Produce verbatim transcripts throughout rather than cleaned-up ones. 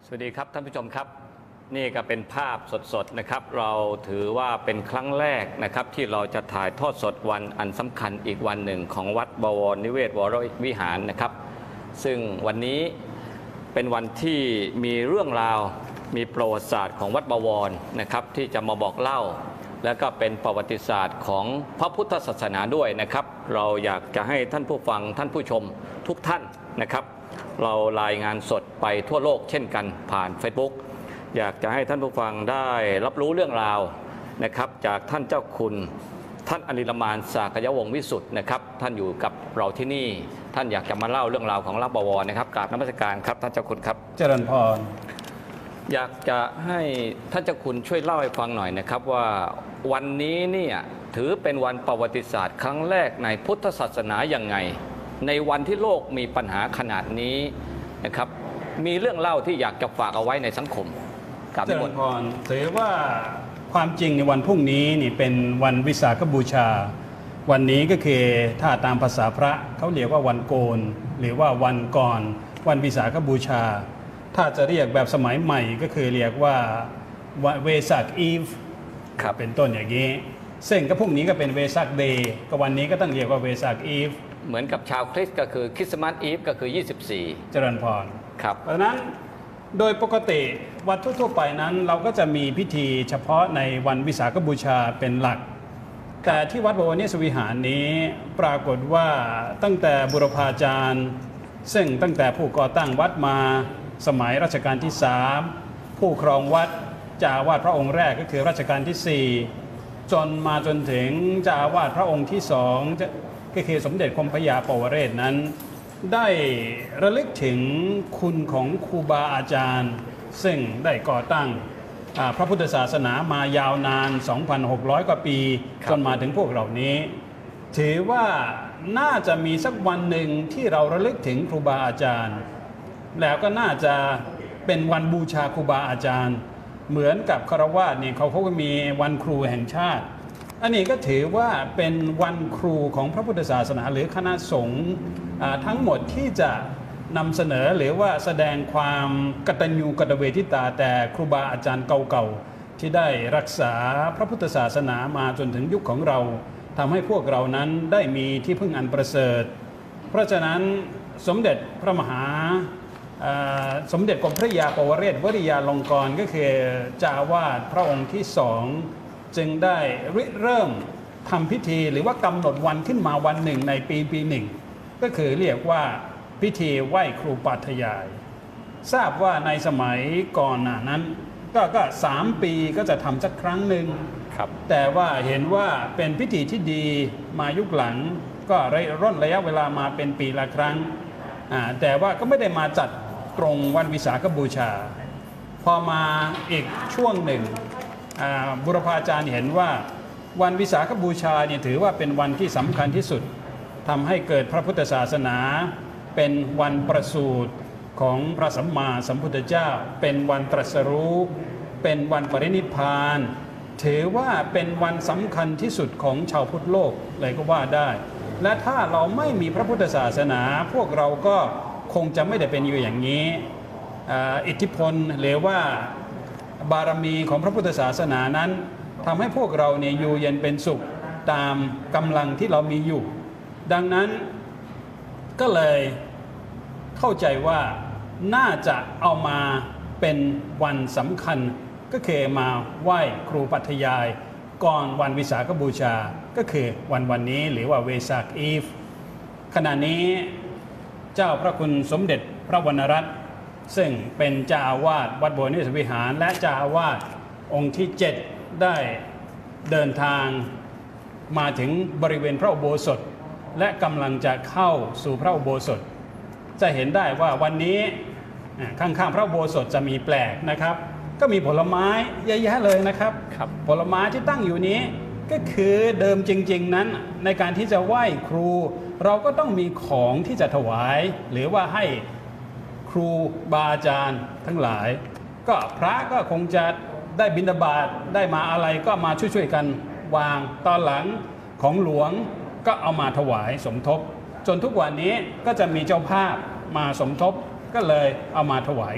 สวัสดีครับท่านผู้ชมครับนี่ก็เป็นภาพสดๆนะครับเราถือว่าเป็นครั้งแรกนะครับที่เราจะถ่ายทอดสดวันอันสำคัญอีกวันหนึ่งของวัดบวรนิเวศวรวิหารนะครับซึ่งวันนี้เป็นวันที่มีเรื่องราวมีประวัติศาสตร์ของวัดบวรนะครับที่จะมาบอกเล่าและก็เป็นประวัติศาสตร์ของพระพุทธศาสนาด้วยนะครับเราอยากจะให้ท่านผู้ฟังท่านผู้ชมทุกท่านนะครับเรารายงานสดไปทั่วโลกเช่นกันผ่าน Facebook อยากจะให้ท่านผู้ฟังได้รับรู้เรื่องราวนะครับจากท่านเจ้าคุณท่านอนิรมานสากยวงศ์วิสุทธ์นะครับท่านอยู่กับเราที่นี่ท่านอยากจะมาเล่าเรื่องราวของวัดบวรนะครับกราบนมัสการครับท่านเจ้าคุณครับเจริญพรอยากจะให้ท่านเจ้าคุณช่วยเล่าให้ฟังหน่อยนะครับว่าวันนี้เนี่ยถือเป็นวันประวัติศาสตร์ครั้งแรกในพุทธศาสนาอย่างไงในวันที่โลกมีปัญหาขนาดนี้นะครับมีเรื่องเล่าที่อยากจะฝากเอาไว้ในสังคมเจริญพรถือว่าความจริงในวันพรุ่งนี้นี่เป็นวันวิสาขบูชาวันนี้ก็คือถ้าตามภาษาพระเขาเรียกว่าวันโกนหรือว่าวันก่อนวันวิสาขบูชาถ้าจะเรียกแบบสมัยใหม่ก็คือเรียกว่าเวสาขอีฟเป็นต้นอย่างนี้ซึ่งก็พรุ่งนี้ก็เป็นเวสาขเดย์ก็วันนี้ก็ต้องเรียกว่าเวสาขอีฟเหมือนกับชาวคริสต์ก็คือคริสต์มาสอีฟก็คือยี่สิบสี่เจริญพรครับเพราะนั้นโดยปกติวัดทั่วไปนั้นเราก็จะมีพิธีเฉพาะในวันวิสาขบูชาเป็นหลักแต่ที่วัดบวรนิเวศวิหารนี้ปรากฏว่าตั้งแต่บุรพาจารย์ซึ่งตั้งแต่ผู้ก่อตั้งวัดมาสมัยรัชกาลที่สามผู้ครองวัดเจ้าอาวาสพระองค์แรกก็คือรัชกาลที่สี่จนมาจนถึงเจ้าอาวาสพระองค์ที่สองก็คือสมเด็จกรมพระยาปวเรศนั้นได้ระลึกถึงคุณของครูบาอาจารย์ซึ่งได้ก่อตั้งพระพุทธศาสนามายาวนาน สองพันหกร้อย กว่าปีจนมาถึงพวกเรานี้ถือว่าน่าจะมีสักวันหนึ่งที่เราระลึกถึงครูบาอาจารย์แล้วก็น่าจะเป็นวันบูชาครูบาอาจารย์เหมือนกับคฤหัสถ์เนี่ยเขาเขาก็มีวันครูแห่งชาติอันนี้ก็ถือว่าเป็นวันครูของพระพุทธศาสนาหรือคณะสงฆ์ทั้งหมดที่จะนำเสนอหรือว่าแสดงความกตัญญูกตเวทิตาแต่ครูบาอาจารย์เก่าๆที่ได้รักษาพระพุทธศาสนามาจนถึงยุคของเราทำให้พวกเรานั้นได้มีที่พึ่งอันประเสริฐเพราะฉะนั้นสมเด็จพระมหาสมเด็จกรมพระยาปวเรศวริยาลงกรณ์ก็คือเจ้าอาวาสพระองค์ที่สองจึงได้ริเริ่มทำพิธีหรือว่ากำหนดวันขึ้นมาวันหนึ่งในปีปีหนึ่งก็คือเรียกว่าพิธีไหว้ครูปาฐยายทราบว่าในสมัยก่อนนั้นก็ก็สามปีก็จะทำสักครั้งหนึ่งครับแต่ว่าเห็นว่าเป็นพิธีที่ดีมายุคหลังก็ร่นระยะเวลามาเป็นปีละครั้งแต่ว่าก็ไม่ได้มาจัดตรงวันวิสาขบูชาพอมาอีกช่วงหนึ่งบุรพาจารย์เห็นว่าวันวิสาขบูชาเนี่ยถือว่าเป็นวันที่สำคัญที่สุดทำให้เกิดพระพุทธศาสนาเป็นวันประสูติของพระสัมมาสัมพุทธเจ้าเป็นวันตรัสรู้เป็นวันปรินิพพานถือว่าเป็นวันสำคัญที่สุดของชาวพุทธโลกเลยก็ว่าได้และถ้าเราไม่มีพระพุทธศาสนาพวกเราก็คงจะไม่ได้เป็นอยู่อย่างนี้อิทธิพลหรือว่าบารมีของพระพุทธศาสนานั้นทำให้พวกเราเนี่ยอยู่เย็นเป็นสุขตามกำลังที่เรามีอยู่ดังนั้นก็เลยเข้าใจว่าน่าจะเอามาเป็นวันสำคัญก็คือมาไหว้ครูปาฐยายก่อนวันวิสาขบูชาก็คือวันวันนี้หรือว่าเวสาขอีฟขณะนี้เจ้าพระคุณสมเด็จพระวรรณรัตน์ซึ่งเป็นเจ้าอาวาสวัดบวรนิเวศวิหารและเจ้าอาวาสองค์ที่เจ็ดได้เดินทางมาถึงบริเวณพระอุโบสถและกำลังจะเข้าสู่พระอุโบสถจะเห็นได้ว่าวันนี้ข้างๆพระอุโบสถจะมีแปลกนะครับก็มีผลไม้เยอะแยะเลยนะครับผลไม้ที่ตั้งอยู่นี้ก็คือเดิมจริงๆนั้นในการที่จะไหว้ครูเราก็ต้องมีของที่จะถวายหรือว่าให้ครูบาอาจารย์ทั้งหลายก็พระก็คงจะได้บิณฑบาตได้มาอะไรก็มาช่วยๆกันวางตอนหลังของหลวงก็เอามาถวายสมทบจนทุกวันนี้ก็จะมีเจ้าภาพมาสมทบก็เลยเอามาถวายกัน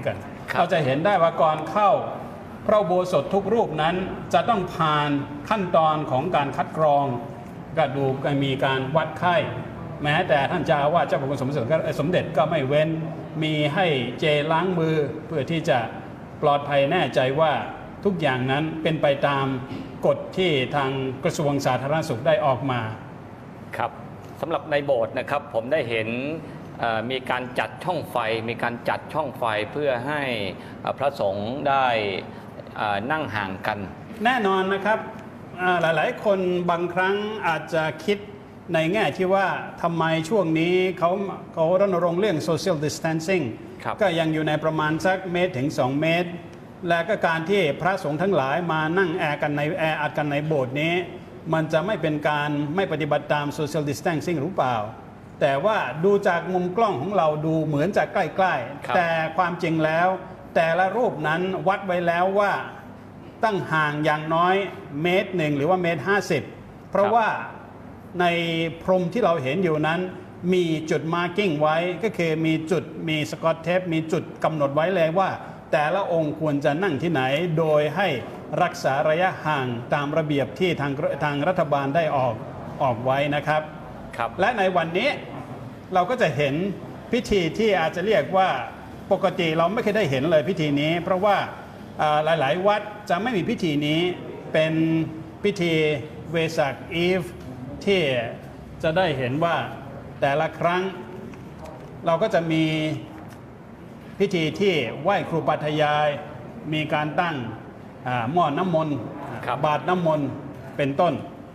เราจะเห็นได้ว่าก่อนเข้าพระอุโบสถทุกรูปนั้นจะต้องผ่านขั้นตอนของการคัดกรองก็ดูมีการวัดไข้แม้แต่ท่านเจ้าอาวาสเจ้าพระคุณสมเด็จก็สมเด็จก็ไม่เว้นมีให้เจลล้างมือเพื่อที่จะปลอดภัยแน่ใจว่าทุกอย่างนั้นเป็นไปตามกฎที่ทางกระทรวงสาธารณสุขได้ออกมาครับสำหรับในโบสถ์นะครับผมได้เห็นมีการจัดช่องไฟมีการจัดช่องไฟเพื่อให้พระสงฆ์ได้นั่งห่างกันแน่นอนนะครับหลายๆคนบางครั้งอาจจะคิดในแง่ที่ว่าทำไมช่วงนี้เขาเขารณรงค์เรื่อง social distancing ก็ยังอยู่ในประมาณสักเมตรถึงสองเมตรและก็การที่พระสงฆ์ทั้งหลายมานั่งแอร์กันในแอร์อัดกันในโบสถ์นี้มันจะไม่เป็นการไม่ปฏิบัติตาม social distancing หรือเปล่าแต่ว่าดูจากมุมกล้องของเราดูเหมือนจะใกล้ๆแต่ความจริงแล้วแต่ละรูปนั้นวัดไว้แล้วว่าตั้งห่างอย่างน้อยเมตรหนึ่งหรือว่าเมตรห้าสิบเพราะว่าในพรมที่เราเห็นอยู่นั้นมีจุดมาร์กิ้งไว้ก็คือมีจุดมีสกอตเทปมีจุดกำหนดไว้เลยว่าแต่ละองค์ควรจะนั่งที่ไหนโดยให้รักษาระยะห่างตามระเบียบที่ทางทางรัฐบาลได้ออกออกไว้นะครับครับและในวันนี้เราก็จะเห็นพิธีที่อาจจะเรียกว่าปกติเราไม่เคยได้เห็นเลยพิธีนี้เพราะว่าหลายๆวัดจะไม่มีพิธีนี้เป็นพิธีเวสักอีฟที่จะได้เห็นว่าแต่ละครั้งเราก็จะมีพิธีที่ไหว้ครูปาทยายมีการตั้งหม้อน้ำมนต์บาตรน้ำมนต์เป็นต้น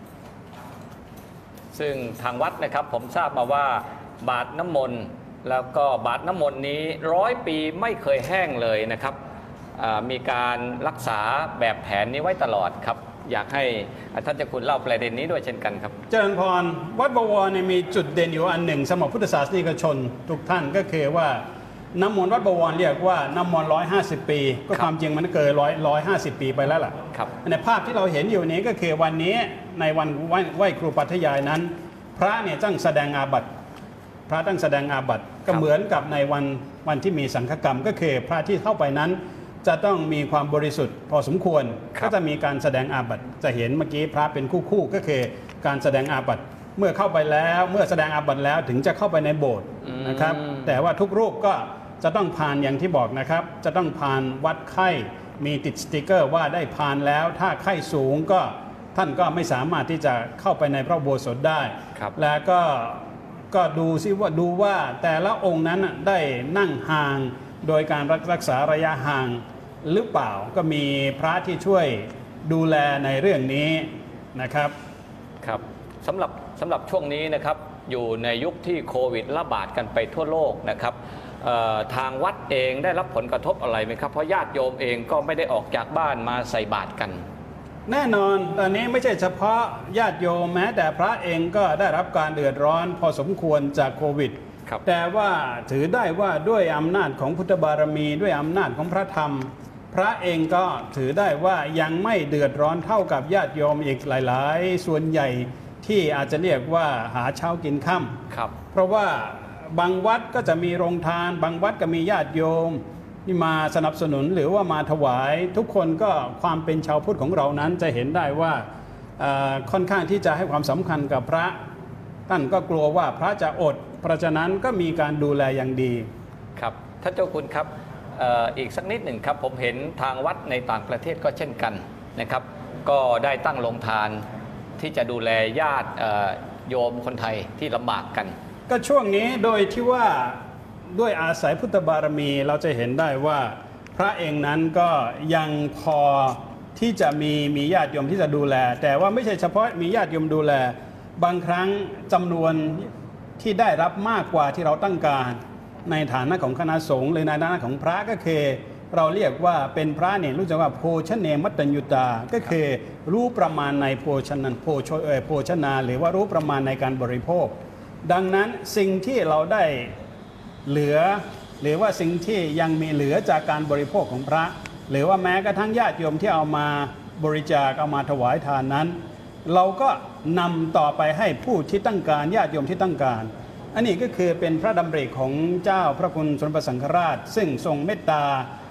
ซึ่งทางวัดนะครับผมทราบมาว่าบาตรน้ำมนต์แล้วก็บาตรน้ำมนต์นี้ร้อยปีไม่เคยแห้งเลยนะครับมีการรักษาแบบแผนนี้ไว้ตลอดครับอยากให้ท่านเจ้าคุณเล่าประเด็นนี้ด้วยเช่นกันครับเจริญพรวัดบวรมีจุดเด่นอยู่อันหนึ่งสำหรับพุทธศาสนิกชนทุกท่านก็คือว่าน้ำมนต์วัดบวรเรียกว่าน้ำมนต์ร้อยห้าสิบปีก็ความจริงมันเกินร้อยร้อยห้าสิบปีไปแล้วล่ะในภาพที่เราเห็นอยู่นี้ก็คือวันนี้ในวันไหว้ครูปาทยายนั้นพระเนี่ยตั้งแสดงอาบัติพระตั้งแสดงอาบัติก็เหมือนกับในวันวันที่มีสังฆกรรมก็คือพระที่เข้าไปนั้นจะต้องมีความบริสุทธิ์พอสมควรก็จะมีการแสดงอาบัติจะเห็นเมื่อกี้พระเป็นคู่คู่ก็คือการแสดงอาบัติเมื่อเข้าไปแล้วเมื่อแสดงอาบัติแล้วถึงจะเข้าไปในโบสถ์นะครับแต่ว่าทุกรูปก็จะต้องผ่านอย่างที่บอกนะครับจะต้องผ่านวัดไข้มีติดสติกเกอร์ว่าได้ผ่านแล้วถ้าไข้สูงก็ท่านก็ไม่สามารถที่จะเข้าไปในพระอุโบสถได้แล้วก็ก็ดูซิว่าดูว่าแต่ละองค์นั้นได้นั่งห่างโดยการรักษาระยะห่างหรือเปล่าก็มีพระที่ช่วยดูแลในเรื่องนี้นะครับครับสำหรับสำหรับช่วงนี้นะครับอยู่ในยุคที่โควิดระบาดกันไปทั่วโลกนะครับทางวัดเองได้รับผลกระทบอะไรไหมครับเพราะญาติโยมเองก็ไม่ได้ออกจากบ้านมาใส่บาตรกันแน่นอนตอนนี้ไม่ใช่เฉพาะญาติโยมแม้แต่พระเองก็ได้รับการเดือดร้อนพอสมควรจากโควิดแต่ว่าถือได้ว่าด้วยอำนาจของพุทธบารมีด้วยอำนาจของพระธรรมพระเองก็ถือได้ว่ายังไม่เดือดร้อนเท่ากับญาติโยมอีกหลายๆส่วนใหญ่ที่อาจจะเรียกว่าหาเช้ากินค่ำเพราะว่าบางวัดก็จะมีโรงทานบางวัดก็มีญาติโยมที่มาสนับสนุนหรือว่ามาถวายทุกคนก็ความเป็นชาวพุทธของเรานั้นจะเห็นได้ว่าค่อนข้างที่จะให้ความสำคัญกับพระท่านก็กลัวว่าพระจะอดเพราะฉะนั้นก็มีการดูแลอย่างดีครับท่านเจ้าคุณครับ อ, อีกสักนิดหนึ่งครับผมเห็นทางวัดในต่างประเทศก็เช่นกันนะครับก็ได้ตั้งโรงทานที่จะดูแลญาติโยมคนไทยที่ลำบากกันก็ช่วงนี้โดยที่ว่าด้วยอาศัยพุทธบารมีเราจะเห็นได้ว่าพระเองนั้นก็ยังพอที่จะมีมีญาติโยมที่จะดูแลแต่ว่าไม่ใช่เฉพาะมีญาติโยมดูแลบางครั้งจำนวนที่ได้รับมากกว่าที่เราตั้งการในฐานะของคณะสงฆ์หรือในฐานะของพระก็คือเราเรียกว่าเป็นพระเนี่ยรู้จักว่าโภชเนมัตตัญญูตาก็คือรู้ประมาณในโภชนาโภชเออโภชนาหรือว่ารู้ประมาณในการบริโภคดังนั้นสิ่งที่เราได้เหลือหรือว่าสิ่งที่ยังมีเหลือจากการบริโภคของพระหรือว่าแม้กระทั่งญาติโยมที่เอามาบริจาคเอามาถวายทานนั้นเราก็นำต่อไปให้ผู้ที่ต้องการญาติโยมที่ต้องการอันนี้ก็คือเป็นพระดำริของเจ้าพระคุณสมเด็จพระสังฆราชซึ่งทรงเมตตา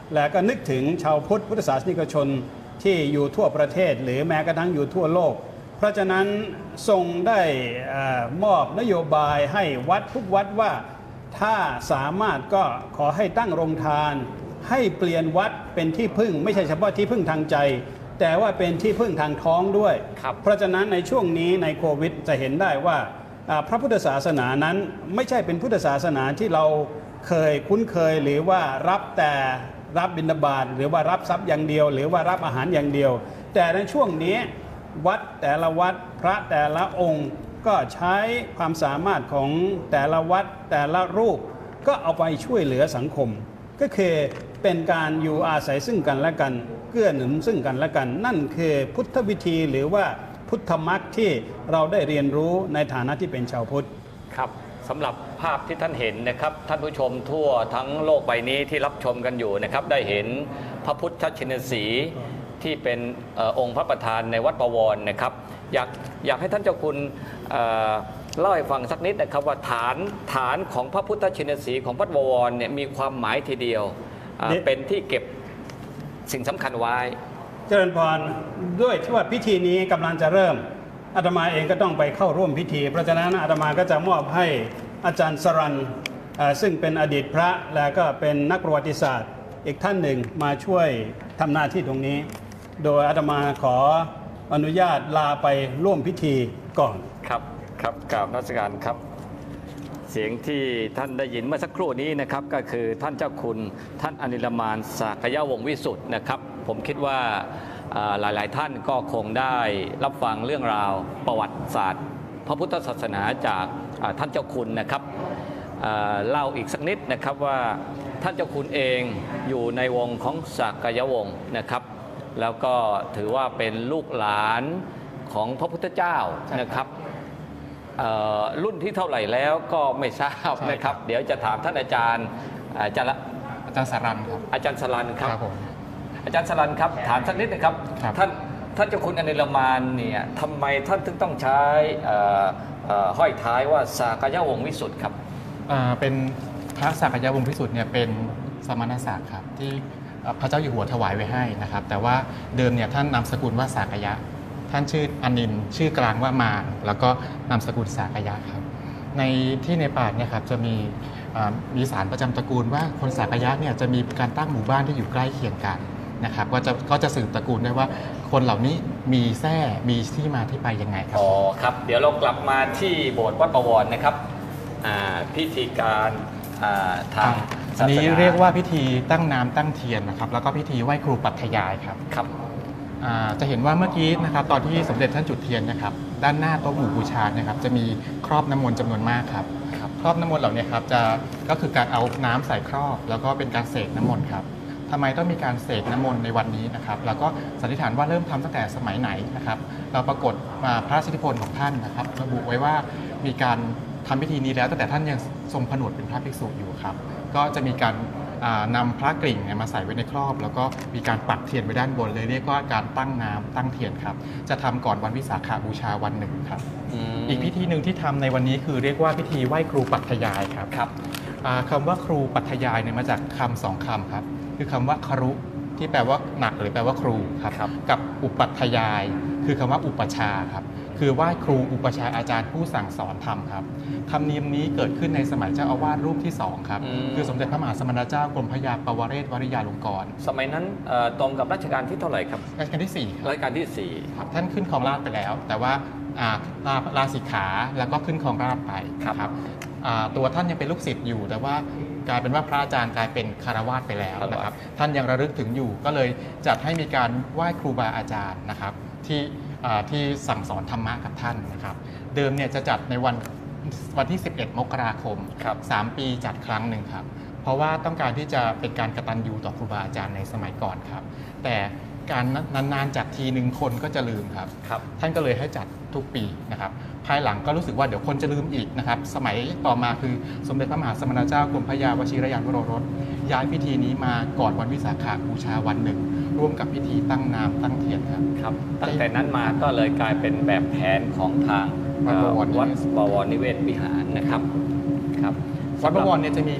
แล้วก็นึกถึงชาวพุทธพุทธศาสนิกชนที่อยู่ทั่วประเทศหรือแม้กระทั่งอยู่ทั่วโลกเพราะฉะนั้นทรงได้อมอบนโยบายให้วัดทุกวัดว่าถ้าสามารถก็ขอให้ตั้งโรงทานให้เปลี่ยนวัดเป็นที่พึ่งไม่ใช่เฉพาะที่พึ่งทางใจแต่ว่าเป็นที่พึ่งทางท้องด้วยเพราะฉะนั้นในช่วงนี้ในโควิดจะเห็นได้ว่าพระพุทธศาสนานั้นไม่ใช่เป็นพุทธศาสนาที่เราเคยคุ้นเคยหรือว่ารับแต่รับบิณฑบาตหรือว่ารับทรัพย์อย่างเดียวหรือว่ารับอาหารอย่างเดียวแต่ในช่วงนี้วัดแต่ละวัดพระแต่ละองค์ก็ใช้ความสามารถของแต่ละวัดแต่ละรูปก็เอาไปช่วยเหลือสังคมก็คือเป็นการอยู่อาศัยซึ่งกันและกันเกื้อหนุนซึ่งกันและกันนั่นคือพุทธวิธีหรือว่าพุทธมรรคที่เราได้เรียนรู้ในฐานะที่เป็นชาวพุทธครับสำหรับภาพที่ท่านเห็นนะครับท่านผู้ชมทั่วทั้งโลกใบนี้ที่รับชมกันอยู่นะครับได้เห็นพระพุทธชินสีห์ที่เป็นอองค์พระประธานในวัดบวรนะครับอยากอยากให้ท่านเจ้าคุณเล่าให้ฟังสักนิดนะครับว่าฐานฐานของพระพุทธชินสีห์ของวัดบวรเนี่ยมีความหมายทีเดียวเป็นที่เก็บสิ่งสำคัญไว้เจริญพรด้วยที่ว่าพิธีนี้กำลังจะเริ่มอาตมาเองก็ต้องไปเข้าร่วมพิธีเพราะฉะนั้นอาตมาก็จะมอบให้อาจารย์สรัญซึ่งเป็นอดีตพระและก็เป็นนักประวัติศาสตร์อีกท่านหนึ่งมาช่วยทำหน้าที่ตรงนี้โดยอาตมาขออนุญาตลาไปร่วมพิธีก่อนครับครับกราบนมัสการครับเสียงที่ท่านได้ยินเมื่อสักครู่นี้นะครับก็คือท่านเจ้าคุณท่านอนิลมานสากยวงศ์วิสุทธ์นะครับผมคิดว่าหลายๆท่านก็คงได้รับฟังเรื่องราวประวัติศาสตร์พระพุทธศาสนาจากท่านเจ้าคุณนะครับเล่าอีกสักนิดนะครับว่าท่านเจ้าคุณเองอยู่ในวงของสากยวงศ์นะครับแล้วก็ถือว่าเป็นลูกหลานของพระพุทธเจ้านะครับรุ่นที่เท่าไหร่แล้วก็ไม่ทราบนะครับเดี๋ยวจะถามท่านอาจารย์อาจารย์อาจารย์สรัญครับอาจารย์สรัญครับอาจารย์สรัญครับถามสักนิดนะครับท่านท่านเจ้าคุณอนิลมานเนี่ยทำไมท่านถึงต้องใช้ห้อยท้ายว่าสากยวงศ์วิสุทธ์ครับเป็นพระสากยวงศ์วิสุทธ์เนี่ยเป็นสมณศักดิ์ครับที่พระเจ้าอยู่หัวถวายไว้ให้นะครับแต่ว่าเดิมเนี่ยท่านนามสกุลว่าสากยะท่านชื่ออนินชื่อกลางว่ามารแล้วก็นามสกุลสากยะครับในที่ในป่าเนี่ยครับจะมีมีสารประจำตระกูลว่าคนสากยะเนี่ยจะมีการตั้งหมู่บ้านที่อยู่ใกล้เคียงกันนะครับก็จะก็จะสืบตระกูลได้ว่าคนเหล่านี้มีแท้มีที่มาที่ไปยังไงครับอ๋อครับเดี๋ยวเรากลับมาที่โบสถ์วัดบวรนะครับพิธีการทางอันนี้เรียกว่าพิธีตั้งน้ำตั้งเทียนนะครับแล้วก็พิธีไหว้ครูปัทยายครับครับจะเห็นว่าเมื่อกี้นะครับตอนที่สมเด็จท่านจุดเทียนนะครับด้านหน้าโต๊ะหมู่บูชานะครับจะมีครอบน้ำมนต์จำนวนมากครับครอบน้ำมนต์เหล่านี้ครับจะก็คือการเอาน้ำใส่ครอบแล้วก็เป็นการเสกน้ำมนต์ครับทำไมต้องมีการเสกน้ำมนต์ในวันนี้นะครับแล้วก็สันนิษฐานว่าเริ่มทำตั้งแต่สมัยไหนนะครับเราปรากฏพระราชนิพนธ์ของท่านนะครับระบุไว้ว่ามีการทำพิธีนี้แล้วตั้งแต่ท่านยังทรงผนวดเป็นพระภิกษุอยู่ครับก็จะมีการนำพระกริ่งมาใส่ไว้ในครอบแล้วก็มีการปักเทียนไว้ด้านบนเลยเรียกว่าการตั้งน้ำตั้งเทียนครับจะทำก่อนวันวิสาขบูชาวันหนึ่งครับอีกพิธีหนึ่งที่ทำในวันนี้คือเรียกว่าพิธีไหว้ครูปัทยายครับครับคำว่าครูปัทยายเนี่ยมาจากคำสองคำครับคือคำว่าครุที่แปลว่าหนักหรือแปลว่าครูครับกับอุปัทยายคือคำว่าอุปชาครับคือไหว้ครูอุปชาอาจารย์ผู้สั่งสอนธรรมครับธรรมเนียมนี้เกิดขึ้นในสมัยเจ้าอาวาสรูปที่สองครับคือสมเด็จพระมหาสมณเจ้ากรมพระยาปวเรศวริยาลงกรณ์สมัยนั้นตรงกับรัชกาลที่เท่าไหร่ครับรัชกาลที่สี่รัชกาลที่สี่ครับท่านขึ้นครองราชย์ไปแล้วแต่ว่าลาลาสิกขาแล้วก็ขึ้นครองราชย์ไปครับตัวท่านยังเป็นลูกศิษย์อยู่แต่ว่ากลายเป็นว่าพระอาจารย์กลายเป็นคารวาสไปแล้วนะครับท่านยังระลึกถึงอยู่ก็เลยจัดให้มีการไหว้ครูบาอาจารย์นะครับที่ที่สั่งสอนธรรมะกับท่านนะครับเดิมเนี่ยจะจัดในวันวันที่สิบเอ็ดมกราคมสามปีจัดครั้งหนึ่งครับเพราะว่าต้องการที่จะเป็นการกตัญญูต่อครูบาอาจารย์ในสมัยก่อนครับแต่การนานๆจัดทีหนึ่งคนก็จะลืมครับท่านก็เลยให้จัดทุกปีนะครับภายหลังก็รู้สึกว่าเดี๋ยวคนจะลืมอีกนะครับสมัยต่อมาคือสมเด็จพระมหาสมณเจ้ากรมพระยาวชิรยานวโรรสย้ายพิธีนี้มาก่อนวันวิสาขบูชาวันหนึ่งร่วมกับพิธีตั้งน้ำตั้งเทียนครับครับตั้งแต่นั้นมาก็เลยกลายเป็นแบบแผนของทางวัดบวรนิเวศวิหารนะครับครับวัดบวรเนี่ยจะมีพิเศ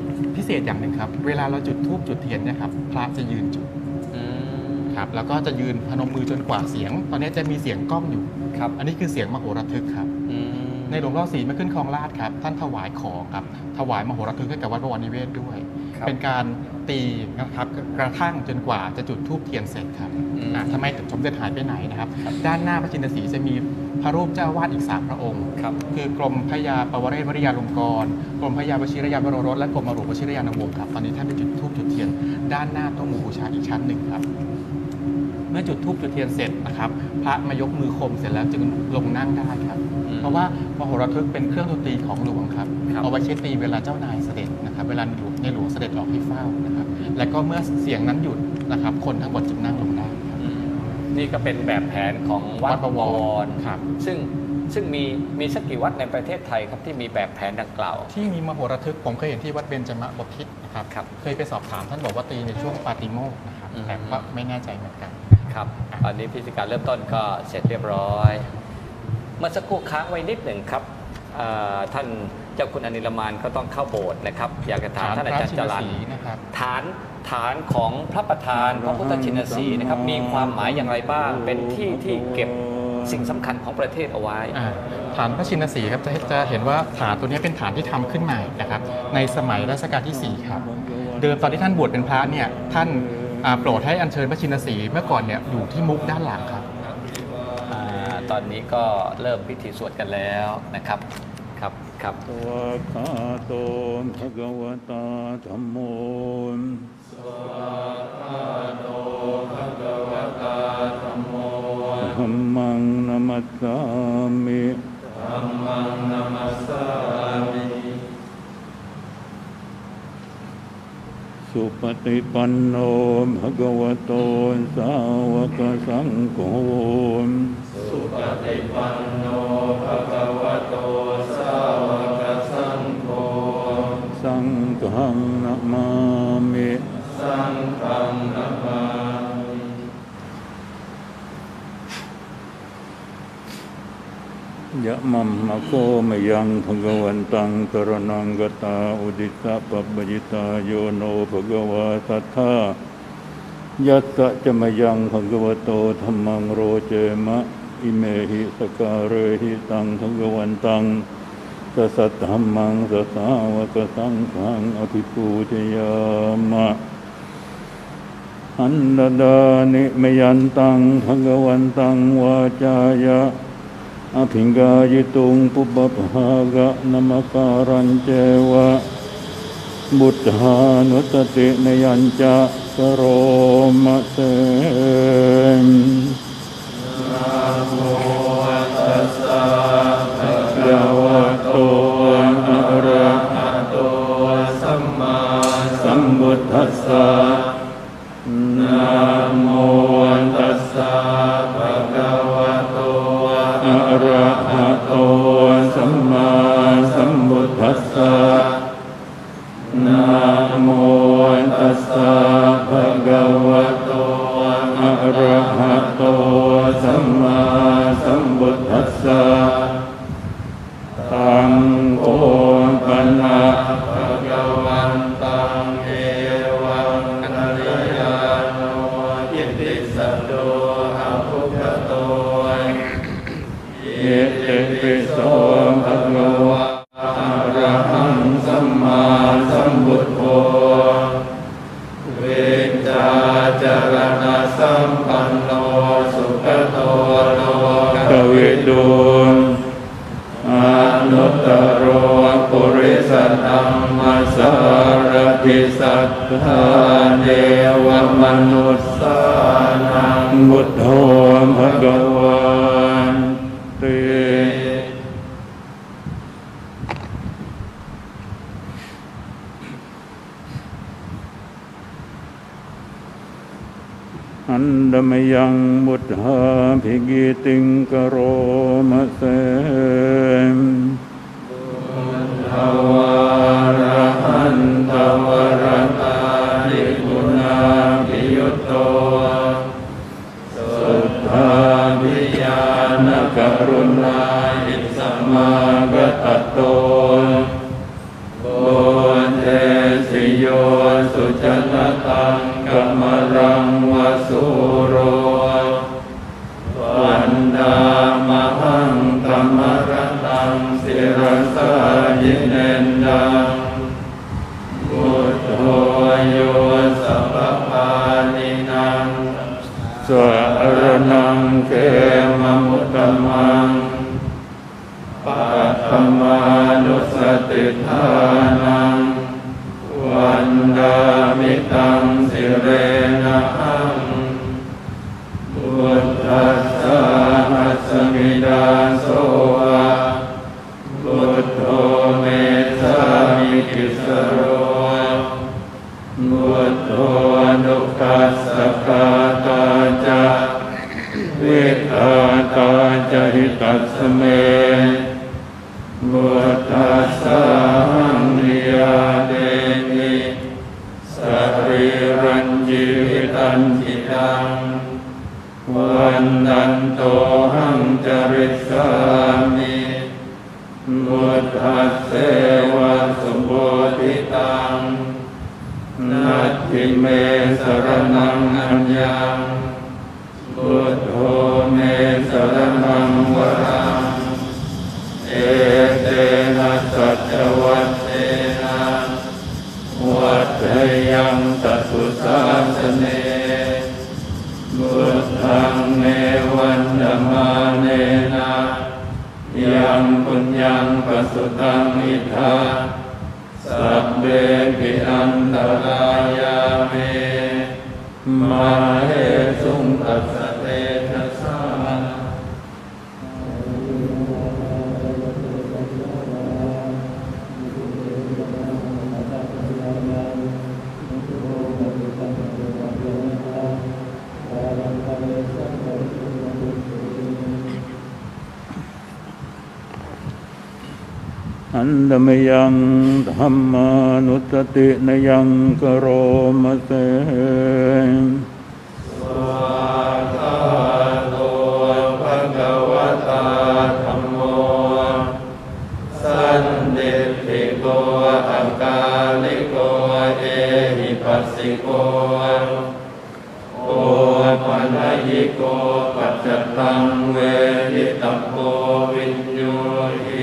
เศษอย่างหนึ่งครับเวลาเราจุดธูปจุดเทียนเนี่ยครับพระจะยืนจุดครับแล้วก็จะยืนพนมมือจนกว่าเสียงตอนนี้จะมีเสียงก้องอยู่ครับอันนี้คือเสียงมโหระทึกครับในหลวงพ่อศรีเมื่อขึ้นคลองลาดครับท่านถวายของครับถวายมโหระทึกให้กับวัดบวรนิเวศด้วยเป็นการตีนะครับกระทั่งจนกว่าจะจุดธูปเทียนเสร็จครับทำไมสมเด็จหายไปไหนนะครับด้านหน้าพระชินสีห์จะมีพระรูปเจ้าวาดอีกสามพระองค์คือกรมพระยาปวเรศวริยาลงกรณ์กรมพระยาวชิรยาบรรสและกรมอรูปวชิรยานวงศ์ครับตอนนี้ท่านได้จุดธูปจุดเทียนด้านหน้าโต๊ะหมู่บูชาอีกชั้นหนึ่งครับเมื่อจุดธูปจุดเทียนเสร็จนะครับพระมายกมือคมเสร็จแล้วจึงลงนั่งได้ครับเพราะว่ามโหระทึกเป็นเครื่องดนตรีของหลวงครับเอาไว้ใช้ตีเวลาเจ้านายเสด็จนะครับเวลาหลวงในหลวงเสด็จออกให้เฝ้านะครับและก็เมื่อเสียงนั้นหยุดนะครับคนทั้งหมดจึงนั่งลงได้ครับนี่ก็เป็นแบบแผนของวัดบวรครับซึ่งซึ่งมีมีสักกี่วัดในประเทศไทยครับที่มีแบบแผนดังกล่าวที่มีมโหระทึกผมเคยเห็นที่วัดเบญจมบพิตรนะครับเคยไปสอบถามท่านบอกว่าตีในช่วงปาติโมกข์นะครับแต่ก็ไม่แน่ใจเหมือนกันครับตอนนี้พิธีการเริ่มต้นก็เสร็จเรียบร้อยเมื่อสักครู่ค้างไว้นิดหนึ่งครับท่านเจ้าคุณอนิลมานก็ต้องเข้าโบสถ์นะครับอยากจะถามท่านอาจารย์จรัญฐานฐานของพระประธานพระพุทธชินสีห์นะครับมีความหมายอย่างไรบ้างเป็นที่ที่เก็บสิ่งสำคัญของประเทศเอาไว้ฐานพระชินสีห์ครับจะจะเห็นว่าฐานตัวนี้เป็นฐานที่ทำขึ้นใหม่นะครับในสมัยรัชกาลที่สี่ครับเดิมตอนที่ท่านบวชเป็นพระเนี่ยท่านโปรดให้อัญเชิญพระชินสีห์เมื่อก่อนเนี่ยอยู่ที่มุกด้านหลังครับตอนนี้ก็เริ่มพิธีสวดกันแล้วนะครับครับครับสวากขาโตภะคะวะตาธัมโมสวากขาโตภะคะวะตาธัมโมธัมมังนัมมัสสามิธัมมังนัมมัสสามิสุปฏิปันโนภะคะวะโตสาวกสังโฆสุปฏิปันโนภะคะวะโตสาวกสังโฆสังฆังนะมามิสังฆังนะมามิยะมัมมะโคมยังภะคะวันตังสรณังกตาอุดิสสะปัปปยิตาโยโนภะคะวะสัทธายัสสะจะมยังภะคะวะโตธัมมังโรเจมะอิเมหิสการเรหิตังภะคะวันตังสสัทธัมมังสสาวกสังฆังอภิปูชยามะอันดาดานิมยันตังภะคะวันตังวาจายะอภิงกายตุงปุบปภากะนมการัญเจวะบุตธานุสตินยัญจะสโรมะเสนะโมตัสสะภะคะวะโตอะระหะโตสัมมาสัมพุทธัสสะนะโมตัสสะภะคะวะโตอะระหะโตสัมมาสัมพุทธัสสะนะโมตัสสะภะคะวะโตอะระหะโตสัมมาสัมพุทธัสสะตังโอปนะภะคะวันตังเอวังอริยาโนอิติสัตโตอะภุคโตเยติปิโสภะคะวะอะระหังสัมมาสัมพุทโธเวจาจารณะสัมปันโนสุขโตโลกวิทูอนุตตโรปุริสธรรมสารถิสัทธาเทวมนุสสานังพุทโธภะคะวันติอันดมยังมุตหาภิกิติงกโรมะเสมภวาระหันตวรตานิคุณาภิยุตโตสุทธาภิญาณกรุณาอิสัมมากตโตโบเทสิโยวันดามหังธรรมรตังศิรสายิเนนดังพุทโธโยสัพพานินังสารนังเขมมุตตมังปัตตมานุสติทานังวันดามิตังสิเรนะหังพุทธัสสะหัสมิดาโสวะพุทโธเมสามิกิสโรพุทโธนุคัสสะกาตาจะวิทาตาจะหิตัสสเมพุทธัสสะหังนิยาเดมิสัพพิรัญญิวิตัญจิตังวันนันโตหังจริสามิพุทธัสเสวะสุโพธิตังนัตถิเมสรณังอัญญังพุทโธเมสรณังวรังเอเตนะสัจวัตเตนะวัฏฏยังตัสสุสาสเนพุทธังเนวันดมาเนนะยังปุญญังปสุตังอิทธาสัพเพปิอันตรายาเมมาเหสุงตัสสะเตนะสาอันดมยังธัมมานุสตินยังกโรมะเสสวากขาโตภะคะวะตาธัมโมสันติติโกอะกาลิโกเอหิปัสสิโกโอปัญญิโกปัจจตังเวทิตโพวิญโยหิ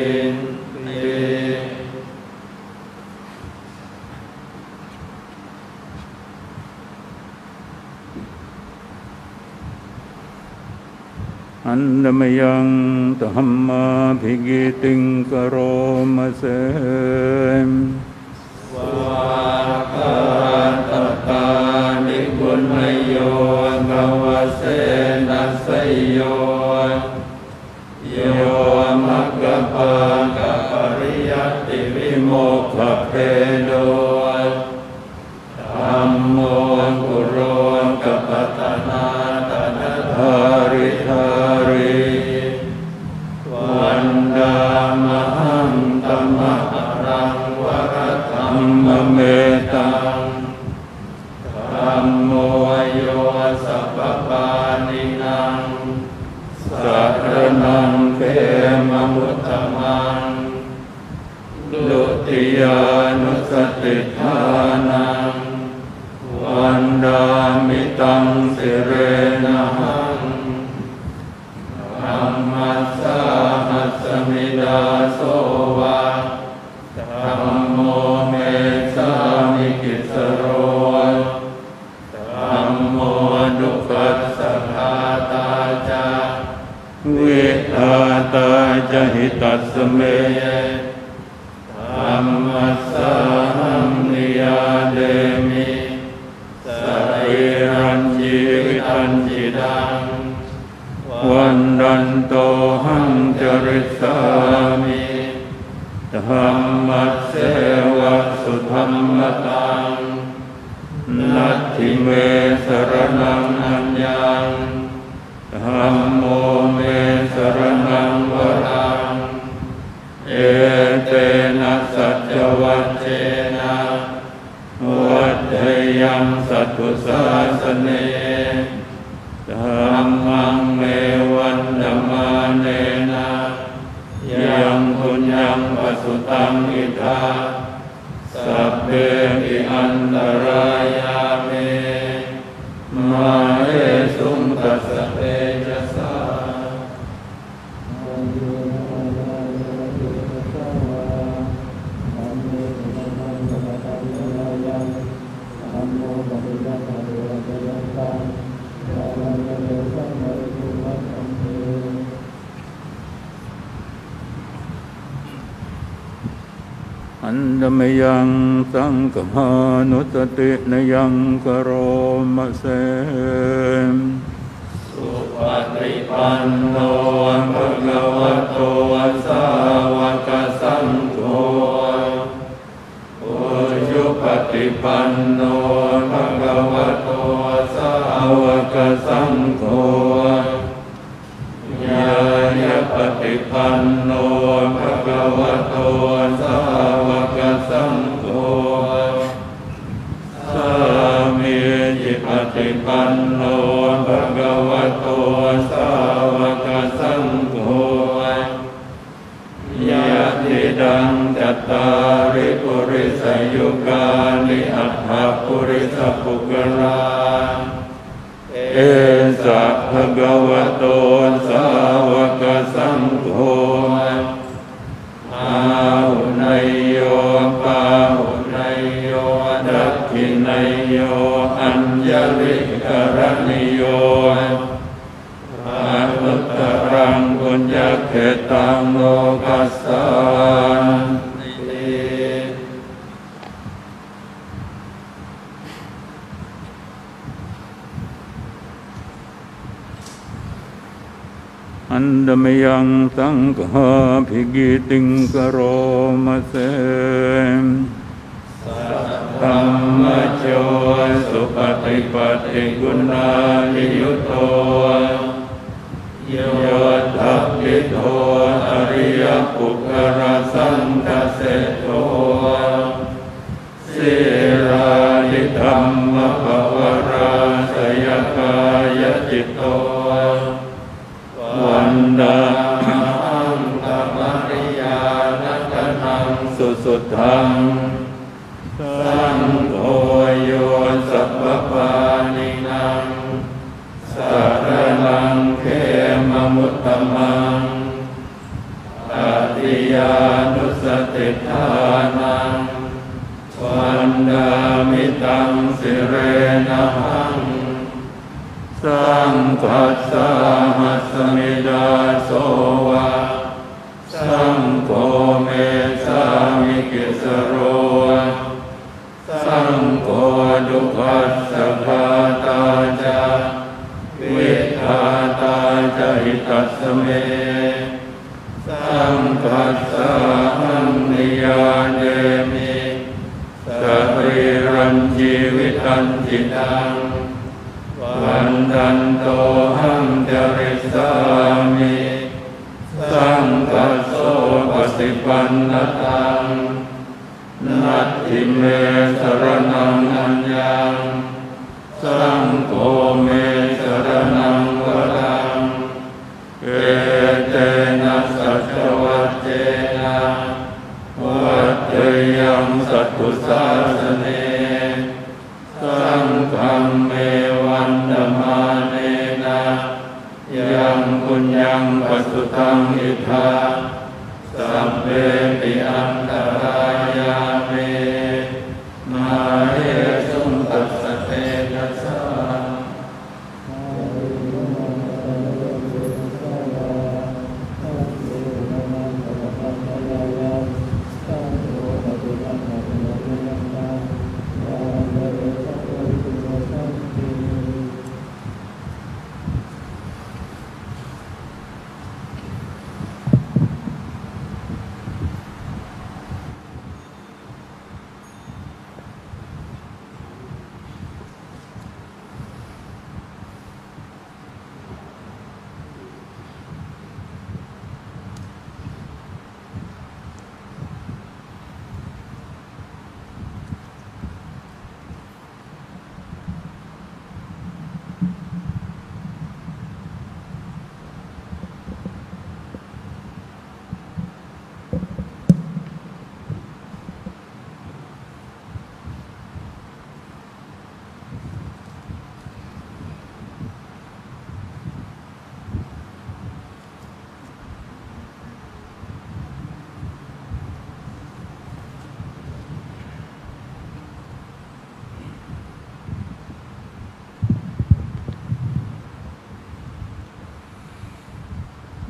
อันดมยังธัมมาภิกิติงกโรมะเสสวากขาตตานิกุณโยกวเสนัสโยโยมัคคปากะปริยัตติวิโมกขเพโดธัมโมกุโรกัปปตนาตนะธาริธาริวันดามหังตัมมะรังวรธัมมะเมตังธัมโมโยสัพพานินังสัรนังเขมมุตตมังดุติยานุสติทานังวันดามิตังสิเรนะหังธัมมัสสะหัสมิดาโสวะธัมโมเมสามิกิสโรธัมโมดุคัสสะคาตาจะวิทาตาจะหิตัสสเมธัมมัสสะหังนิยาเดมิสัพพิรัญญิวิตัญจิตังวันดันโตหังจริสามิธัมมัสเสวะสุธัมมตังนัตถิเมสรณังอัญญังธัมโมเมสรณังวรังเอเตนะสัจวัตเจนะวัฏฏยังสัตถุสาสเนธัมมังเมวันธรรมาเนนะยังปุญญังปสุตังอิทธาสัพเพปิอันตรายาเมมาเหสุงตัสสะเตจะอันดมยังสังฆานุสตินยังกโรมะเสสุปฏิปันโนภะคะวะโตสาวกสังโฆโอยุปฏิปันโนภะคะวะโตสาวกสังโฆญาญาปฏิปันโนภะคะวะโตสาวกสังโฆสามีจิปฏิปันโนภะคะวะโตสาวกสังโฆญาติดังจัตตาริปุริสยุกานิอัตถปุริสปุกราเอสะภะคะวะโตสาวกสังโฆอาหุนายโยปาหุนายโยดักขินายโยอัญญลิกรณิโยอานุตตรังปุญญเขตังโลกัสสานติอันดมยังสังฆาภิกิติงกโรมะเสธรรมโชสุปฏิปัตติกุณาลิยุตโตโยทัพพิโตอริยปุคครสังคเสโตสิรานิธรรมภวราสยกายจิตโตวันดาหังธรรมริยานัตถังสุสุทังสังโฆโยสัพพปานินังสัรนังเขมมุตตมังอติยานุสติทานังวันดามิตังสิเรนะหังสังคัสสะหัสมิดาโสวะสังโฆเมสามิกิสโรสังโฆดุขัสสะภาตาจาวิทาตาจาหิตัสสเมสังคัสสะหังนิยาเดมิสรีรัญชีวิตัญจิตังวันดันโตหังจริสามิสังคัสโสปฏิปันนตังนัตถิเมสรณังอัญญังสังโฆเมสรณังวรังเอเตนะสัจวัตเจนะวัตเตยังสัตถุสาสเนสังฆังเมวันดมาเนนะยังปุญญังปัสสุทังอิทธาสัพเพปิอันตรายาเมมาเอสุงตัสสะเตนะสะ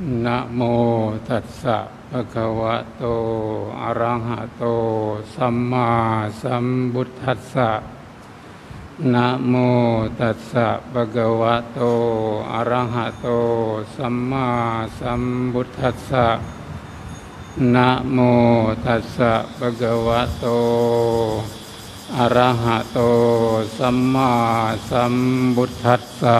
นะโมตัสสะภะคะวะโตอะระหะโตสัมมาสัมพุทธัสสะนะโมตัสสะภะคะวะโตอะระหะโตสัมมาสัมพุทธัสสะนะโมตัสสะภะคะวะโตอะระหะโตสัมมาสัมพุทธัสสะ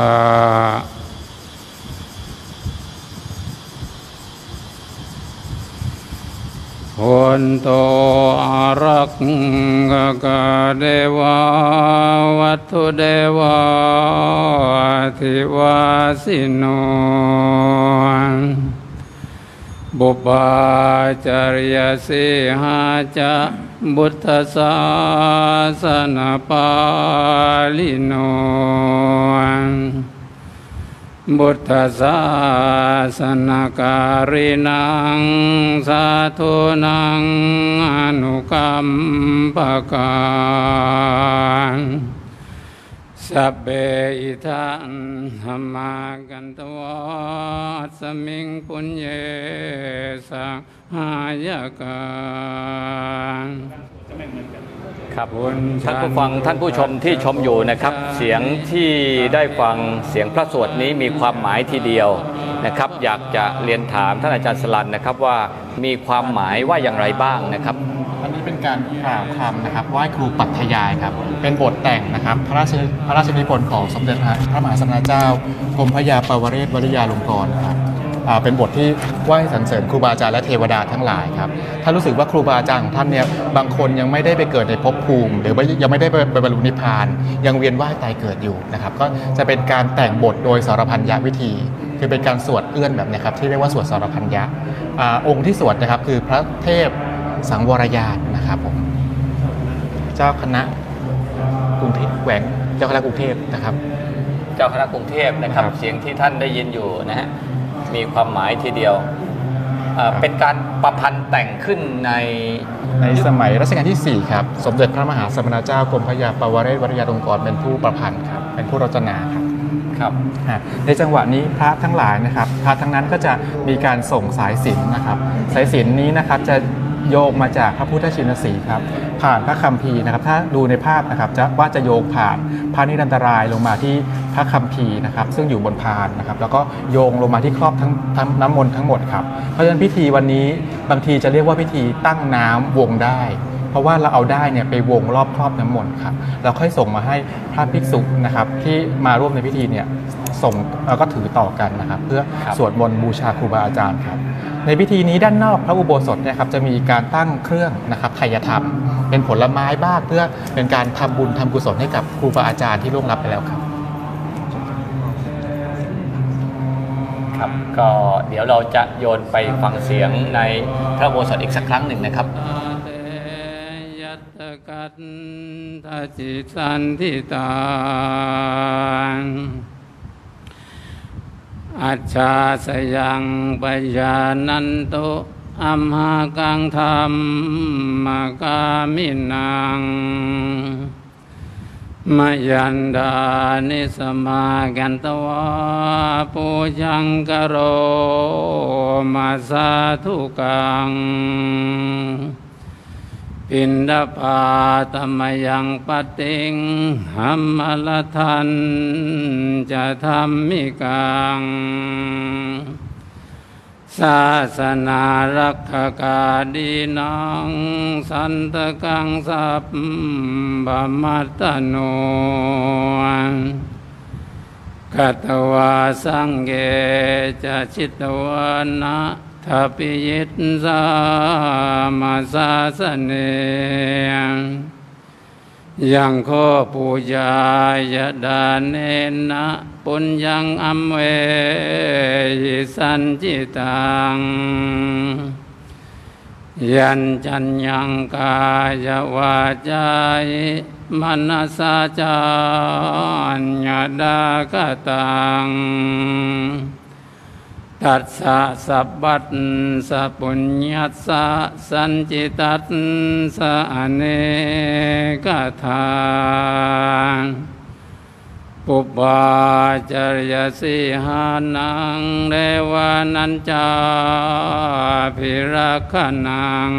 วันโตอารักขะเดวาวัตถุเดวาทิวาสิโนบุปาจาริยสิหาจะบุตตศาสนาปาลิโนบุตตศาสนาการินังสาธุนังอนุกัมปะกันสัพเพอิทังธัมมากันตวะสมิงปุญเยสหายกันครับท่านผู้ฟังท่านผู้ชมที่ชมอยู่นะครับเสียงที่ได้ฟังเสียงพระสวดนี้มีความหมายทีเดียวนะครับอยากจะเรียนถามท่านอาจารย์สลันนะครับว่ามีความหมายว่าอย่างไรบ้างนะครับอันนี้เป็นการกล่าวคำนะครับไหว้ครูปัทยายครับเป็นบทแต่งนะครับพระราชพระราชนิพนธ์ของสมเด็จพระมหาสมณเจ้ากรมพระยาปวเรศวริยาลงกรณ์ครับเป็นบทที่ไหว้สรรเสริญครูบาอาจารย์และเทวดาทั้งหลายครับถ้ารู้สึกว่าครูบาอาจารย์ของท่านเนี่ยบางคนยังไม่ได้ไปเกิดในภพภูมิหรือยังไม่ได้ไปบรรลุนิพพานยังเวียนว่ายตายเกิดอยู่นะครับก็จะเป็นการแต่งบทโดยสรพัญญวิธีคือเป็นการสวดเอื้อนแบบนี้ครับที่เรียกว่าสวดสรพัญญะองค์ที่สวดนะครับคือพระเทพสังวรญาณนะครับผมเจ้าคณะกรุงเทพแหวงเจ้าคณะกรุงเทพนะครับเจ้าคณะกรุงเทพนะครับเสียงที่ท่านได้ยินอยู่นะฮะมีความหมายทีเดียวเป็นการประพันธ์แต่งขึ้นในในสมัยรัชกาลที่สี่ครับสมเด็จพระมหาสมณเจ้ากรมพระยาปวเรศวริยาลงกรณ์เป็นผู้ประพันธ์ครับเป็นผู้รจนาครับครับในจังหวะนี้พระทั้งหลายนะครับพระทั้งนั้นก็จะมีการส่งสายสิญจน์นะครับสายสิญจน์นี้นะครับจะโยงมาจากพระพุทธชินสีห์ครับผ่านพระคัมภีร์นะครับถ้าดูในภาพนะครับจะว่าจะโยงผ่านพระนิรันตรายลงมาที่พระคัมภีร์นะครับซึ่งอยู่บนพานนะครับแล้วก็โยงลงมาที่ครอบทั้งทั้งน้ำมนต์ทั้งหมดครับเพราะฉะนั้นพิธีวันนี้บางทีจะเรียกว่าพิธีตั้งน้ำวงได้เพราะว่าเราเอาได้เนี่ยไปวงรอบครอบน้ำมนต์ครับแล้วค่อยส่งมาให้พระภิกษุนะครับที่มาร่วมในพิธีเนี่ยส่งแล้วก็ถือต่อกันนะครับเพื่อสวดมนต์บูชาครูบาอาจารย์ครับในพิธีนี้ด้านนอกพระอุโบสถเนี่ยครับจะมีการตั้งเครื่องนะครับไทยธรรมเป็นผลไม้บ้างเพื่อเป็นการทำบุญทำกุศลให้กับครูบาอาจารย์ที่ล่วงลับไปแล้วครับครับก็เดี๋ยวเราจะโยนไปฟังเสียงในพระอุโบสถอีกสักครั้งหนึ่งนะครับยัตกัตถจิสันทิตาอัจฉาสยังปัญญานันโตอัมหากังธรรมมกามินังมยันดานิสมากันตวะปูชังกโรมาสาธุกังปินดาปาตมยังปติงหัมมลทันจะธรรมิกังศาสนารักขกาดีนังสันตกังสัพพมัตตโนกัตวาสังเกจะชิตวานะทัพพิยิตสามาสาสเนยังโคปูญายดาเนนะปุญญังอัมเวหิสันจิตังยัญจัญญังกายวาจายมนัสสาจัญญาดากตังตัสสะสัพพัสสะปุญญัสสะสันจิตัสสะอเนกทานปุปปาจารยสิหานังเดวานัญจาภิรักขนัง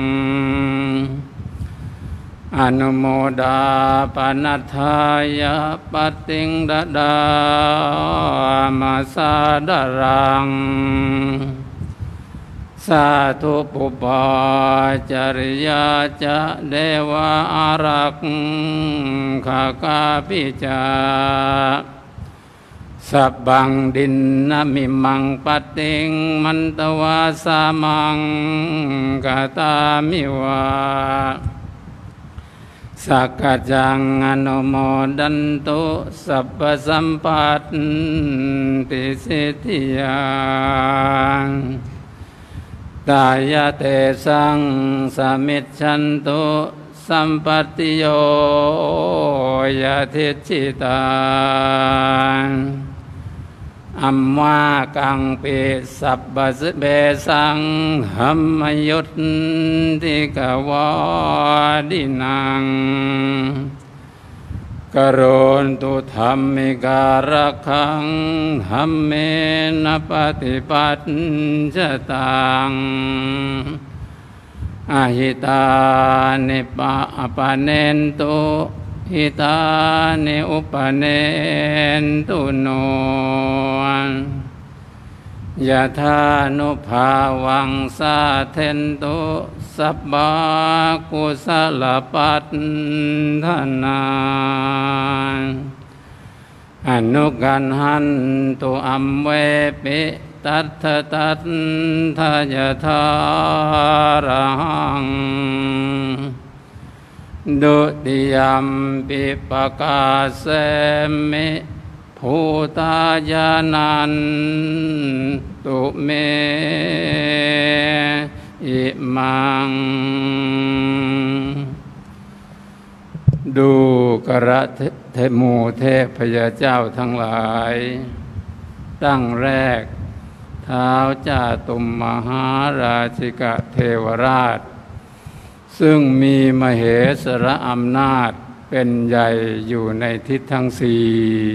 อนุโมดาปนัฏฐายะปติงดดามาสาดารังสาธุปุปปาจาริยาจะเดวะอารักขาคาปิจาสับบังดินนามิมังปติงมันตวาสามังกตามิวาสักกจังอนุโมดันตุสัพพสัมปัตติสิทธิยาตายะเตสังสมิจฉันตุสัมปติโยยะทิจิตังอัมมากังปิสัพพะเบสังหัมมยุตติกวาดินังกโรนตุธัมมิการะขังหัมเมนะปฏิปัตจตังอหิตานิปะปะเนนตุหิตานิอุปเนนตุโนยะธานุภาวังสาเทนตุสัพพะกุศลปัตถนาอนุกันหันตุอัมเวปิตัทธตัทธยะธารังดุติยัมปิปกาเสมิภูตายานันตุเมอิมังดูกระเทมูเทพยาเจ้าทั้งหลายตั้งแรกท้าวจาตุมมหาราชิกเทวราชซึ่งมีมเหสรอำนาจเป็นใหญ่อยู่ในทิศทั้งสี่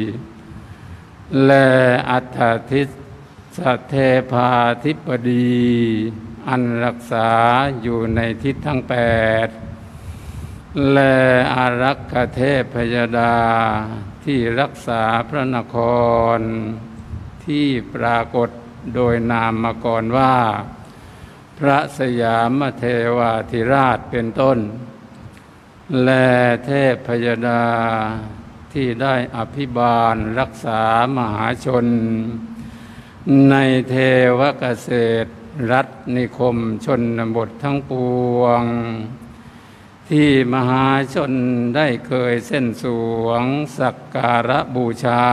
และอัฏฐทิศเทพาธิปดีอันรักษาอยู่ในทิศทั้งแปดและอารักขเทพยดาที่รักษาพระนครที่ปรากฏโดยนามกรว่าพระสยามเทวาธิราชเป็นต้นและเทพยดาที่ได้อภิบาลรักษามหาชนในเทวเกษตรรัฐนิคมชนบททั้งปวงที่มหาชนได้เคยเส้นสวงสักการะบูชา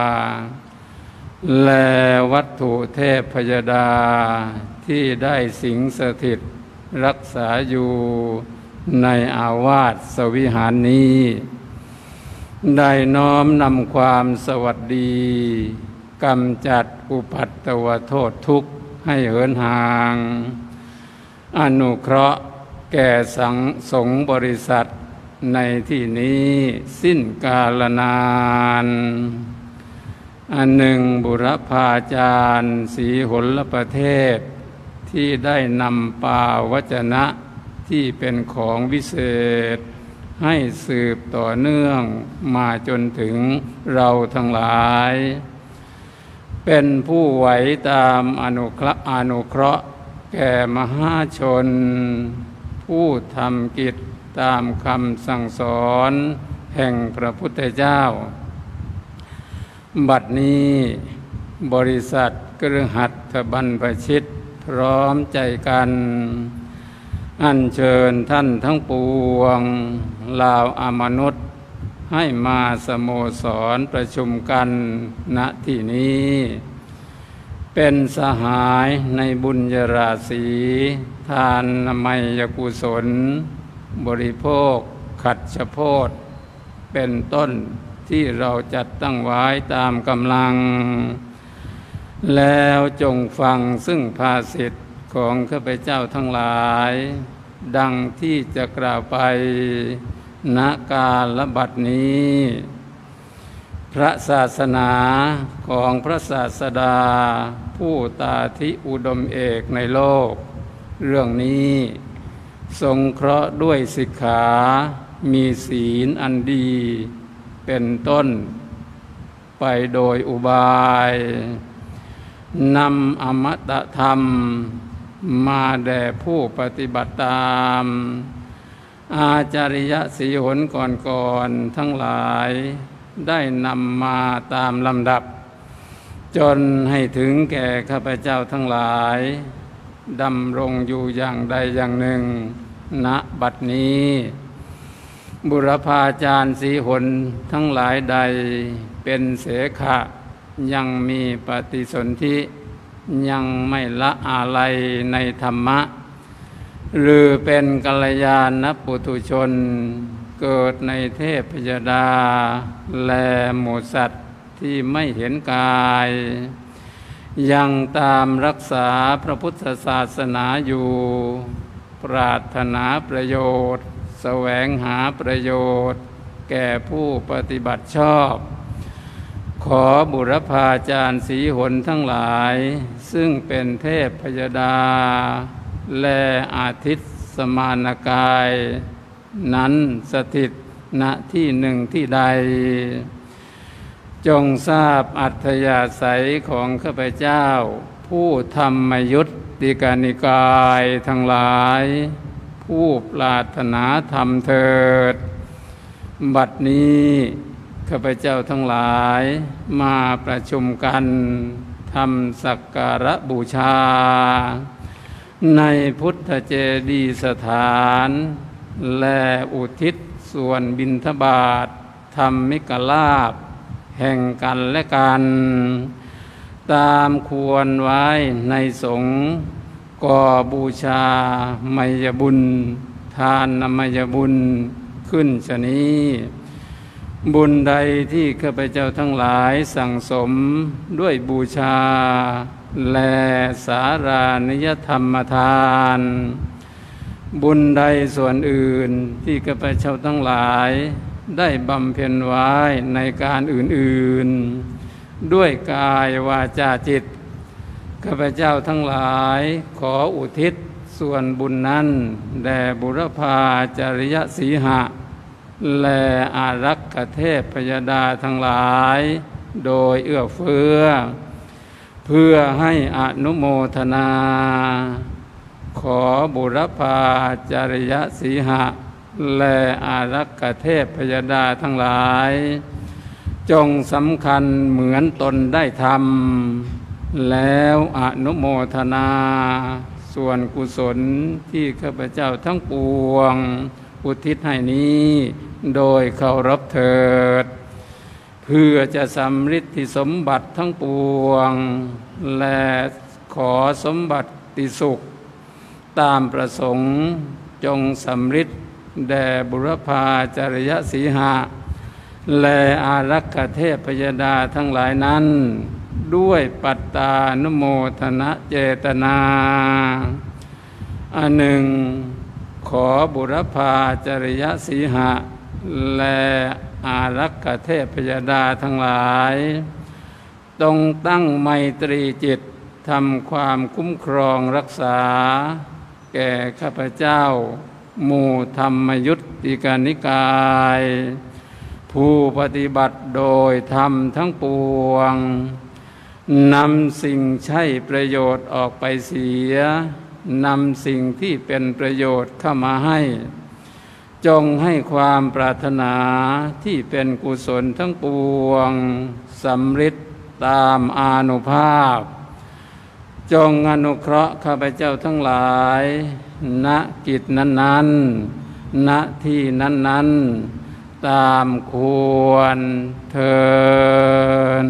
และวัตถุเทพยดาที่ได้สิงสถิตรักษาอยู่ในอาวาสสวิหารนี้ได้น้อมนำความสวัสดีกำจัดอุปัตตวโทษทุกข์ให้เหินห่างอนุเคราะห์แก่สังสงฆ์บริษัทในที่นี้สิ้นกาลนานอันหนึ่งบุรพาจารย์ศรีหลประเทศที่ได้นำปาวจนะที่เป็นของวิเศษให้สืบต่อเนื่องมาจนถึงเราทั้งหลายเป็นผู้ไหวตามอนุเคราะห์อนุเคราะห์แก่มหาชนผู้ทำกิจตามคำสั่งสอนแห่งพระพุทธเจ้าบัดนี้บริษัทกฤหัสถบรรพชิตพร้อมใจกันอัญเชิญท่านทั้งปวงลาวอมนุษย์ให้มาสโมสรประชุมกันณที่นี้เป็นสหายในบุญญาราศีทานนามัยกุศลบริโภคขัดชโพธเป็นต้นที่เราจัดตั้งไว้ตามกำลังแล้วจงฟังซึ่งภาษิตของข้าพเจ้าทั้งหลายดังที่จะกล่าวไปณกาลบัดนี้พระศาสนาของพระศาสดาผู้ตาธิอุดมเอกในโลกเรื่องนี้ทรงเคราะห์ด้วยสิกขามีศีลอันดีเป็นต้นไปโดยอุบายนำอมตะธรรมมาแด่ผู้ปฏิบัติตามอาจาริยสีหนก่อนๆทั้งหลายได้นำมาตามลำดับจนให้ถึงแก่ข้าพเจ้าทั้งหลายดำรงอยู่อย่างใดอย่างหนึ่งณบัดนี้บุรพาจารย์สีหนทั้งหลายใดเป็นเสขะยังมีปฏิสนธิยังไม่ละอาลัยในธรรมะหรือเป็นกัลยาณปุถุชนเกิดในเทพยดาและหมู่สัตว์ที่ไม่เห็นกายยังตามรักษาพระพุทธศาสนาอยู่ปรารถนาประโยชน์แสวงหาประโยชน์แก่ผู้ปฏิบัติชอบขอบุรพาจารย์สีหนทั้งหลายซึ่งเป็นเทพพยดาและอาทิตย์สมานกายนั้นสถิตณที่หนึ่งที่ใดจงทราบอัธยาศัยของข้าพเจ้าผู้ธรรมยุติกานิกายทั้งหลายผู้ปรารถนาธรรมเถิดบัดนี้ข้าพเจ้าทั้งหลายมาประชุมกันทำสักการะบูชาในพุทธเจดีย์สถานและอุทิศส่วนบิณฑบาตธรรมิกลาภแห่งกันและกันตามควรไว้ในสงฆ์ก่อบูชาไมยบุญทานนมยบุญขึ้นชนี้บุญใดที่ข้าพเจ้าทั้งหลายสั่งสมด้วยบูชาและสารานิยธรรมทานบุญใดส่วนอื่นที่ข้าพเจ้าทั้งหลายได้บำเพ็ญไว้ในการอื่นๆด้วยกายวาจาจิตข้าพเจ้าทั้งหลายขออุทิศส่วนบุญนั้นแด่บุรพาจริยสีหะและอารักขเทพพยดาทั้งหลายโดยเอื้อเฟื้อเพื่อให้อนุโมทนาขอบุรพาจริยสีหะและอารักขเทพพยดาทั้งหลายจงสำคัญเหมือนตนได้ทำแล้วอนุโมทนาส่วนกุศลที่ข้าพเจ้าทั้งปวงอุทิศให้นี้โดยเคารพเถิดเพื่อจะสำฤทธิสมบัติทั้งปวงและขอสมบัติสุขตามประสงค์จงสำฤทธิ์แด่บุรพาจริยสีหะและอารักขเทพยดาทั้งหลายนั้นด้วยปัตตานุโมทนะเจตนาอันหนึ่งขอบุรพาจริยสีหะและอารักขเทพยดาทั้งหลายต้องตั้งไมตรีจิตทำความคุ้มครองรักษาแก่ข้าพเจ้าหมู่ธรรมยุติกานิกายผู้ปฏิบัติโดยธรรมทั้งปวงนำสิ่งใช้ประโยชน์ออกไปเสียนำสิ่งที่เป็นประโยชน์เข้ามาให้จงให้ความปรารถนาที่เป็นกุศลทั้งปวงสำฤทธิ์ตามอานุภาพจงอนุเคราะห์ข้าพเจ้าทั้งหลายณกิจนั้นๆณที่นั้นๆตามควรเทิน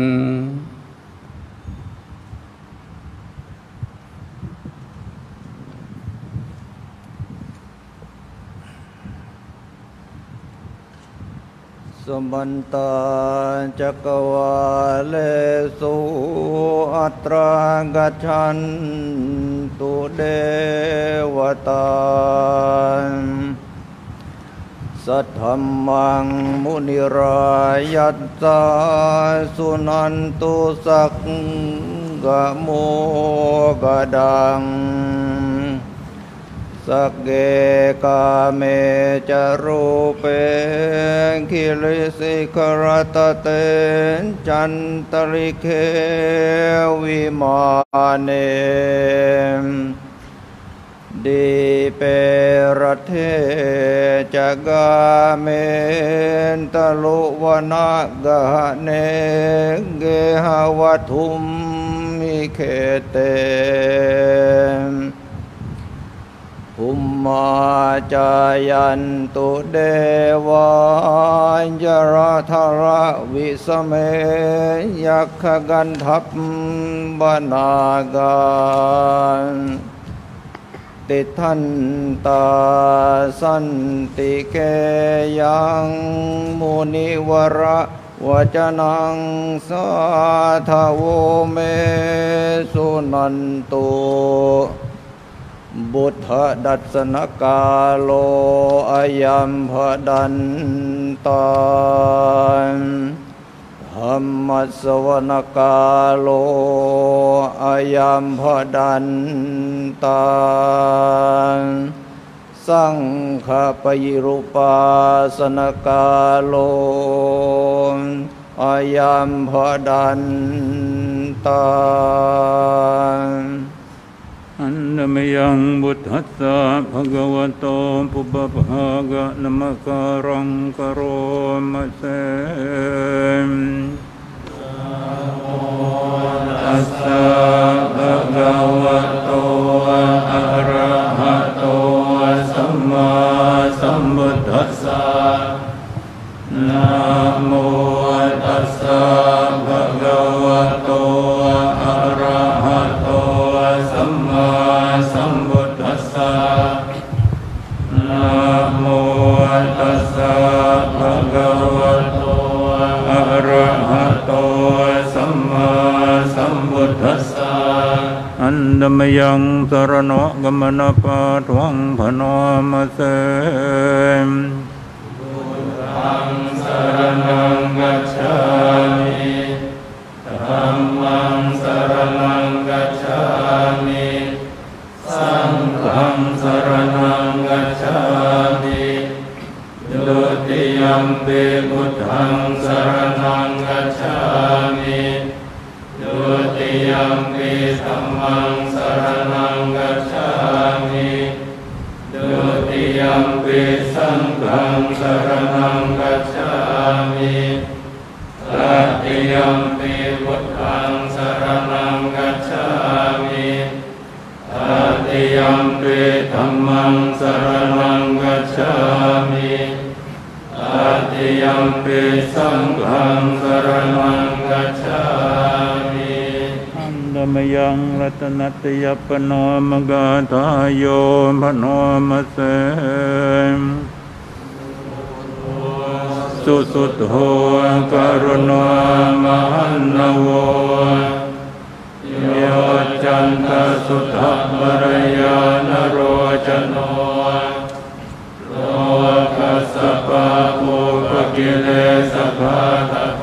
สมันตาจักวาเลสุอัตรากัจฉันตุเดวตาสสัทธัมมังมุนิรายัตตาสุนันตุสักกะโมกะดังสักเกกาเมจารูเปคิลิสิกรตเตจันตริเควิมาเนดีเปรเทจกาเมนตลุวนะกะเนเกหวัตุมมิเขเตภุมมาจายันตุเดวายราธระวิสเมยัคขกันทัพบนาการติทันตาสันติเกยังมุนิวระวจนังสาทาโวเมสุนันตุบุตถดัสสนกาโลอายัมภดันตานธรรมสวนกาโลอายัมภดันตานสังฆปยิรุปาสนกาโลอายัมภดันตานอันนมยังบุตตัสสะภะคะวะโตปุพพะกะนะมะการังกะโรมะเสตัสสะภะคะวะโตอะระหะโตสัมมาสัมพุทธัสสะนะโมตัสสะภะคะวะโตอะระหะโตสัมมาสัมพุทธัสสะนะโมตัสสะภะคะวะโตอะระหะโตสัมมาสัมพุทธัสสะอันดมยังสรณะกัมมนะปะทวังพนามเสธังสรณังกัจฉามิธัมมังสรณังกัจฉามิสังฆังสรณังกัจฉามิดุติยัมปิพุทธังสรณังกัจฉามิดุติยัมปิธัมมังสรณังกัจฉามิดุติยัมปิสังฆังสรณังกัจฉามิตติยัมปิพุทธังสรณังกัจฉามิตติยัมปิธัมมังสรณังกัจฉามิตติยัมปิสังฆังสรณังกัจฉามิอันดมยังรัตนัตยปนามกาทายโยพนมเสสุสุตโหกรุณามหันนโวโยจันทสุทธบรยานโรจโนโลกัสสะปะโภคกิเลสภาทโค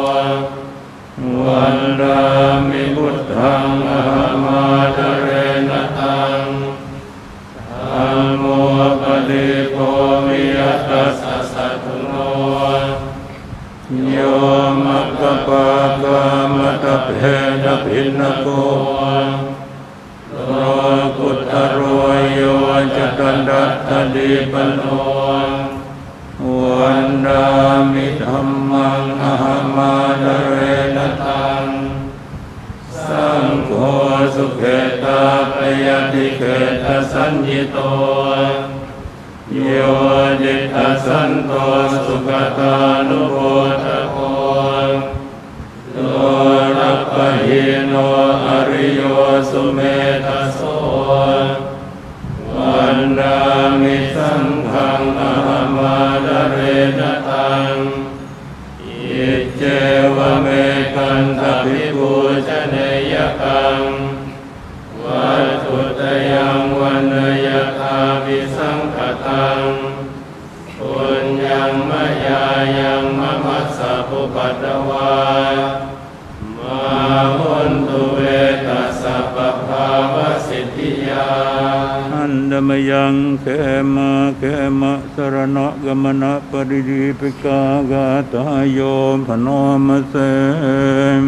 วันดามิพุทธังอหมาดเรนตังธัมโมปฏิโภวิยตัสสะสัทโนโยมัคคปะกามตะเพดภินนโกโลกุตตโรโยจตันดัตถดิปโนวันดามิธัมมังอหมาดเรนตังสังโฆสุเขตาปยติเขตสัญญิโตโยจิตสันโตสุขตานุโภทโกโลรัพหิโนอริโยสุเมธโสวันดามิสังฆังอหมาดเรนตังอิเจวเมกันทภิปูชเนยกังวัตถุตยังวันยธาวิสังขตังปุญญดมยังเขมาเขมะสรณะกมนะปริดีปิกากาตายโยพนมเสม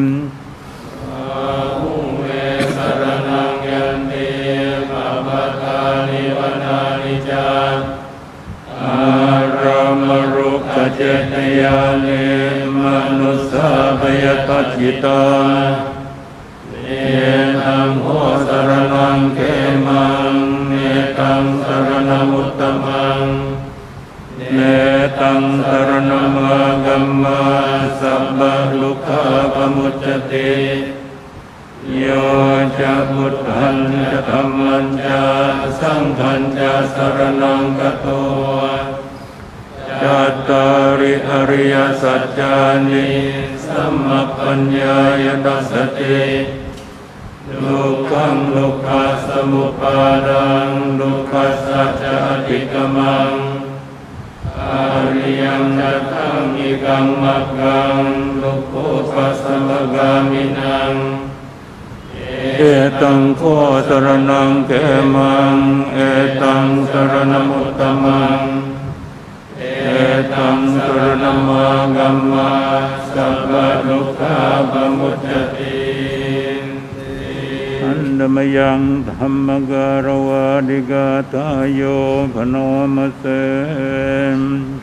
อารามรุกขเจตยานิมนุสสาปยตัจจิตังเนตังโหสรณังเขมังเนตังสรณมุตตมังเนตังสรณมากัมมาสัพพะลุกขาปมุจจติโยจะพุทธันจะธัมมัญจะสังฆัญจะสรณังกัตโตจัตตาริอริยสัจจานิสัมมัปปัญญายตัสสติลุกขังลุกขัสสมุปปาดังลุกขัสสัจจะอธิกมังอริยังจัตตังอิกังมัคคังลุกขุปัสสะกามินังเอตังโคสรณังเขมังเอตังสรณมุตตมังเอตังสรณมากัมมาสัพพะลุกขาปมุจจติอันดมยังธัมมการวาดิกาตายโยพนมเสม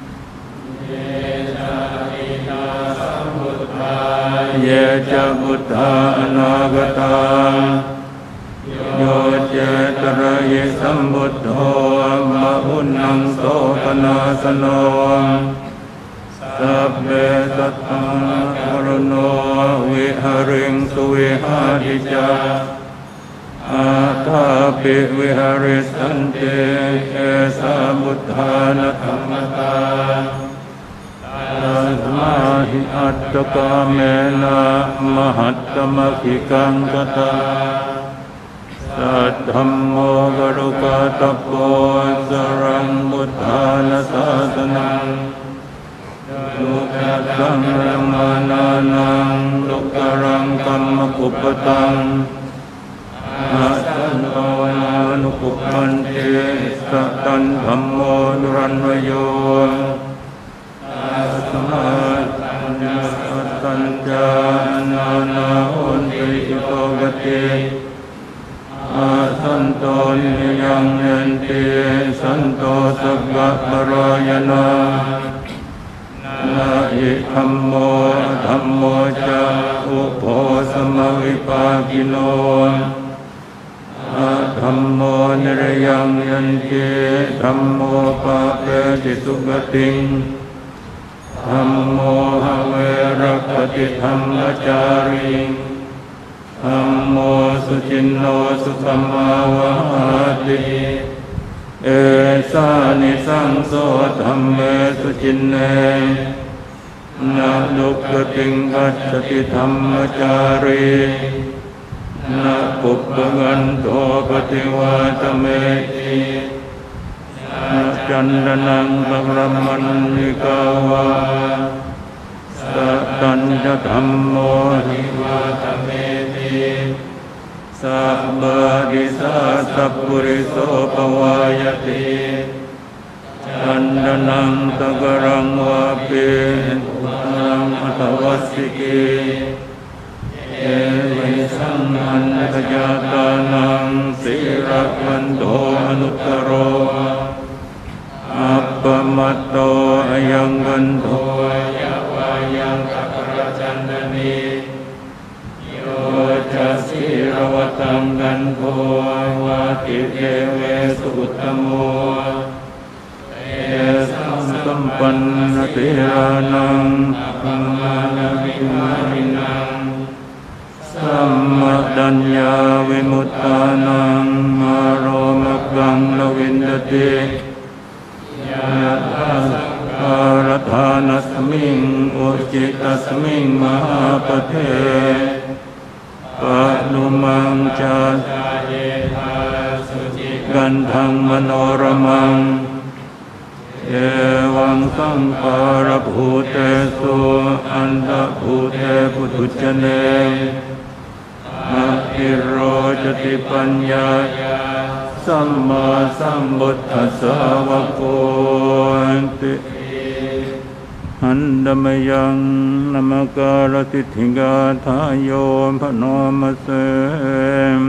เยจะพุทธาอนาคตาโยเจตระเยสัมพุทโธมะหุนังโสตนาสโนสัพเพสัตตากรโนวิหาริงสุวิหาริจาอาตาปิวิหาริสันติเอสาบุทธานธรรมตาตัสมาหิอัตตกาเมนะมหัตตมคิกังกตาสัทธัมโมกรุกาตโปสรังบุทธานสาสนังลุกขังรังมานานังลุกรังกัมมกุปตังอาตันภาวนานุกุปปันติสัตตันธัมโมนุรันวโยสัมมาสัตตัญจานานาโหติอิโตกติอาสันโตนิยังเยนติสันโตสัพพะปรายนานาอิธัมโมธัมโมจะอุปโภสมวิปากิโนอะธัมโมนิรยังยันติธัมโมปะเปติสุกติงธัมโมหะเวรัคติธัมมจาริงธัมโมสุจินโนสุขมาวะติเอสานิสังโสธัมเมสุจินเนนะดุกขติงกัจจติธัมมจารีนะปุปปะกันโตปฏิวาตเมตินะจันทนังปะรมันนิกาวาสัตตัญญธัมโมหิวาตเมติสัพพะดิสาสัพพุริโสปวายติจันทนังตะกรังวาปินังอัตวัสสิกิเอวิสังหันทยาตานังสิรักันโตอนุตตโรอัปปมัตโตอยังกันโตยะวายังกัปรจันทนีโยจะสิรวตังกันโทวาติเทเวสุตตโมเอสัมสัมปันนติรานังอัปปมาณวิมารินังสัมมาดัญญาวิมุตตานังมาโรมกังลวินดติยะถาสังฆารทานัสมิงอุจิตัสมิงมหาปเทปะนุมังจาเยธาสุจิกันทังมโนรมังเอวังสังขารภูเตสุอันตภูเตปุถุชเนอภิโรจติปัญญาสัมมาสัมพุทธัสสะวะโกติหันดมยังนมการติถิกาทายโยพนมเสม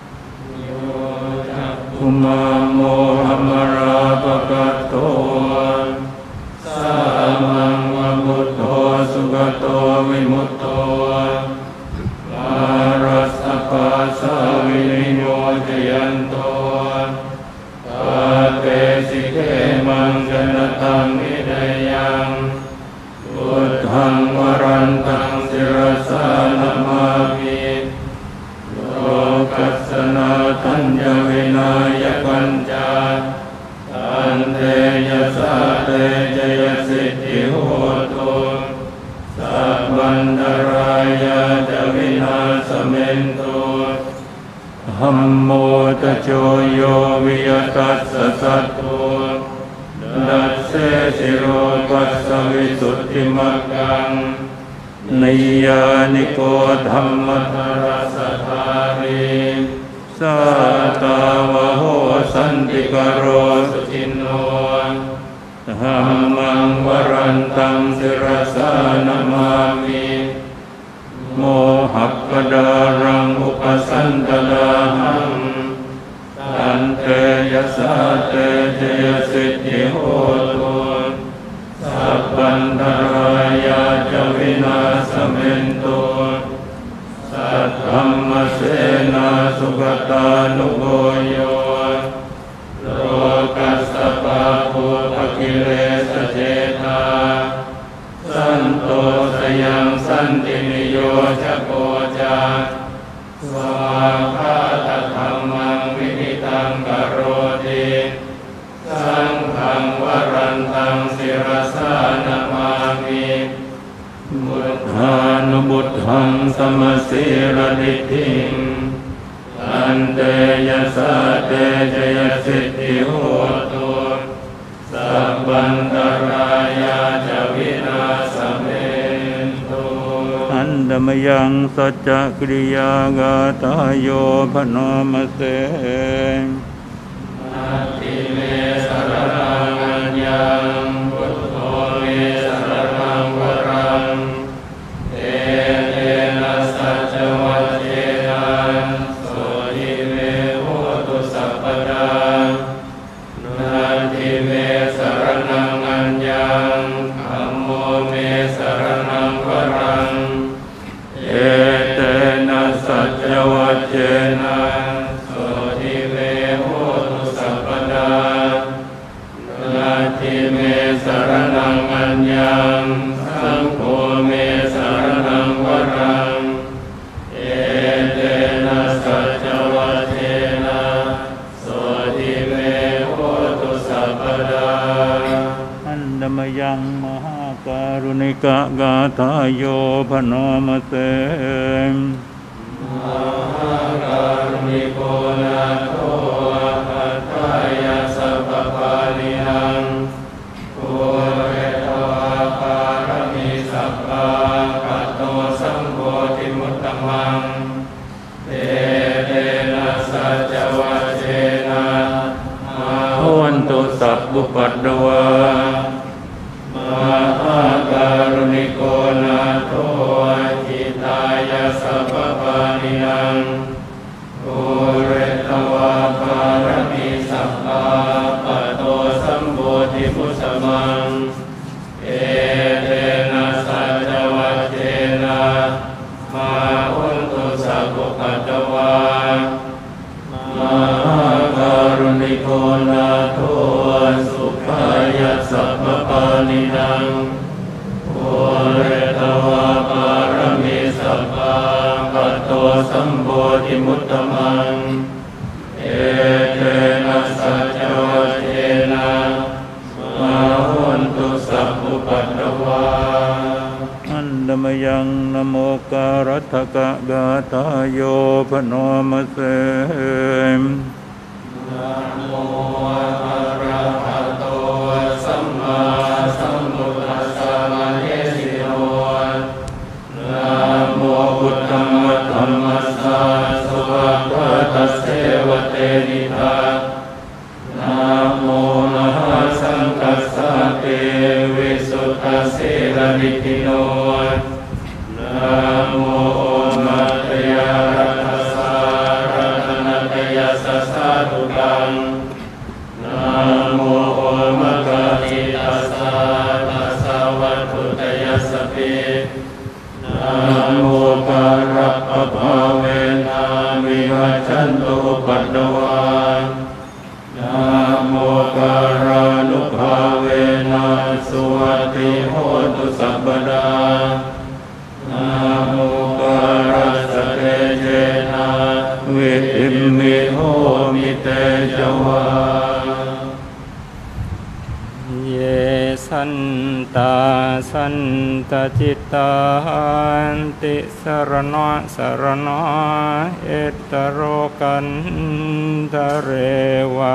อุมาโมหมราปะกะโตสัมมังวะมุตโตสุขโตวิมุตโตมารัสสะปัสสะวินิโยจยันโตปะเตสิเขมังจนตังนิเดยังพุทธังวรันตังศิรสานามามิโลกัสสนาทัญญวินายปัญจาตันเตยะสะเตจยสิทธิโหตุสัพพันธรายาจะวินาศเมนตุธัมโมตโชโยวิยตัสสะสัตตุดัสเสสิโรปัสสวิสุทธิมักขังนิยานิโกธัมมทรสธาริสัตตาวะโหสันติกโรสุจินโนธัมมังวรันตังศิรสานามามิโมหัปปดารังอุปสันตดาหังตันเตยะสะเตเจยสิทธิโหตุสัพพันธรายาจะวินาศเมนตุสัทธัมมเสนาสุขตานุโกโยโลกัสสปะภูปกิเลสเจธาสันโตสยังสันตินิโยชโกจาสวาคาตธัมมังวินิตังกโรติสังฆังวรันตังศิรสานามามิบุตธานุบุตถังสมสีรดิทิงอันเตยะสะเตจยสิทธิโหตุสัพพันธรายาจะวินาศเมนตุอันดมยังสัจจกริยากาตาโยพนมเสอัตติเมสรนังอัญญังพุทโธเมสรนังวรังเตเตนะสัจวัจเจนะโสทิเมโหตุสัพพดานัตติเมสรนังอัญญังธัมโมเมสรนังวรังเอเตนะสัจวัจเจนะโสทิเมโหตุสัพพดานัตติเมสรนังอัญญังสังโฆเมสรนังวรังเอเตนะสัจวัจเจนะโสทิเมโหตุสัพพดาอันดมยังมหาการุณิกะกาทาโยพนมเสมมหาการุณิโกนาโทอัตถายาสัพพปานิหังปุเรตวาปารมีสัพพะกัตโตสัมโพธิมุตตมังเตเตนะสัจวัจเจนะมาหวันตุสัพพุปัตตวามหาการุณิโกนาโทจิตายาสัพพปานิหังปุเรตวาปารมีสัพพะกัตโตสัมโพธิมุตตมังเอเตนะสัจวัจเจนะมาหุนตุสัพพุปัตตวามหาการุณิโกนาโทสุขายาสัพพปานิหังปุเรตวาปารมีสัพพะกัตโตสัมโพธิมุตตมังเอเตนะสัจวัจเจนะมาหุนตุสัพพุปัตตวาอันดมยังนโมการัตถกะกาทาโยพนมเสมนะโมอะระหะโตสัมมาสัมพุทธัสสะมะเหสิโนนะโมพุทธังธัมมัสสะสุภะคะตัสเสวะเตนิทาาตุกังนะโมมะกะทิตัสสะภะคะวะโตตยัสสะปินะโมการะปะภาเวนะวิวัชชันตุปัตตวานะโมการานุภาเวนะสุวัตติโหตุสัพพดานะโมการัสสะเตเจนะวิอิมมิโหมิเตจวาเยสันตาสันตจิตตาติสรณะสรณะเอตโรกันตะเรวา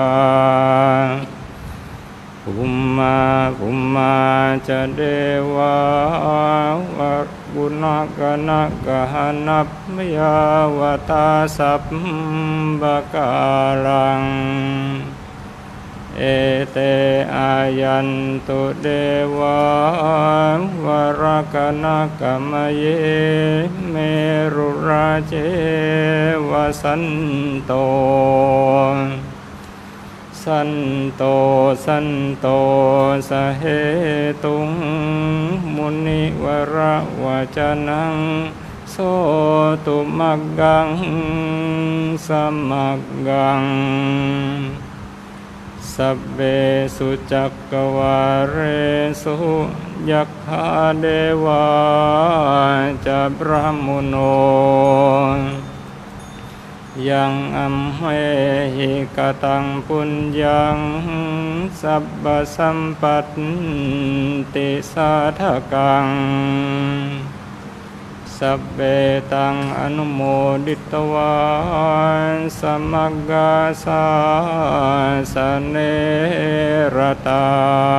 ภุมมาภุมมาจะเดวาวะกุณกนกหนับมยาวตาสัพบกาลังเอเตอายันตุเดวาวรกนกมเยเมรุราเจวสันโตสันโตสันโตสะเหตุงมุนิวระวจนังโสตุมักกังสมักกังสัพเพสุจักกวาเรสุยัคฆาเดวาจะพระมุโนยังอัมเหหิกตังปุญญังสัพพสัมปัตติสาทกังสัพเพตังอนุโมดิตวาสมักกาสาสเนรตา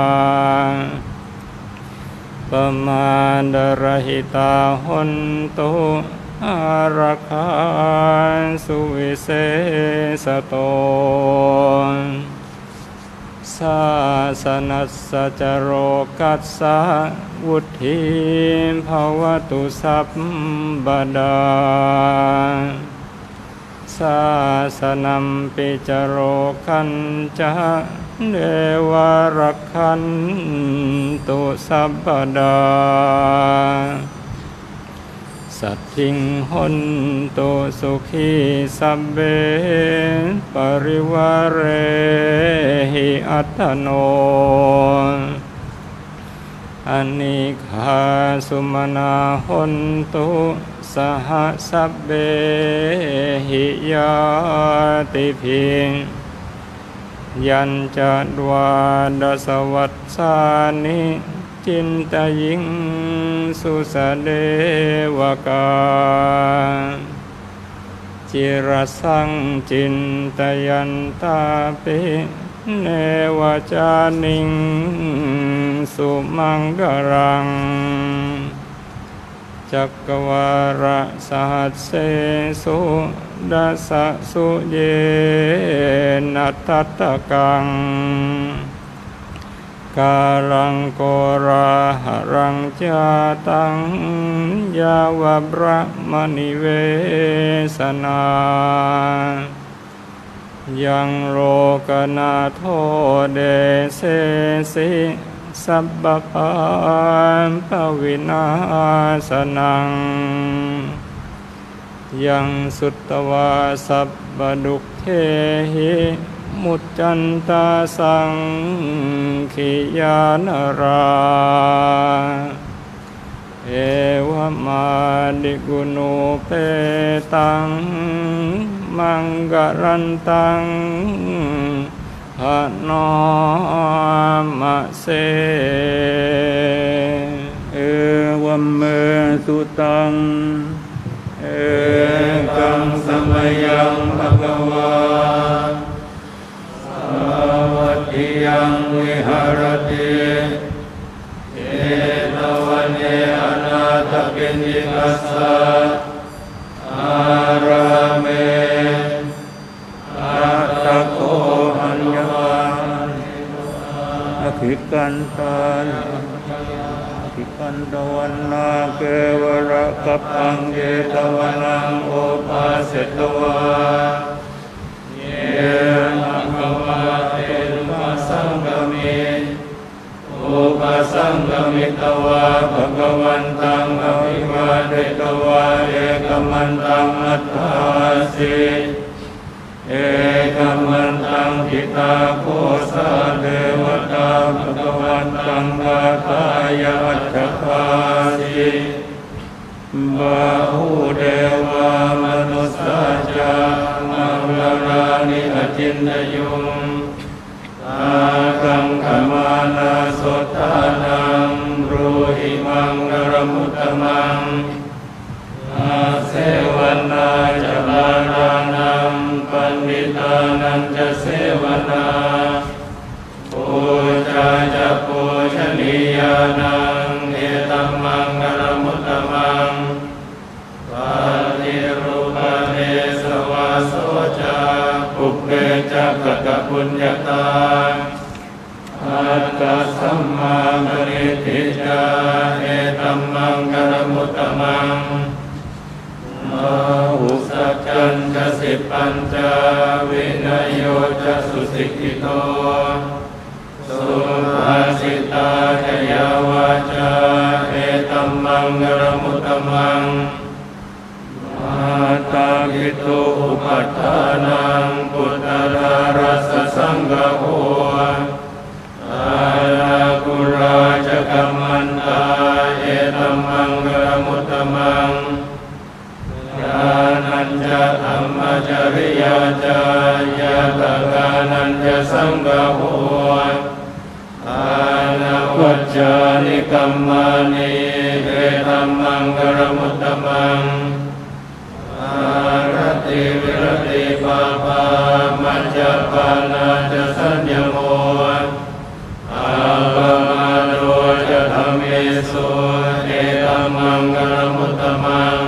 ปมาดรหิตาหนตุอารักขาสุวิเศษโตสาสนัสสจโรกัสสะวุฒิภวตุสัพพดาสาสนัมปิจโรคันจะเดวรักขันตุสัพพดาสัตถิงหนตุสุขีสัพเบปริวาเรหิอัตโนอานิฆาสุมนาหนตุสหสัพเบหิยาติภิยัญจะดวาดสวัสสานิจินตยิงสุสเดวกาจิรสังจินตยันตาปิเนวจานิงสุมังกรังจักกวาระสหัสเสสุดัสสะสุเยนัตตะกังกาลังโกราหรังจาตังยาวบระมณิเวสนายังโลกนาโทเดเสสิสัพพปานปวินาสนังยังสุตตวาสัพพดุขเขหิมุจจันตาสังขิยานราเอวมาดิกุโนเปตังมังกรันตังหะนอมะเสเอวัมเมสุตังเอกังสมยังภะคะวาสวัสดิยังวิหารติเอตวันเนอนาถปิณฑิกัสสะอาราเมอัตตโกหัญญาอภิกันตานทิกันตวันนาเกวระกัปปังเยตวนังโอภาเสตวาเยปิตาโคสะเทวตาภะคะวันตังวาทายาอัจฉคาสิบาหูเดวามนุสสาจามังลรานิอจินนยุงอากังขมานาสทานังรูหิมังกรมุตตมังอาเสวนาจะลานานังปันดิตานังจะเสวนาปูชาจะปูชนียานังเอตัมมังกรมุตตมังปาติรูปเทสวาโสจาปุเพจักขะปุญญาตาอัตตสัมมาปริทิจาเอตัมมังกรมุตตมังมาหุสัจจันจะสิปัญจวินโยจะสุสิกิโตสุภาสิตาจยาวาจาเอตัมมังกรมุตตมังมาตาภิตุอุปัฏฐานังปุตตรารัสสังฆโหอาลากุราชกัมมันตาเอตัมมังกรมุตตมังญาณัญจะธรรมจริยาจายาตกานัญจะสังฆโหอานาวัจจานิกัมมานิเอตัมมังกรมุตตมังอารติวิรติปาปามัจจปานาจะสัญญโมอาปมาโนจะธรรมเอสุเอตัมมังกรมุตตมัง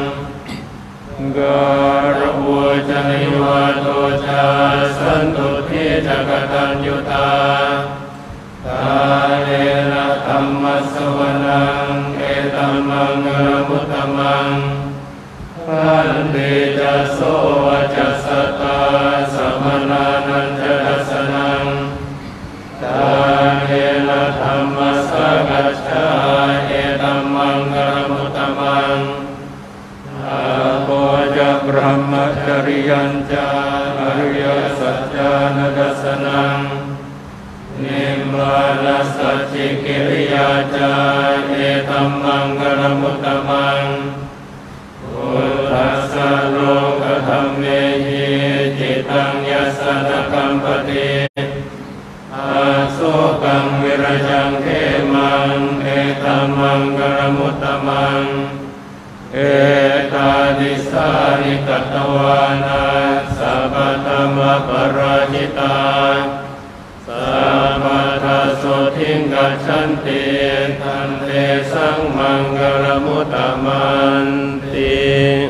การบูชนิวาโตชาสันตุทิจักตัญญุตากาเลนะธัมมัสสวนังเอตัมมังกรมุตตมังพันติจัสโสวัจสตาสัมมนานันจะดัสสนังกาเลนะธัมมัสสกัจฉาเอตัมมังกรมุตตมังอาโคจะบรมจริยัญจาอริยสัจจานดัสสนังนิมมานัสสัจจิกิริยาจาเอตัมมังกรมุตตมังพุทธัสสะโลกธรรมเมหิจิตังยัสสะนะกัมปติอาโสกังวิรจังเขมังเอตัมมังกรมุตตมังเอตาดิสานิกัตตวานาสัพพธรรมปราจิตาสัพพะโสทิงกัจฉันติทันเตสังมังกรมุตตมันติ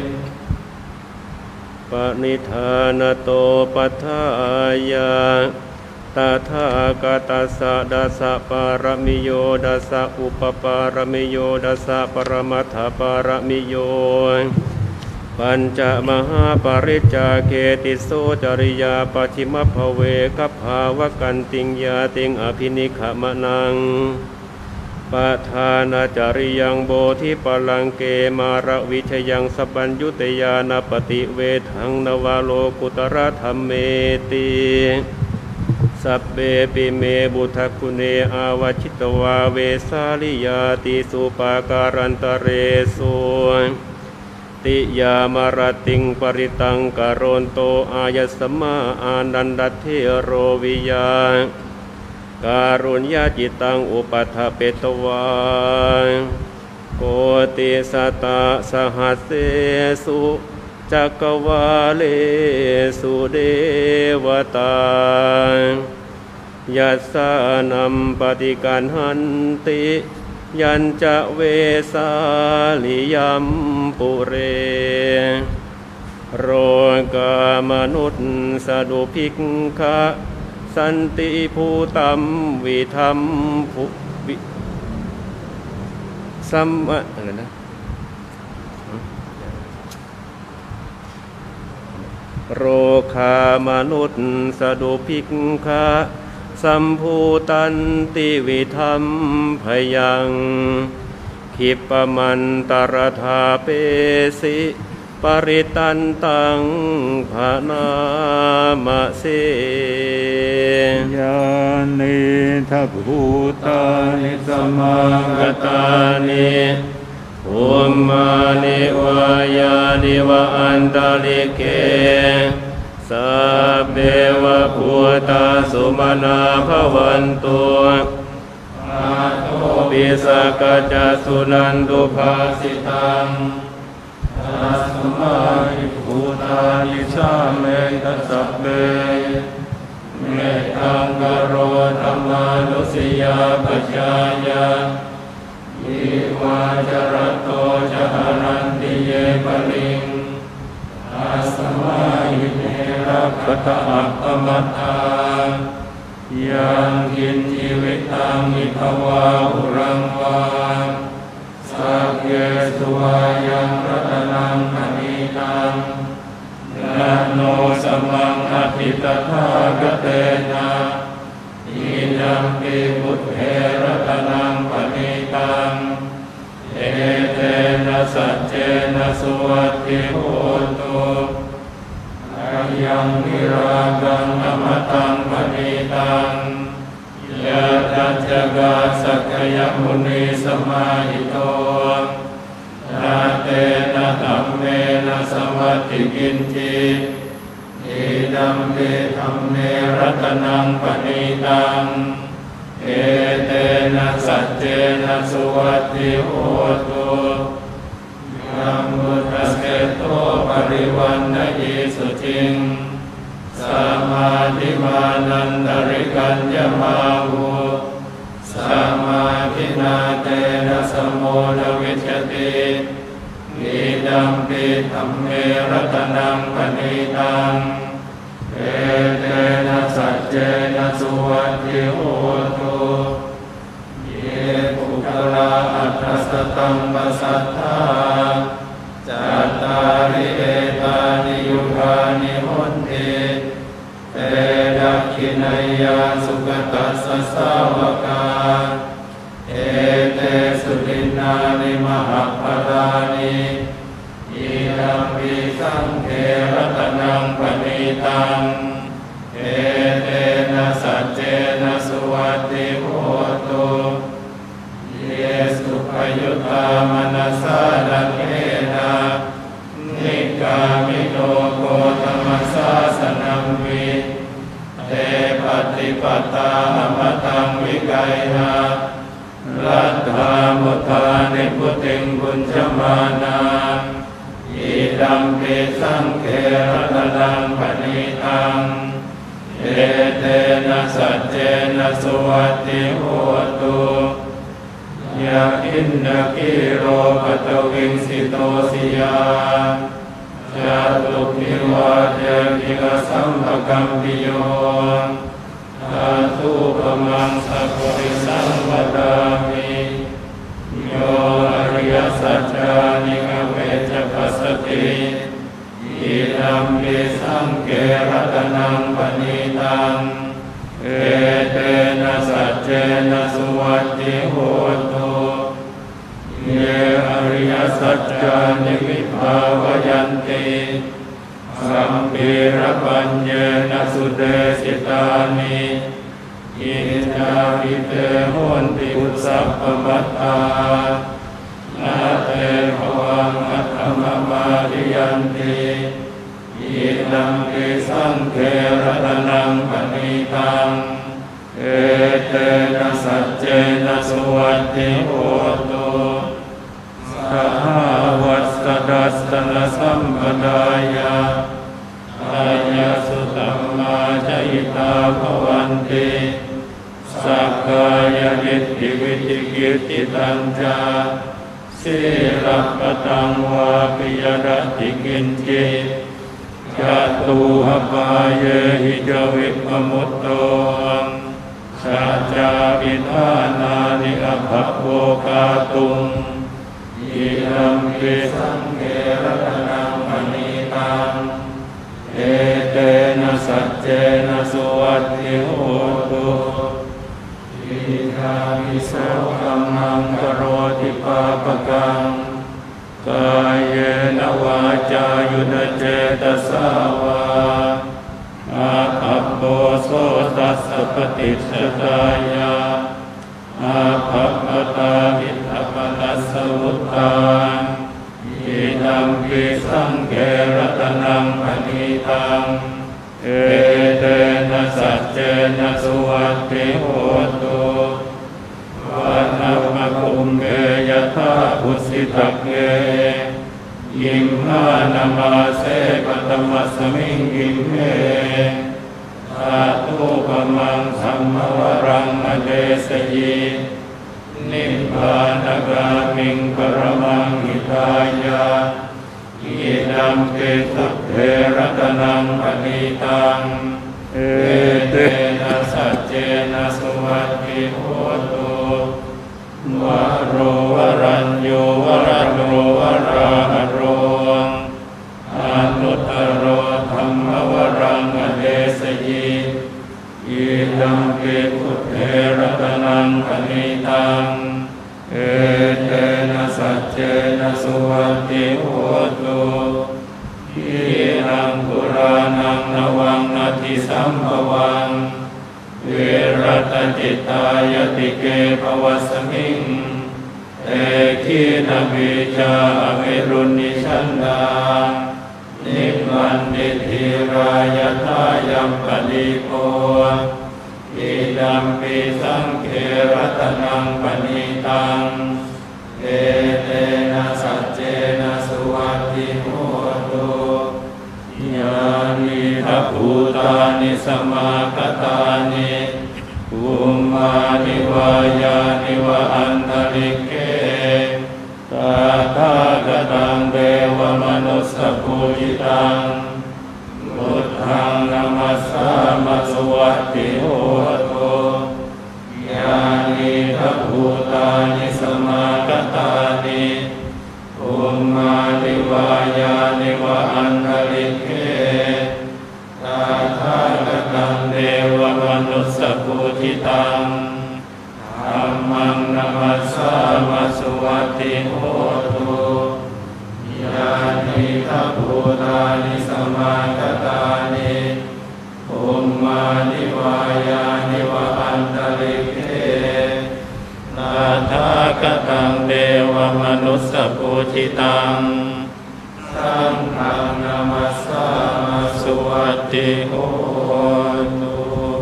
ปณิธานโตปัฏฐายาตถาคตัสสะดัสสะปารมิโยดัสสะอุปปารมิโยดัสสะปรมัตถปารมิโยปัญจมหาปริจจาเกติโสจริยาปัชิมภเวกัพภาวกันติงยาติงอภินิขมนังปะทานาจริยังโบธิปลังเกมาระวิชยังสปัญยุตยานปฏิเวทังนวาโลกุตระธรรมเมติสัพเบปิเมบุทคุเนอาวชิตวาเวสาลิยาติสุปาการันตเรสุติยามารติงปริตังกโรนโตอายสมาอานันดเทโรวิยาการุญญาจิตังอุปัฏฐเปตวาโกติสตะสหัสเสสุจักวาเลสุเดวตายัสสานัมปฏิกันหันติยัญจะเวสาลิยัมปุเรโรกามนุษสดุภิกขะสันติภูตัมวิธรรมภูวิสัมมะอะไรนะโรคามนุษสดุภิกขะสัมภูตันติวิธรรมพยังขิปมันตรธาเปสิปริตันตังภานามะเสยานิทัพภูตานิสมังกตานิภูมานิวายานิวะอันตลิเกสัพเพวะภูตาสุมาณาภวันตุอาโตปิสกัจจสุนันตุภาสิตังตัสมาหิภูตานิสาเมตัสสะเบเมตังกโรธัมมานุสิยาปัจจายาอิวาจรโตจหรันติเยปลิงตัสมาหิเนระปัตตะอัปปมัตตายังกินชีวิตังมิภวาอุรังวาสักเกสุวายังรัตนังมณีตังนะโนสมังอภิตถากเตนะอินัมปิพุทเทรัตนังปณิตังเอเตนะสัจเจนะสุวัตติโหตุอายังวิรากังอมตังปณิตังยะตัจจกาสักยมุนีสมาหิโตนาเตนะธัมเมนะสวัตติกินจิอิดัมเปธัมเมรัตนังปณิตังเอเตนะสัจเจนะสุวัตติโหตุยัมมุตสเสโตปริวันนะเยสุจิงสัมมาทิมานันตริกัญญมาหุสัมมาทินาเตนะสมโมนวิชติอิดัมปิธัมเมรัตนังปณิตังเอเตนะสัจเจนะสุวัตติโหตุเยปุคลาอัตถสตัมปสัทธาจัตตาริเอตานิยุคานิหนติเตดักขินัยยาสุขตัสสะสาวกาเอเตสุตินานิมหาปทานิอิดัมปิสังเขรัตนังปณิตังเอเตนะสัจเจนะสุวัตติโหตุเยสุขยุตตามนัสสะดักเขนะนิกามิโนโกตมัสสะสนัมวิเตปฏิปตาอมตังวิกัยนารัตถามุทานิพุติงบุญชมานาอิดัมปิสังเขรัตนังปณิตังเอเตนะสัจเจนะสุวัตติโหตุยะอินนาคิโรปตวิงสิโตสิยาจาตุพิวาเทกิกสัมภกัมปิโยทาตุปมังสัพพิสัมปดามิโยอริยสัจจานิกเวจปัสสติอิดัมปิสังเขรัตนังปณิตังเอเตนะสัจเจนะสุวัตติโหตุเยอริยสัจจานิวิภาวยันติสัมปีระปัญเยนะสุเดสิตานิอิจาปิเตโหนติอุสสัพพมัตตานาเตภวังอัตถมมาริยันติอิดัมปิสังเขรัตนังปณิตังเอเตนะสัจเจนะสุวัตติโหตุสหวัสสดัสสนสัมปดายาอายาสุตัมมาจยิตาภวันติสักกายทิฏฐิวิจิกิจติตัญจาสีรัปตังวาปิยรติกินจิจตุหปายเยหิจวิปมุตโตสัจจาปิธานานิอภโภคาตุงอิดัมปิสังเขรัตนังปณิตังเอเตนะสัจเจนะสุวัตติโหตุอิทามิโสกัมมังกโรติปาปกังกายเยนวาจายุนเจตสาวาอาภัพโพโสตัสสปฏิสตายาอาภะมตาอิทธปนัสสมุตตาอิดัมปิสังเกรตนังปณิตังเอเตนะสัจเจนะสุวัตติโหตุวันนัมมะคุมเกยะทาพุสิตักเกยิมหานามาเสปตมัสมิงกิมเมธาตุปมังสัมมวรังอเดสยีนิพพานกามิงปรมังหิตายาอิดัมปิสุเทระตนังปณิตังเอเตนะสัจเจนะสุวัตติโหตุวะโรวรัญโยวรัตโรวราหโรอนุตตโรธัมมวรังอเดสยีอิดัมปิพุทเทระตนังปณิตังเอเตนะสัจเจนะสุวัตติโหตุอิรังปุรานังนวังนาทิสัมภวังเวรัตจิตายติเกภวสมิงเอขีนามิจาอเวรุณิชันดานิพพันติธีรายทายัมปฏิโภอิดัมปิสังเขรัตนังปณิตังเอเตนะสัจเจนะสุวัตติโหตุญาณิทัพภูตานิสมาคตานิภูมานิวายานิวะอันตริเกตถาคตังเทวมนุสสภูจิตังพุทธังนามัสสามาสุวัตติโหตุญาณิทัพภูตานิสมาคตานิภูมานิวายานิวะอันตริเกตถาคตังเทวมนุสสภูจิตังธัมมังนามัสสามาสุวัตติโหตุญาณิทัพภูตานิสมาคตานิภูมานิวายานิวะอันตริเกนาถาคตังเทวมนุสสภูจิตังสังฆังนามัสสามาสุวัตติโหตุ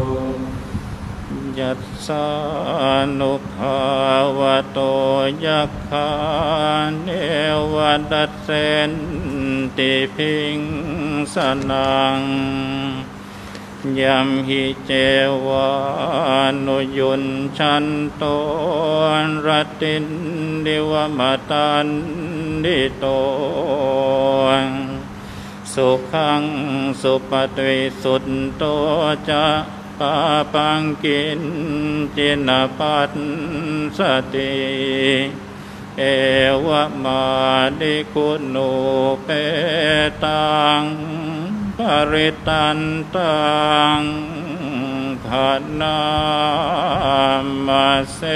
ยัสสานุภาวะโตยัคขะเนวดัสเสนติพิงสนังยัมหิเจวานุยุนชันโตรตินดิวมตันดิโตสุขังสุปฏิสุตโตจะปาปังกินจินปัสสติเอวะมาดิคุโนเปตังปริตันตังภานามาเส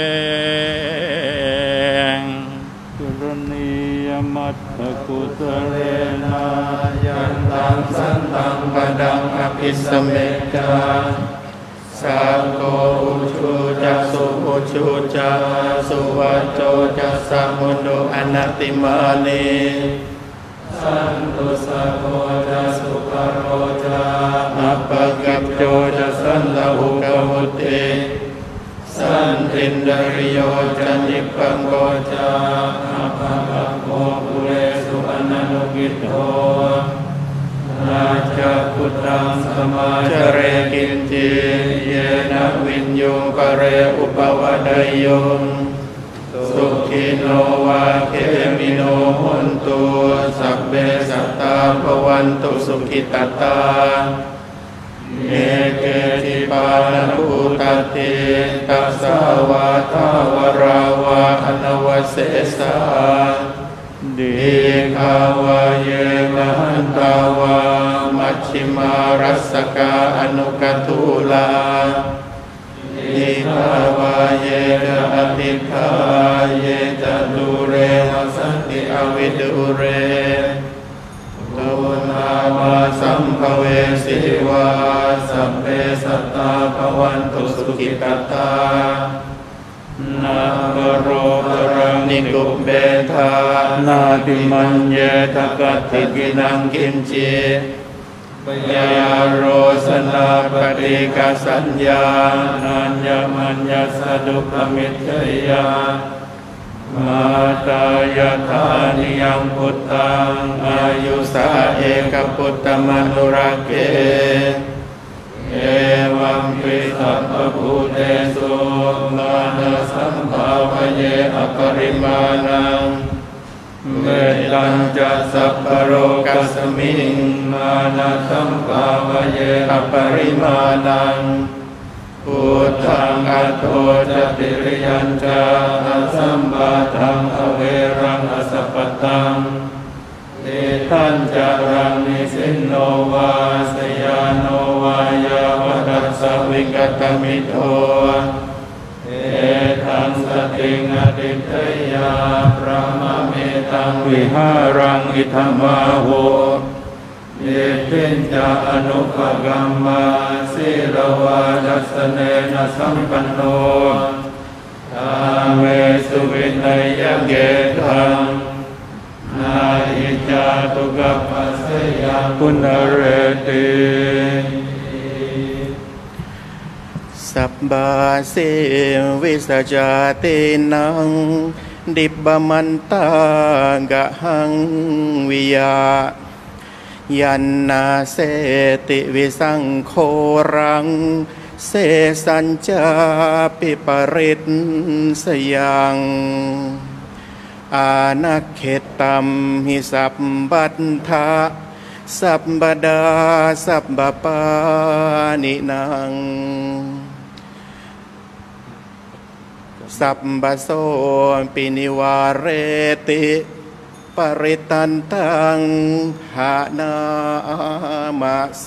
กุรณียมัตถกุตเรนะยันตังสันตังปดังอภิสเมจาสัพโตอุชูจักสุอุชูจักสุวัจโจจักสัมมุโนอนัตติมานีสันตุสัพโพจักสุปโรจักอัปปกัปโจจักสันลหุกมุติสันตินดริโยจันิปปังโกจักอัปปกัปโมปุเรสุอนันตุกิโตราชพุทธังสมาจเรกินจิเยนะวินยุงปะเรอุปวัฏโยสุขิโนวาเคมิโนหนตุสัพเพสัตตาภวันตุสุขิตตาเอเกติปานภูตติตัสสาวาทาวราวาอนวเสสาดีขาวาเยมหันตาวามัชฌิมารัสสกาอนุกตุลาดีขาวาเยจะอติคาเยจะดูเรหสันติอวิดูเรตุนามาวาสัมภเวสีวาสัพเพสัตตาภวันตุสุขิตตานาคโรปรังนิกุเบธานาติมัญเยทกัตถิกินังกิมจิปยาโรสนาปฏิกสัญญานัญญมัญญสดุขมิทยามาตายาธานิยังพุทธังอายุสาเอกพุทธมนุรักเกเอวัมปิสัพพพุเตสุมานะสัมภาวเยอปริมาณังเมตตัญจะสัพพโรกัสมิงมานะสัมภาวเยอปริมาณังพุทธังอัตโตจะติริยัญจาสัมบาทังอเวรังอสัพพตังเตทัญจารังนิสินโนวาสยานโนวายาวทัสสวิกตมิโทเอทังสติงอติเทยาพระมะเมตังวิหารังอิทัมมาโหเยตินจาอนุปกัมมาสิรวาดัสเนนะสัมปันโนธาเวสุวินัยยเกตังนาหิจาตุกัปปัสสยาปุณเรติสับบาสิวิสจาตินังดิบบมันตากะหังวิยายันนาเสติวิสังโฆรังเสสัญจาปิปริตสยังอานักเขตตัมหิสัพบัตถะสัพบดาสัพบปานินังสัพบโสปินิวาเรติปริตันตังหานามาเส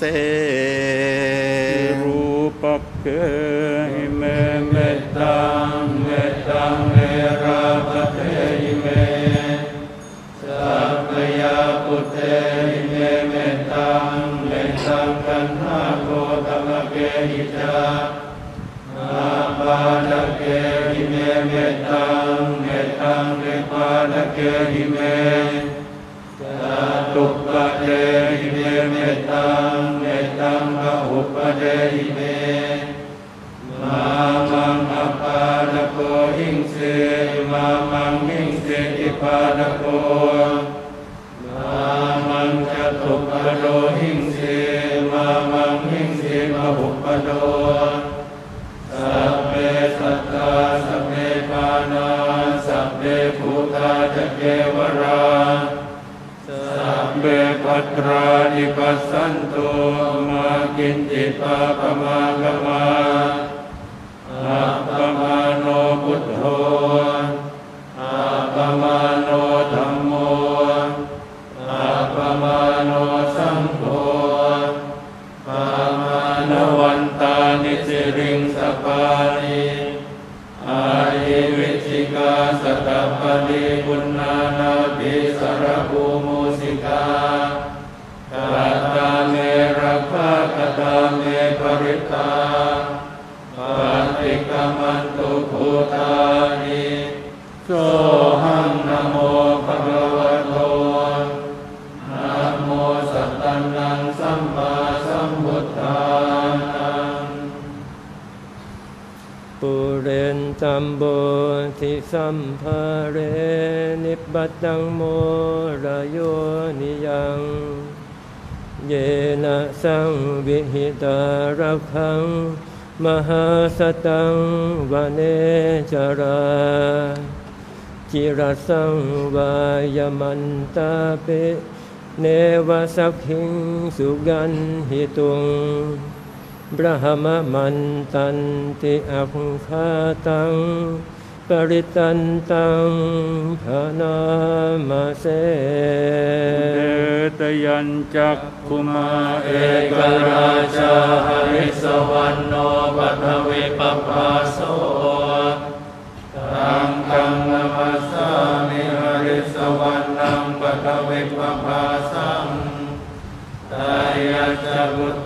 รูปเกหิเมเมตังเมตังเมราปเทหิเมสัพพยาปุเตหิเมเมตังเมตังกันหาโกตมะเกหิจาอาปาดเกหิเมเมตังเมตังเกปาดเกหิเมตุปะเดหิเมเมตังเมตังกะอุปเดหิเมมามังอปาดโกหิงเสมามังหิงเสอิปาดโกมามังจะตุปะโดหิงเสมามังหิงเสมะหุปโดสัพเพสัตตาสัพเพปานาสัพเพภูตาจะเกวราสัพเพภัตรานิปัสสันตุมากินจิปาปมากมาอัปปมาโนพุทโธอัปปมาโนธัมโมอัปปมาโนสังโฆปามานวันตานิสิริงสปานิอาหิวิชิกาสตัปปฏิปุณนานาภิสรภูมุสิกากัตตาเมรักขะกัตตาเมปริตตาปฏิกรรมันตุภูตานิโสหังนะโมภะคะวะโตนะโมสัตตังนังสัมมาสัมพุทธานังปุเรนตัมโบทิสัมภะเรนิบบัตตังโมระโยนิยังเยนะสังวิหิตารักขังมหาสตังวเนจาราจิรสังวายมันตาเปเนวสักขิงสุกันหิตุงบรหมมันตันติอัคคาตังปริตันตังภนามาเสเดตยัญจักขุมาเอกราชาหริสวรรณโนปัทวิปปาโสตังกังนมัสสามิหริสวรรณังปัทวิปปาสังตั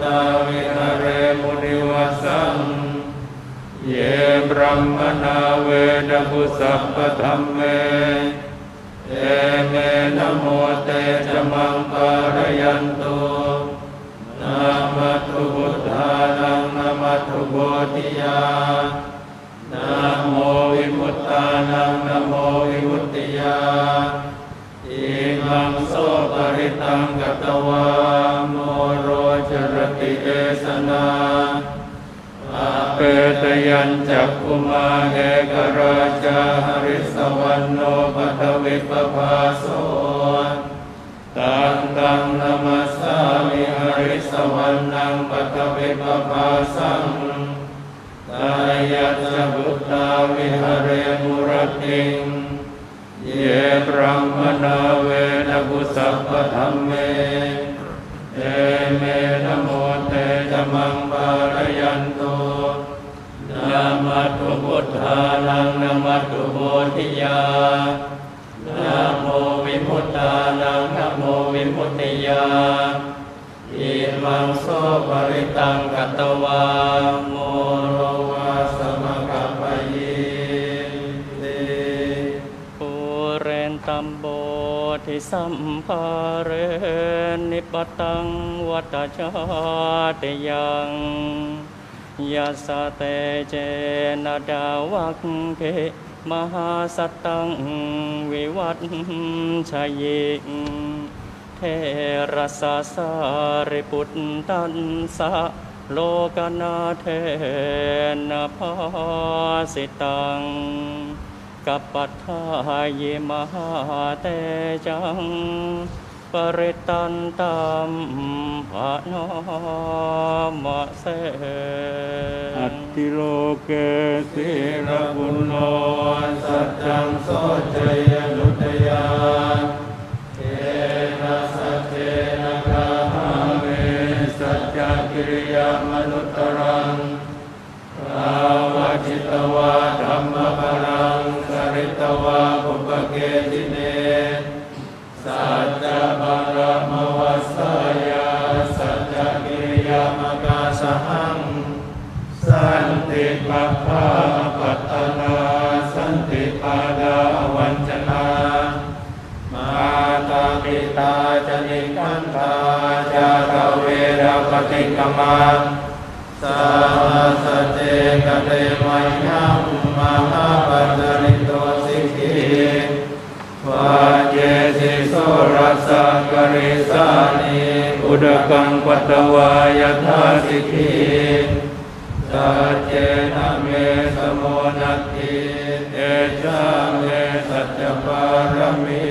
าวิหาเรมุนิวัสสังเยบรัมมนาเวนะภุสัพพะธัมเมเอเมนะโมเตจมังปารยันตุนะมัตถุพุทธานังนะมัตถุโพธิยานะโมวิมุตตานังนะโมวิมุตติยาอิมังโสปริตังกัตตวาโมโรจรติเอสนาอาเปตยัญจักขุมาเอกราชาหริสวรรณโนปัทวิปภาโสตังตังนามัสสามิหริสวรรณังปัทวิปภาสังตายัจบุตตาวิหเรมุรติงเยบรัมมนาเวนะภุสัพพะธัมเมเอเมนะโมเตจมังปารยันตุนะมัตถุพุทธานังนะมัตถุโพธิยานะโมวิมุตตานังนะโมวิมุตติยาอิมังโสปริตังกัตตวาโมโรวาสมกัปปะยิเตปุเรนตัมโบธิสัมภาเรนิปตังวัฏจาติยังยัสสะเตเจนะดาวัคเคมหาสัตตังวิวัตชัยเทระสะสาริปุตตันสะโลกนาเทนะภาสิตังกัปปัฏฐายมหาเตจังปริตันตัมภะนามะเสอัตติโลเกสิรปุณโนสัจจังโสเจยนุตยาเทนะสัจเจนะกาหาเมสัจจกิริยามนุตตรังภาวะจิตวาธัมมปรังสริตวาปุปเกติเนสัจจะบารมวัสสายาสัจจกิริยามกาสหังสันติปัปภาปัตตนาสันติปาดาวัญจนามาตาปิตาจนิคันธาจาตเวรปฏิกมาสาสเจกเตมัยยัมมหาปัจจริโตสิกขีวาเจสิโสรัสสะกริสานิอุดกังปัตตวายทาสิกขีสัจเจนะเมสโมนัตถิเอชะเมสัจจปารมี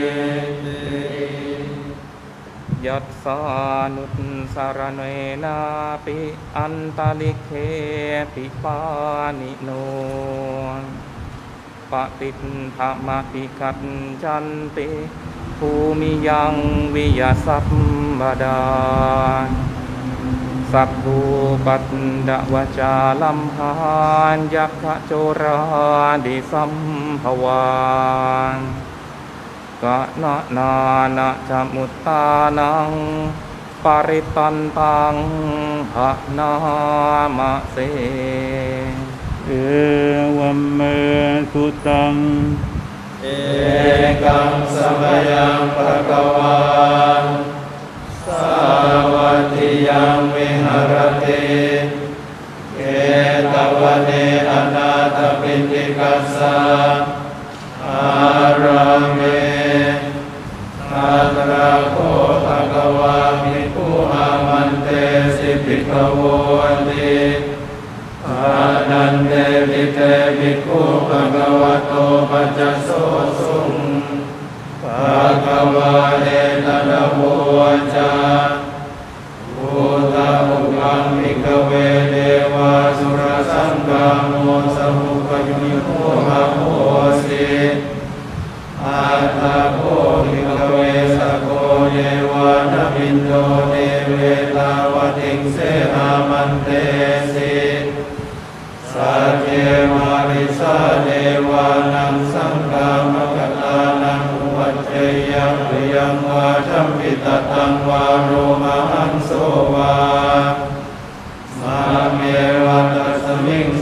ยัสสานุตสารเนนาปิอันตลิเคปิปานิโนปฏิภะมะปิกัจจันติภูมิยังวิยาสัพพดาสัพพุปัตตะวจาลัมหานยักขโจราดิสัมภวานกะนะนานะจมุตตานังปริตันตังภะนามะเสเอวัมเมสุตังเอกังสมยังภะคะวาสาวัตถิยังวิหรติเกตวเนอนาถปิณฑิกัสสะอาราเมอาตระโคภะคะวาภิกขุอามันเตสิภิกขโวติอานันเตภิเตภิกขุภะคะวะโตปัจจโสสุงภะคะวะเอตนะโมจาภูตะภุกังภิกขเวเดวะสุรสังฆาโมสมุปยุนิโมหะโมสิอาตาโภภิกขเวสะโกเยวะนะมินโตเดเวตาวติงเสนามันเตสิสัจเจมาริสาเดวานังสังฆามกตานังอุปัจเจยังปิยังวาชัมปิตตังวาโรมหังโสวา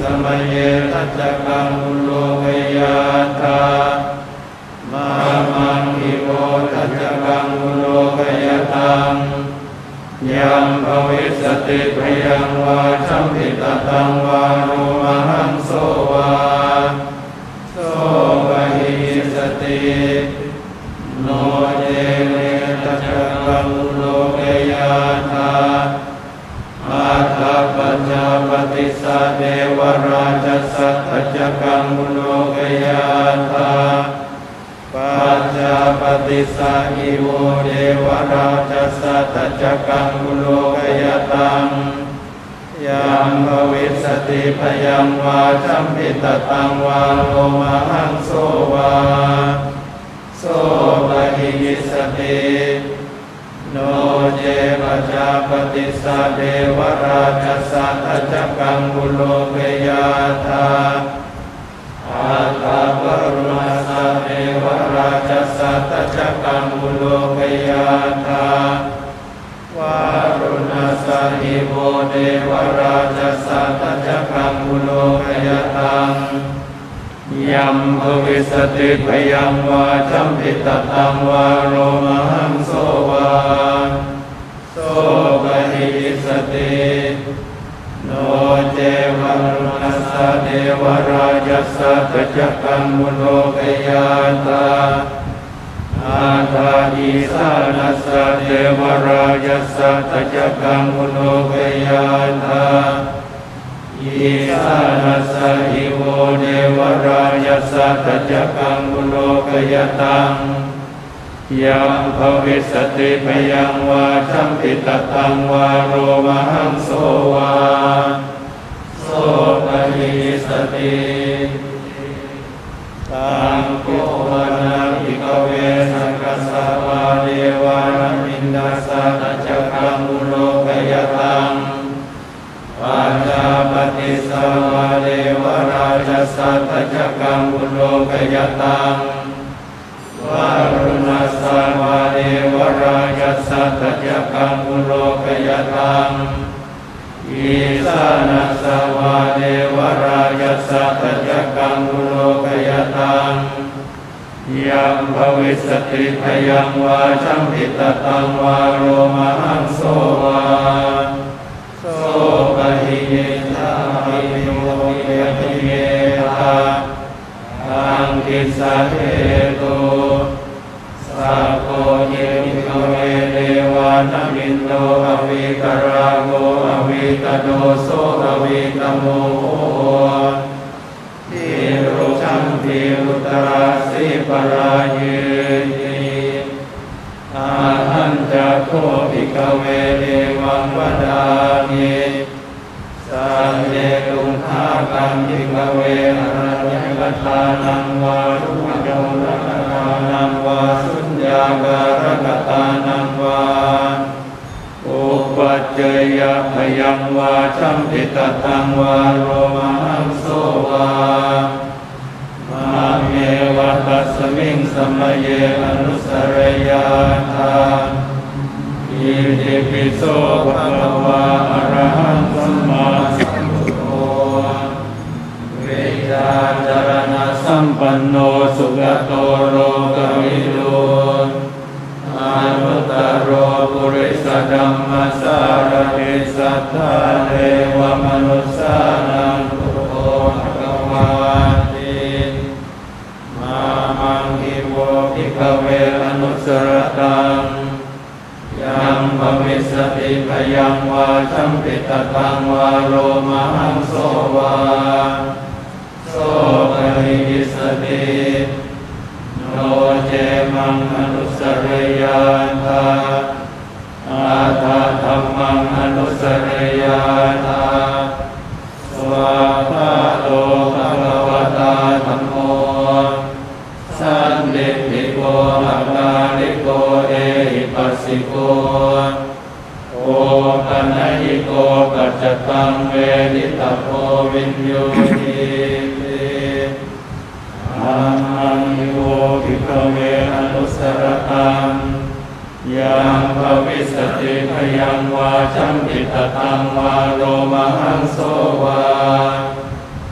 มเยทัจจกังอุโลกยาธามามังอิโวทัจจกังอุโลกยตังยัมภวิสติพยังวาชัมพิตตังวาโนมหังโสวาโสภหิสติโนเจเนตัจจกังอุโลกยาธาอาตาปัจจาปฏิสาเทวราชสัตตัจจกังอุโลกยาธาปัจจาปฏิสาหิโวเทวราชสัตตัจจกังอุโลกยตังยัมภวิสติพยังวาชัมพิตตังวาโลมหังโสวาโสภหิสติโนเจปจาปฏิสาเทวราชสัตตัจจกังอุโลกยาธาอาตาปรุณาสเทวราชสัตตัจจกังอุโลกยาธาวารุณาสหิโวเทวราชสัตตัจจกังอุโลกยตังยัมภวิสติพยังวาชัมพิตตังวาโรมหังโสวาโสภหิสติโนเจวรุณสสเทวราชสัตตัจจกังอุโลกยาตาอาทาดิสานัสสะเทวราชสัตตัจจกังอุโลกยาตาอิสานัสสะหิโวเทวราชสัตตัจจกังอุโลกยตังยัมภวิสติพยังวาชัมพิตตังวาโรมหังโสวาโสภหิสติตังโกวนาภิกเวสังกัสสวาเดวานามินดัสสะตัจจกังอุโลกยตังปัจจาปฏิสวาเดวราชสัตตัจจกังอุโลกยตังวารุณาสวาเดวราชสัตตัจจกังอุโลกยตังอิสานัสสวาเดวราชสัตตัจจกังอุโลกยตังยัมภวิสติพยังวาชัมพิตตังวาโรมหังโสวาโสภหิสาหิโมเยหิเยทาทังคิสะเหตุสัพโพเยมิโกเวเดวานามินโตอวิกราโกอวิกโดโสอวิกโมโหทิรุชัมพิอุตราสิปรายุติอาหันจักโคภิกเวเดวังวดานิสันเดตุงหากัมภิกเวอรัญญกทานังวาทุกขโมรกทานังวาสุญญาการกทานังวาอุปัจเจยพยังวาชัมพิตตังวาโรมหังโสวามาเมวะตัสมิงสมเยอนุสรยาธาอิติปิโสภะคะวะอะระหังสัมมาสัมพุทโธเวชาจารณะสัมปันโนสุขโตโลกวิทูอนุตตโรปุริสธัมมสารถิสัทธาเทวมนุสสานังพุทโธภควาติมามังคิโวภิกขเวอนุสรตังยัมภวิสติพยังวาชัมพิตตังวาโรมหังโสวาโสภหิสติโนเจมังอนุสรยาธาอาทาธัมมังอนุสรยาธาสวาคาโตภควตาธัมโมสันติภิโกอาคาลิโกเอหิปัสสิโกโอปัญญิโกปัจจตังเวดิตโพวินโยติอาหังหิโวภิกขเวอนุสรตังยัมภวิสติพยังวาชัมพิตตังวาโรมหังโสวาโส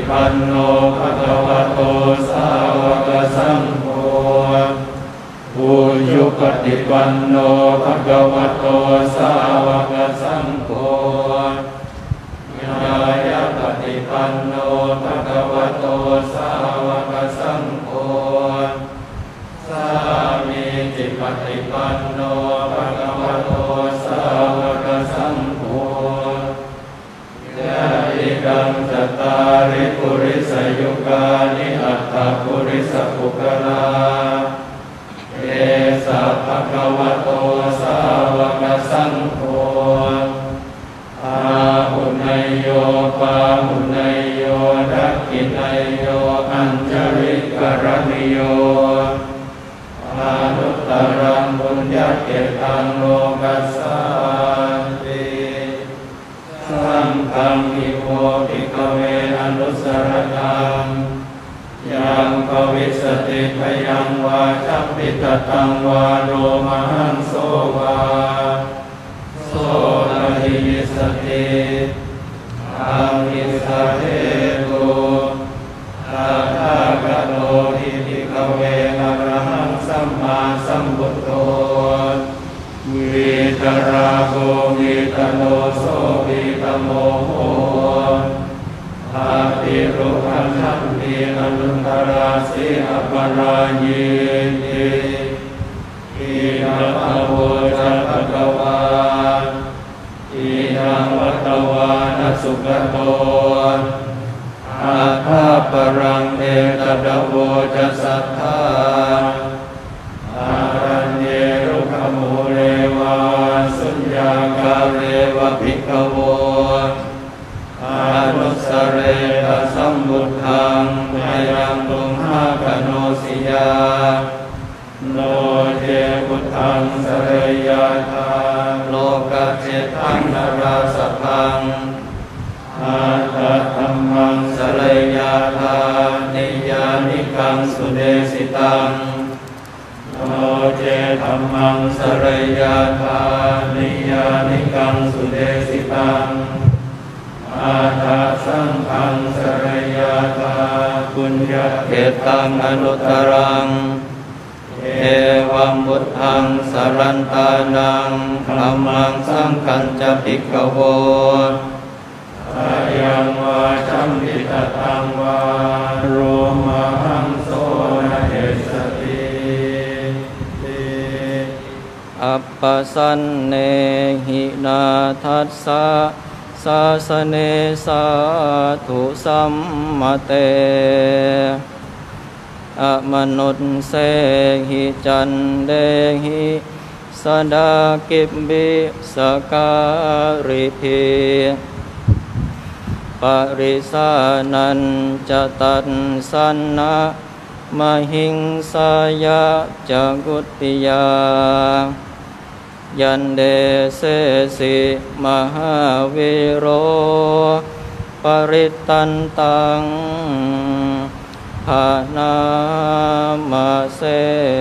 ปันโนภะคะวะโตสาวกสังโฆปุญญูปฏิปันโนภะคะวะโตสาวกสังโฆญายะปฏิปันโนภะคะวะโตสาวกสังโฆสามีจิปฏิปันโนภะคะวะโตสาวกสังโฆยะอิดังจัตตาริปุริสยุกานิอัตถปุริสปุคลาเอสะภะคะวะโตสาวกสังโฆอาหุนยโยปาหุนยโยดักขินยโยอัญจริกรณิโยอนุตตรังบุญญาเกตังโลกัสสาติสังฆังอิโมภิกขเวอนุสรตังยังภวิสติพยังวาจัมปิตตังวาโรมหังโสวาโสนหิยิสติอามิสะเทตุอาทากะโตทิภิกขเวอะระหังสัมมาสัมพุทโธวิตราโกวิตโนโสวิตโมโหอาติรุขันธัมมิอนุตตราสีอปรายิติอินะภะโวจะภะคะวาอินะวัตวานะสุขโตอาภาปรังเอตตะโวจะสัทธาอารัญเยรุขมูเรวาสุญญากาเรวะภิกขโวอานุสเรตสัมบุทธังมยังตุมหากโนสิยาโนเจพุทธังสเรยาธาโลกเจตังนราสพังอาตธัมมังสเรยาธานิยานิกังสุเดสิตังโนเจธัมมังสเรยาธานิยานิกังสุเดสิตังอาทาสังฆังสเรยาธาปุญญเกตังอนุตตรังเอวัมบุตทังสรันตานังธัมมังสังฆัญจภิกขโวอายังวาจัมปิตตังวาโรมหังโสนะเอสติอัปปสันเนหินาทัสสะสาสเนสาธุสัมมเตอมนุษเสหิจันเดหิสดากิบบิสการิภิปริสานันจะตัสสันนะมหิงสายะจักุตติยายันเดเสสิมหาวิโรปริตันตังภานามาเส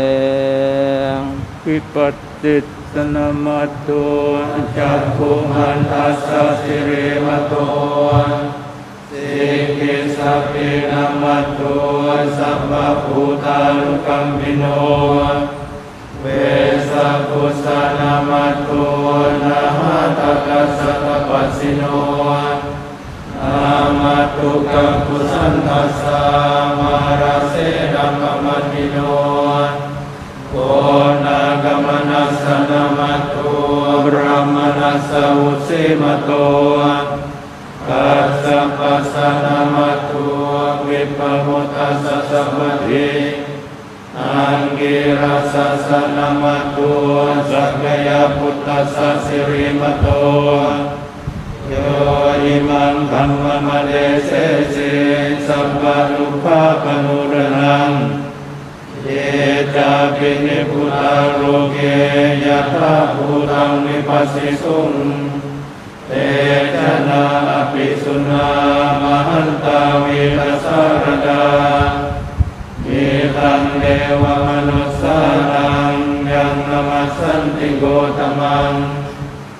วิปัสสิสนามัตโตจักขุมันทัสสะสิริมัตโตสิกิสัพพินามัตโตสัพพะภูตานุกัมมิโนเวสะกุสานามัตโตนะหะตะกัสสะตะปัสสิโนอามัตตุกังกุสันทัสสะมาราเสดัมมะมัตติโนโกนากมนัสสะนามัตโตบรามนัสสะอุสิมัตโตกัสสะปัสสะนามัตโตวิปะมุตตัสสะสัพพทิอังกิรัสสะสะนามัตโตสักยะพุทธัสสะสิริมัตโตโยอิมังธัมมะมะเดเสสิสัพพะทุกขะปนุรนังเยจาปินิพุทธาโลเกยะถาภูตังวิปัสสิสุงเตชะนาอภิสุนามหันตาวิรัสสารดามิตังเดวมนุสสานังยังนมัสสันติโกตมัง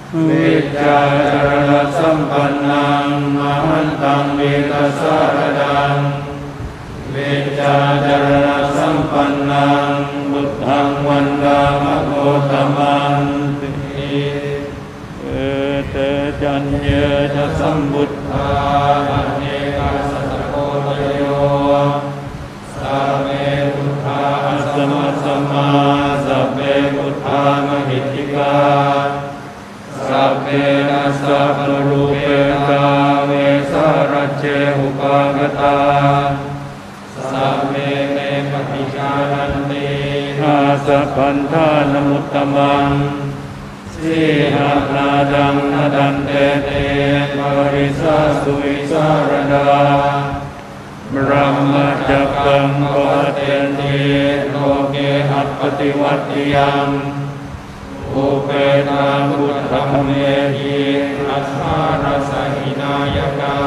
วิจารณสัมปันนังมหันตังวิกัสสะดังวิจารณสัมปันนังบุตถังวันดามะโคตมันติเอเตจัญเยจะสัมบุตตาอเนกาสัตโกตโยสัพเพพุทธาสมัสสมาสัพเพพุทธามหิทธิกาสัพเพนัสสะปรูเปกาเวสารัจเจอุปากตาสัพเพเมปฏิจารันติอาสัพพันธานมุตตมังสีหนาดังนาดันเตเตปริสาสุวิสารดาบรมจักขังปวัตเตติโลเกหัปฏิวัติยังอุเปตาพุทธเมหิอัสสารสหินายกา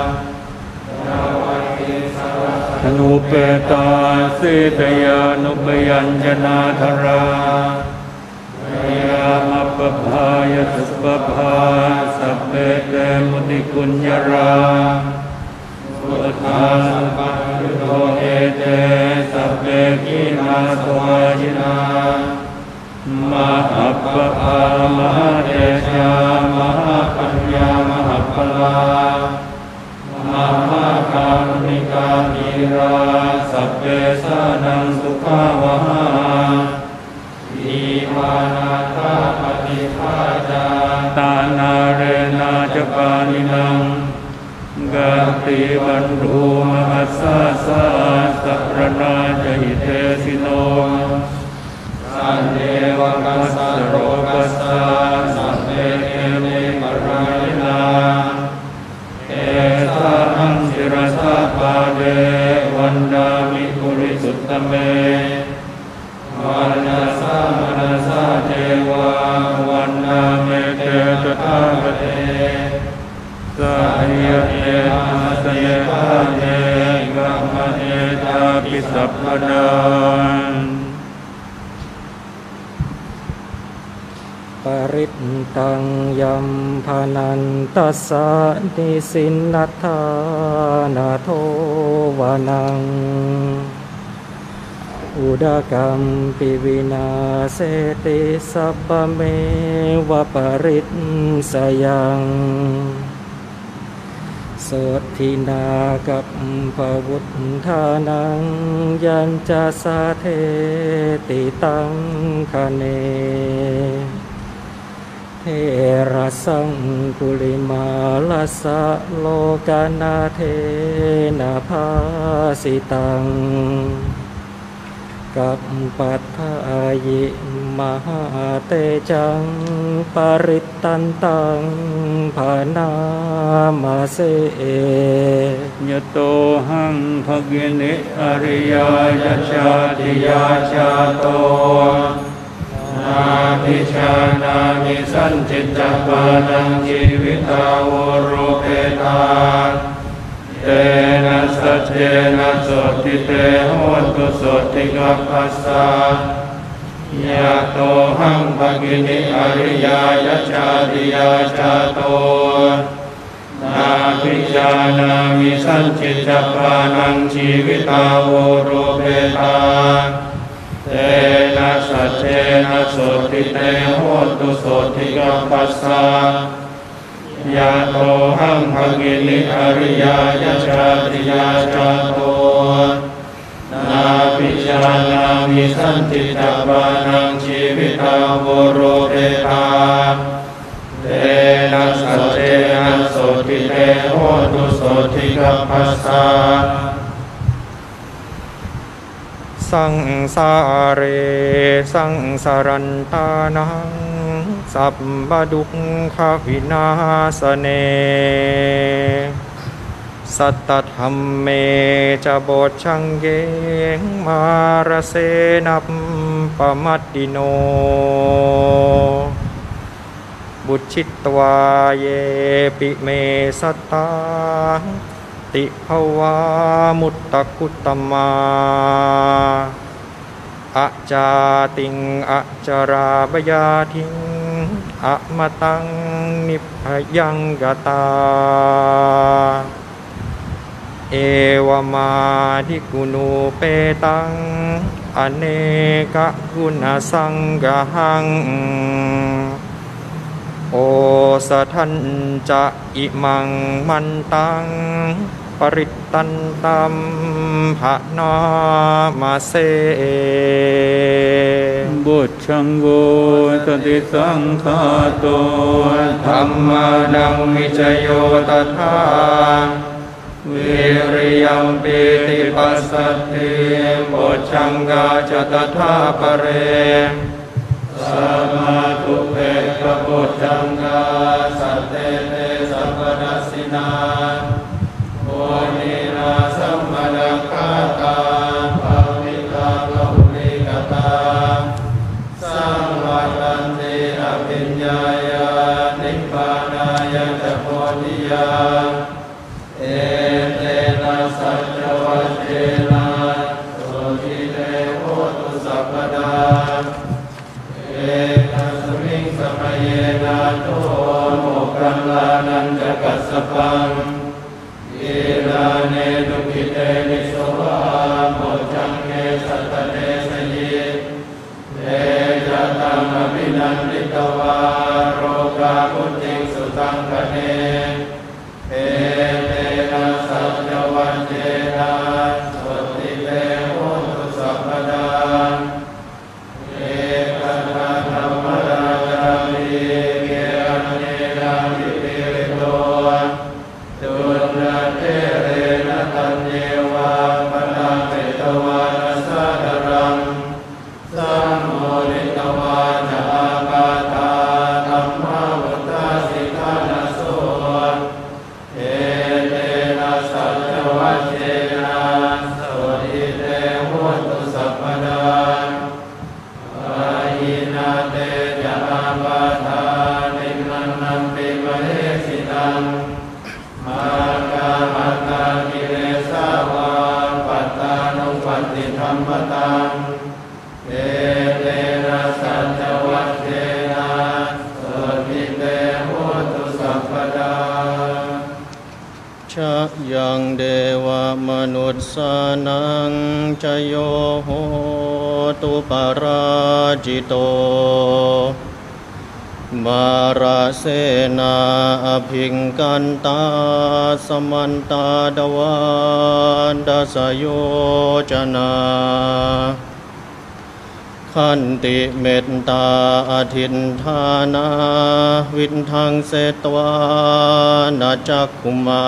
อนุเปตาสิตยานุปยัญชนะธาราเยามปภายสุปภาสัพเพเตมุติกุญญาราพุทธาสัพพัญญโตเอเตสัพเพกินาสวายินามหาปภามหาเดชามหาปัญญามหาพลามหาการณิกานิราสัพเพสานังสุขาวหาอิมานาคาปฏิภาจาตานาเรนาจปานินังกันติบันรูมหัสสะสะสัพพนาจหิเตสิโนสันเดวกัสสะโรกัสสะสัพเพเอเมปรายนาเอสาหังศิรสะปาเดวันดามิปุริสุตตเมวันนาสามนาสาเทวาวันนาเมเตตถาคเตสายเอนาสเยปาเนกัมมะเอตาปิสัพพดานปริตตังยัมพนันตัสสะนิสินนัทธานาโทวานังอุดกัมปิวินาเสติสัพพเมวะปริตสยังโสทินากัปปวุฒธานังยัญจสาเทติตังคะเนเทระสังกุลิมาลัสสะโลกานาเทนะภาสิตังกัปปัฏฐายิมหาเตจังปริตตันตังภานามาเสยโตหังภกินิอริยายชาติยาชาโตนาภิชานามิสันจิตจปานังชีวิตาวโรเปตาเตนะสัจเจนะโสติเตโหตุโสติกัปปัสสะยะโตหังภกินิอริยายชาติยาชาโตนาภิชานามิสันจิตจปานังชีวิตาวโรเปตาเตนะสัจเจนะโสติเตโหตุโสติกัปปัสสะยะโตหังภกินิอริยายชาติยาชาโตนาภิชานามิสันติจปานังชีวิตาวโรเปตาเตนะสัจเจนะโสติเตโหตุโสติกัปปัสสะสังสาเรสังสารันตานังสัพพดุขขวินาสเนสัตตธรรมเมจะโบชังเยงมารเสนัปปมัตติโนบุชิตวาเยปิเมสัตตาติภวามุตตะกุตตมาอจาติงอจราบยาทิงอมตังนิพพยังกตาเอวมาทิกุณูเปตังอเนกกุณสังฆังโอสทันจะอิมังมันตังปริตตันตัมภะนามาเสบุตชังโวตติสังฆาโตธัมมานังวิจโยตถาวิริยัมปิติปัสสัตติบุตชังกาจตถาปะเรสัมมาทุเปกปุจจังกาสัตเตเตสัพพนัสสินาโมนินาสัมมาดังคาตาภาวิตาภุริกตาสัมวัตันติอภิญญายานิพพานายะตโพธิยาเอเตนะสัจวัตเจนะโสทิเตโหตุสัพพดาเอตัสมิงสมัยเยนะโตโมกขังลานันจะกัสสปังอิลาเนตุกิเตนิโสวะโมจังเนสัตเตสยิเอจัตังอภินันติตวาโรกามุติงสุตังคเนเอเตนะสัจวัตเจนะสติเตโหตุสัพพดาเอกนาธรรมราชามิเกอเนนาวิปิริโตตุระเทเรนะตัญเยวาปนาเปตวานัสสะดรังสัมโมนิตวาจะอาปาทาธัมมาวุตตาสิทานาโสเอเตนะสัจวัตเจนะโสติเตโหตุสัพพดาอาหินาเตจะอาปาทานินันนัมปิมเหสิตังมากามกากิเลสาวาปัตตานุปัตติธรรมตังเอเตนะสัจวัตเจนะโสติเตโหตุสัพพดาชะยังเดวมนุษสานังชโยโหตุปาราจิโตบาราเสนาอภิงกันตาสมันตาดวันดัสโยจนาขันติเมตตาอทินทานาวินทังเสตวานาจักขุมา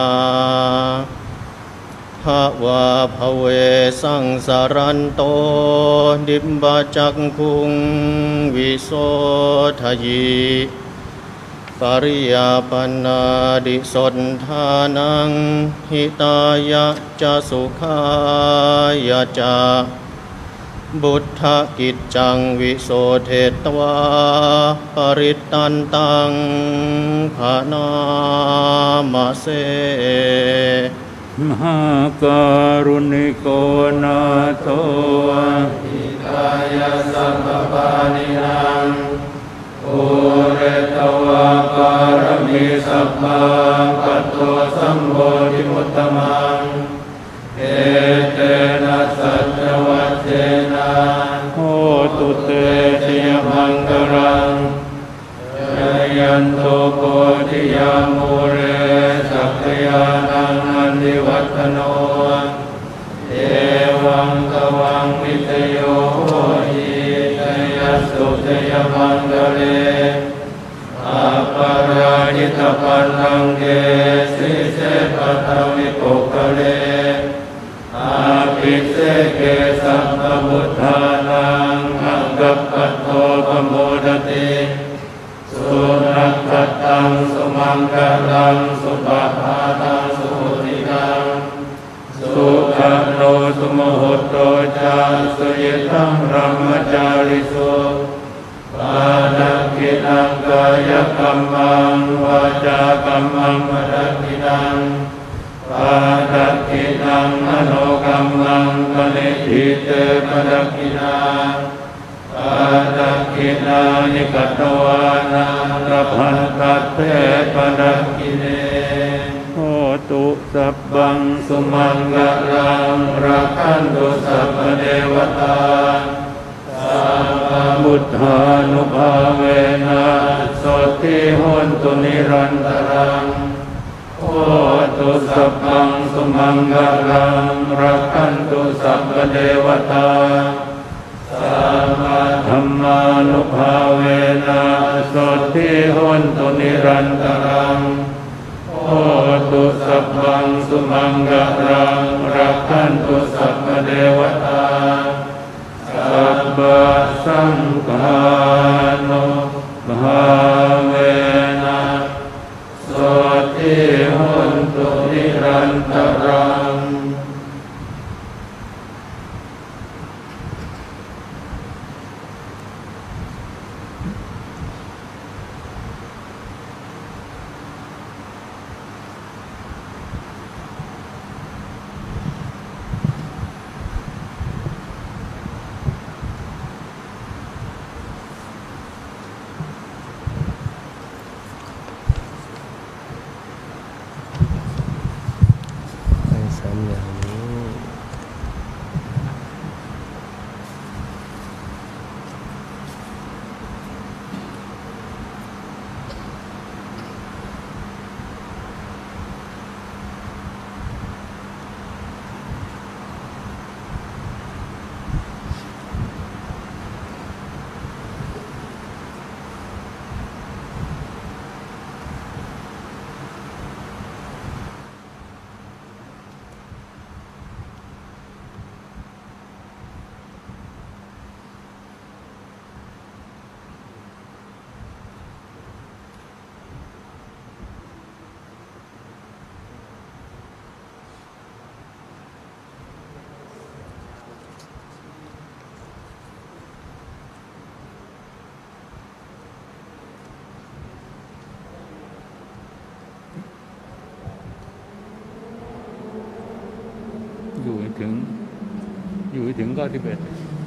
ภาวะภเวสังสารันโตดิมบาจักคุงวิโสทยีปริยาปนาดิสนทานังหิตายะจะสุขายะจะบุตถกิจจังวิโสเทตวาปริตตันตังภานามาเสมหาการุณิโกนาโตอิตายะสัมปปานินังปุเรตวะปารมีสัพพะปัตโตสัมโพธิมุตตมังเอเตนะสัจวัตเจนะโหตุเตชยมังกรังยันโตโพธิยามูเรสัพพยานังอันติวัฒโนเอวังกวังวิทโยโหหิชยสุชยมังกเรอาปาราจิตปันนังเกสิเสปัตวิปุกเรอาภิเสเกสัมปพุทธานังอังกัปปัตโตปโมดติสุนัขตังสุมังคลังสุปภาตังสุติตังสุขันโนสุโมโหโตจาสุยตังรัมมจาริสุปานักขินังกายกรรมังวาจากรรมังมรกินังปานักขินังมโนกรรมังกนิทิเตปนักขินังปานักขินานิกัตวานังนพันตเตปนักกิเลโหตุสัพพังสุมังกลังรักขันตุสัพพเทวตาสัพพบุทธานุภาเวนะโสติโหนตุนิรันตรังโหตุสัพพังสุมังกลังรักขันตุสัพพเทวตาสัพพธรรมานุภาเวนะโสติโหนตุนิรันตรังโหตุสัพพังสุมังกลังรักขันตุสัพพเทวตาสัพพสังฆานุภาเวนะโสติโหนตุนิรันตรังอยู่ถึงอยู่ถึงข้อที่เป็น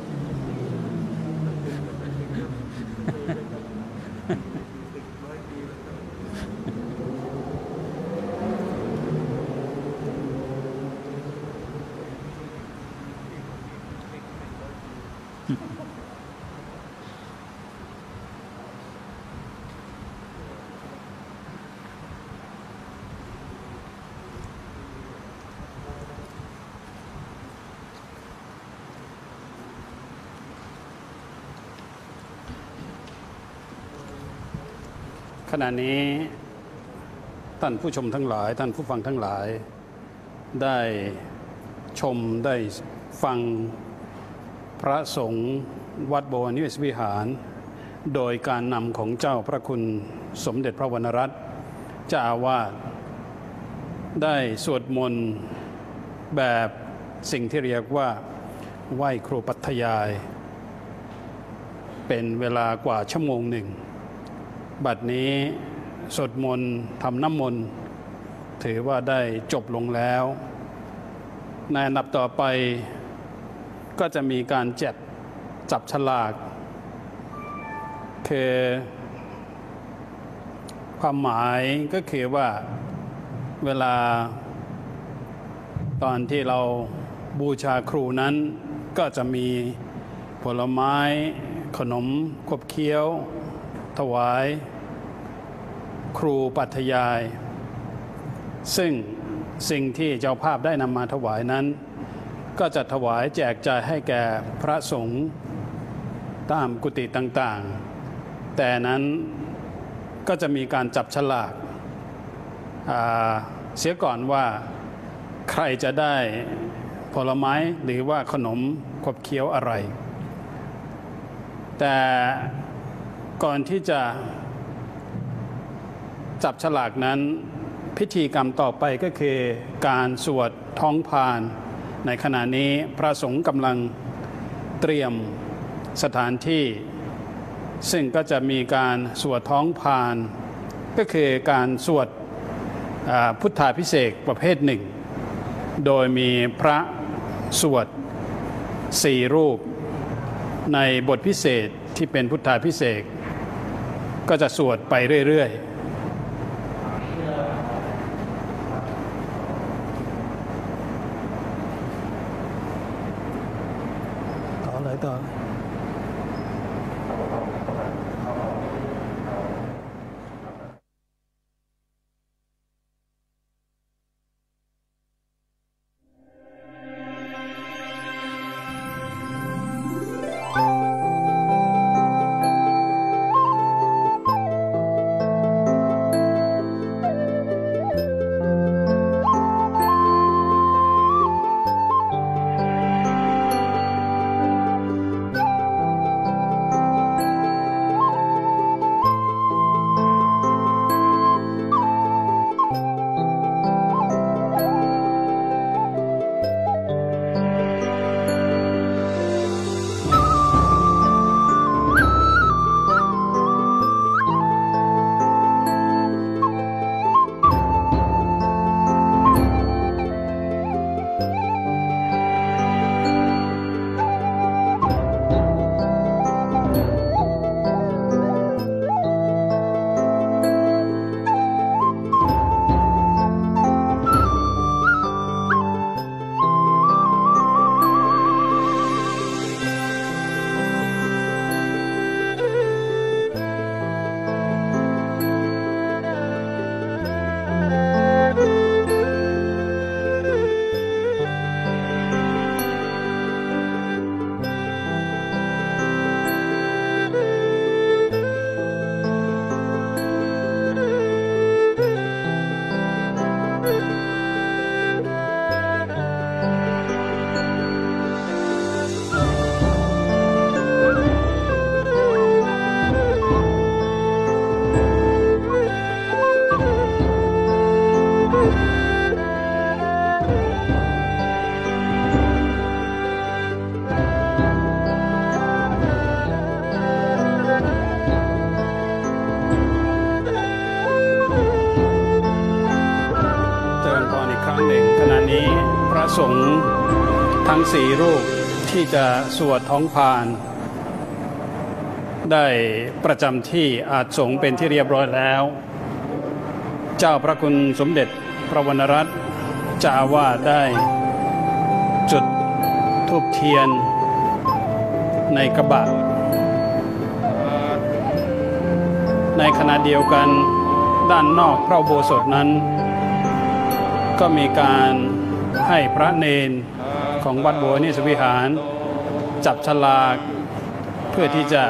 ขณะนี้ท่านผู้ชมทั้งหลายท่านผู้ฟังทั้งหลายได้ชมได้ฟังพระสงฆ์วัดบวรนิเวศวิหารโดยการนำของเจ้าพระคุณสมเด็จพระวรรณรัตน์เจ้าอาวาสได้สวดมนต์แบบสิ่งที่เรียกว่าไหว้ครูปัทยายเป็นเวลากว่าชั่วโมงหนึ่งบัดนี้สวดมนต์ทำน้ำมนต์ถือว่าได้จบลงแล้วในอันดับต่อไปก็จะมีการแจกจับฉลากคือความหมายก็คือว่าเวลาตอนที่เราบูชาครูนั้นก็จะมีผลไม้ขนมขบเคี้ยวถวายครูปัทยายซึ่งสิ่งที่เจ้าภาพได้นำมาถวายนั้นก็จะถวายแจกจ่ายให้แก่พระสงฆ์ตามกุฏิต่างๆแต่นั้นก็จะมีการจับฉลากเสียก่อนว่าใครจะได้ผลไม้หรือว่าขนมขบเคี้ยวอะไรแต่ก่อนที่จะจับฉลากนั้นพิธีกรรมต่อไปก็คือการสวดท้องพานในขณะนี้พระสงฆ์กำลังเตรียมสถานที่ซึ่งก็จะมีการสวดท้องพานก็คือการสวดพุทธาภิเษกประเภทหนึ่งโดยมีพระสวดสี่รูปในบทพิเศษที่เป็นพุทธาภิเษกก็จะสวดไปเรื่อยๆต่อเลยต่อ สงฆ์ทั้งสี่รูปที่จะสวดท้องพานได้ประจำที่อาจสงฆ์เป็นที่เรียบร้อยแล้วเจ้าพระคุณสมเด็จพระวรรณรัตน์เจ้าอาวาสได้จุดธูปเทียนในกระบะในขณะเดียวกันด้านนอกพระอุโบสถนั้นก็มีการให้พระเนนของวัดบัวนิสวิหารจับฉลากเพื่อที่จะ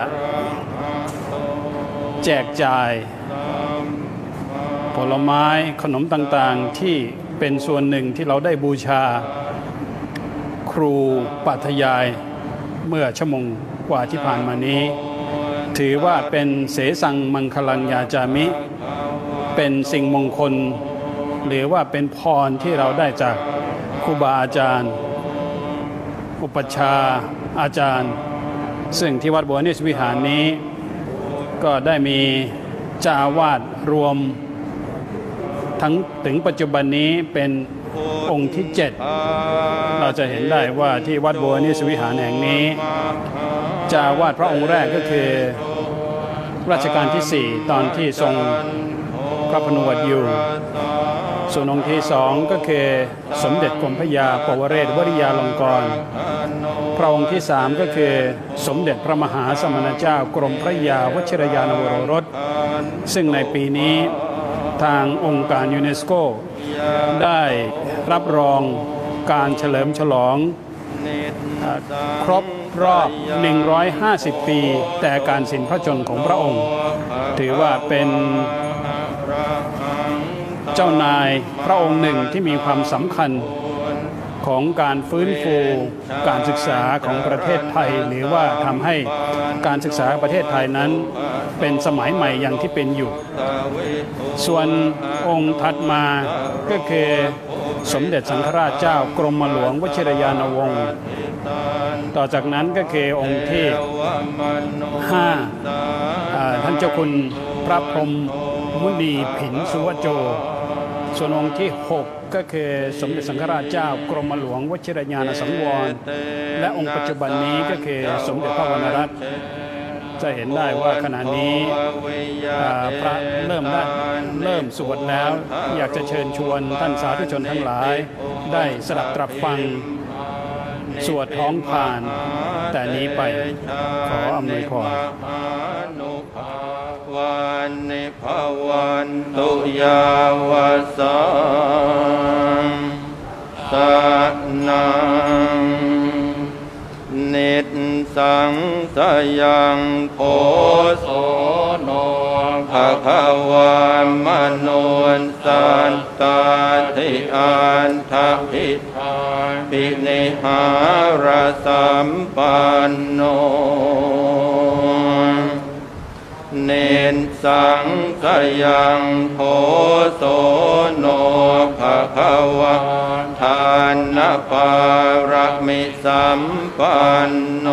แจกจ่ายผลไม้ขนมต่างๆที่เป็นส่วนหนึ่งที่เราได้บูชาครูปาฐยายเมื่อชั่วโมงกว่าที่ผ่านมานี้ถือว่าเป็นเสสังมังคลังยาจามิเป็นสิ่งมงคลหรือว่าเป็นพรที่เราได้จากครูบาอาจารย์อุปัชฌาย์อาจารย์ซึ่งที่วัดบัวนิสวิหารนี้ก็ได้มีเจ้าอาวาสรวมทั้งถึงปัจจุบันนี้เป็นองค์ที่เจ็ดเราจะเห็นได้ว่าที่วัดบัวนิสวิหารแห่งนี้เจ้าอาวาสพระองค์แรกก็คือรัชกาลที่สี่ตอนที่ทรงพระผนวดอยู่ส่วนองค์ที่สองก็คือสมเด็จกรมพระยาปวเรศวริยาลงกรณ์พระองค์ที่สามก็คือสมเด็จพระมหาสมณเจ้ากรมพระยาวชิรยานวโรรสซึ่งในปีนี้ทางองค์การยูเนสโกได้รับรองการเฉลิมฉลองครบรอบหนึ่งร้อยห้าสิบปีแต่การสิ้นพระชนม์ของพระองค์ถือว่าเป็นเจ้านายพระองค์หนึ่งที่มีความสำคัญของการฟื้นฟูการศึกษาของประเทศไทยหรือว่าทำให้การศึกษาประเทศไทยนั้นเป็นสมัยใหม่อย่างที่เป็นอยู่ส่วนองค์ถัดมาก็คือสมเด็จสังฆราชเจ้ากรมหลวงวชิรยานวงศ์ต่อจากนั้นก็คือองค์ที่ห้าท่านเจ้าคุณพระพรหมมุนีผินสุวโจส่วนองค์ที่หกก็คือสมเด็จสังฆราชเจ้ากรมหลวงวชิรญาณสังวรและองค์ปัจจุบันนี้ก็คือสมเด็จพระวรรณรัตน์จะเห็นได้ว่าขณะนี้อ่าพระเริ่มได้เริ่มสวดแล้วอยากจะเชิญชวนท่านสาธุชนทั้งหลายได้สดับตรับฟังสวดท้องผ่านแต่นี้ไปขออำนวยพรวันนิพวันตุยาวสังสันังนิจสังสยังโพโสโนภะคะวามโนสัตตาธิอันทภิธาปินิหารสัมปันโนเนนสังสยังโพโสโนภะคะวะทานปารมิสัมปันโน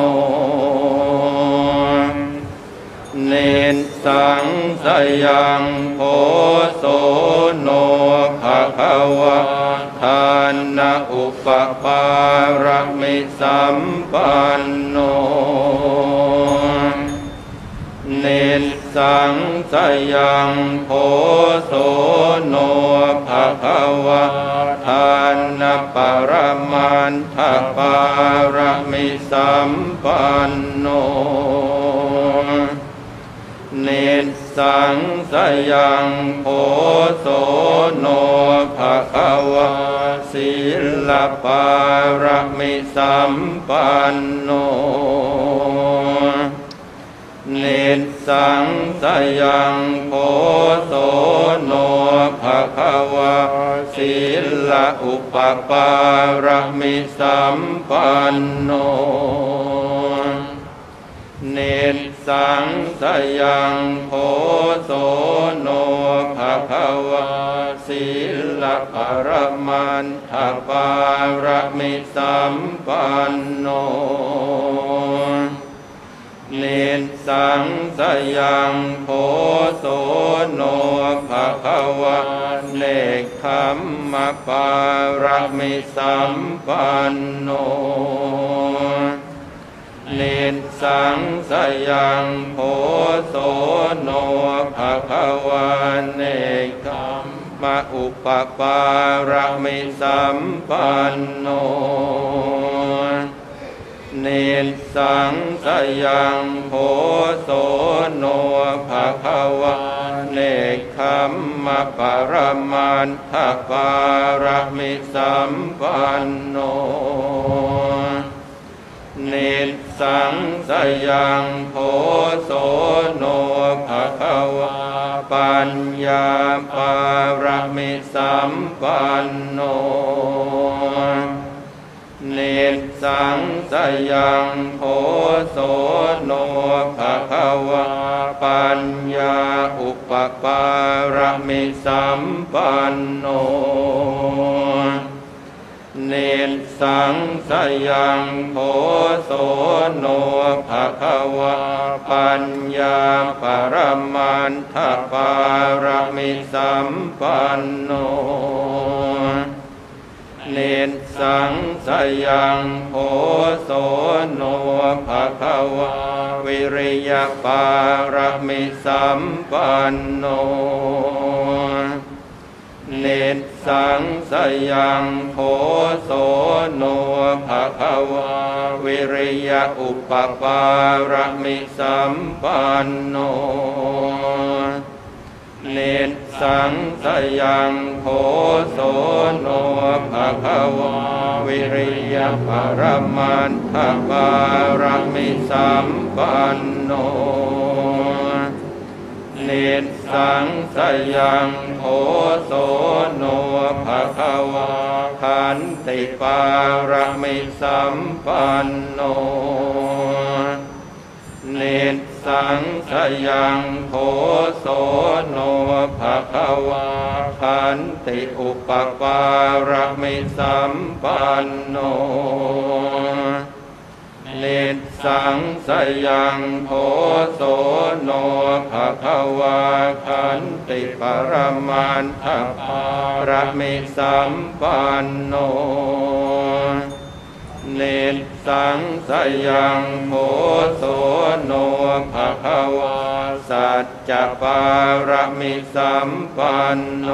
เนนสังสยังโพโสโนภะคะวะทานอุปปารมิสัมปันโนเนนสังสยังโพโสโนภะคะวะทานปรมันทปารมิสัมปันโนเนนสังสยังโพโสโนภะคะวะศีลปารมิสัมปันโนเนนสังสยังโพโสโนภะคะวะศีลอุปปารมิสัมปันโนเนนสังสยังโพโสโนภะคะวะศีลปรมันทปารมิสัมปันโนเนนสังสยังโพโสโนภะคะวะเนกขัมมะปารมิสัมปันโนเนนสังสยังโพโสโนภะคะวะเนกขัมมะอุปปารมิสัมปันโนเนนสังสยังโพโสโนภะคะวะเนกขัมมะปรมันทปารมิสัมปันโนเนนสังสยังโพโสโนภะคะวะปัญญาปารมิสัมปันโนเนนสังสยังโพโสโนภะคะวะปัญญาอุปปารมิสัมปันโนเนนสังสยังโพโสโนภะคะวะปัญญาปรมันทปารมิสัมปันโนเนนสังสยังโพโสโนภะคะวะวิริยปารมิสัมปันโนเนนสังสยังโพโสโนภะคะวะวิริยอุปปารมิสัมปันโนเนนสังสยังโพโสโนภะคะวะวิริยปรมันทปารมิสัมปันโนเนนสังสยังโพโสโนภะคะวะขันติปารมิสัมปันโนเนนสังสยังโพโสโนภะคะวะขันติอุปปารมิสัมปันโนเนนสังสยังโพโสโนภะคะวะขันติปรมันทปารมิสัมปันโนเนเนสังสยังโพโสโนภะคะวาสัจจะปารมิสัมปันโน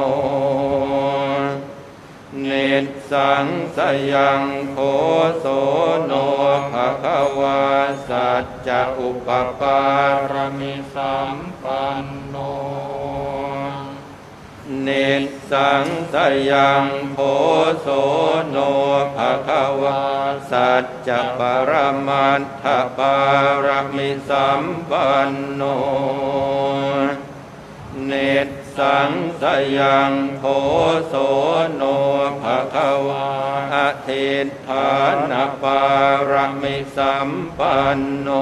เนสังสยังโพโสโนภะคะวาสัจจะอุปปารมิสัมปันโนเนสังสยังโพโสโนภะคะวาสัจจะปรมัตถปารมิสัมปันโนเนสังสยังโพโสโนภะคะวาอธิฏฐานปารมิสัมปันโน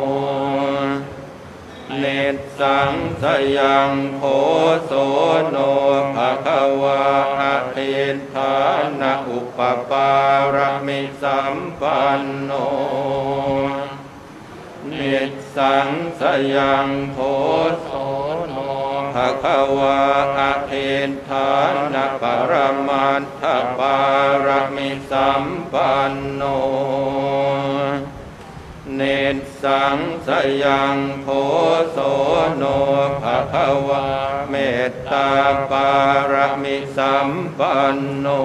เนสังสยังโพโสโนภะคะวาอธิฏฐานอุปปารมิสัมปันโนเนสังสยังโพโสโนภะคะวาอธิฏฐานปรมัตถปารมิสัมปันโนเนสังสยังโพโสโนภะคะวาเมตตาปารมิสัมปันโน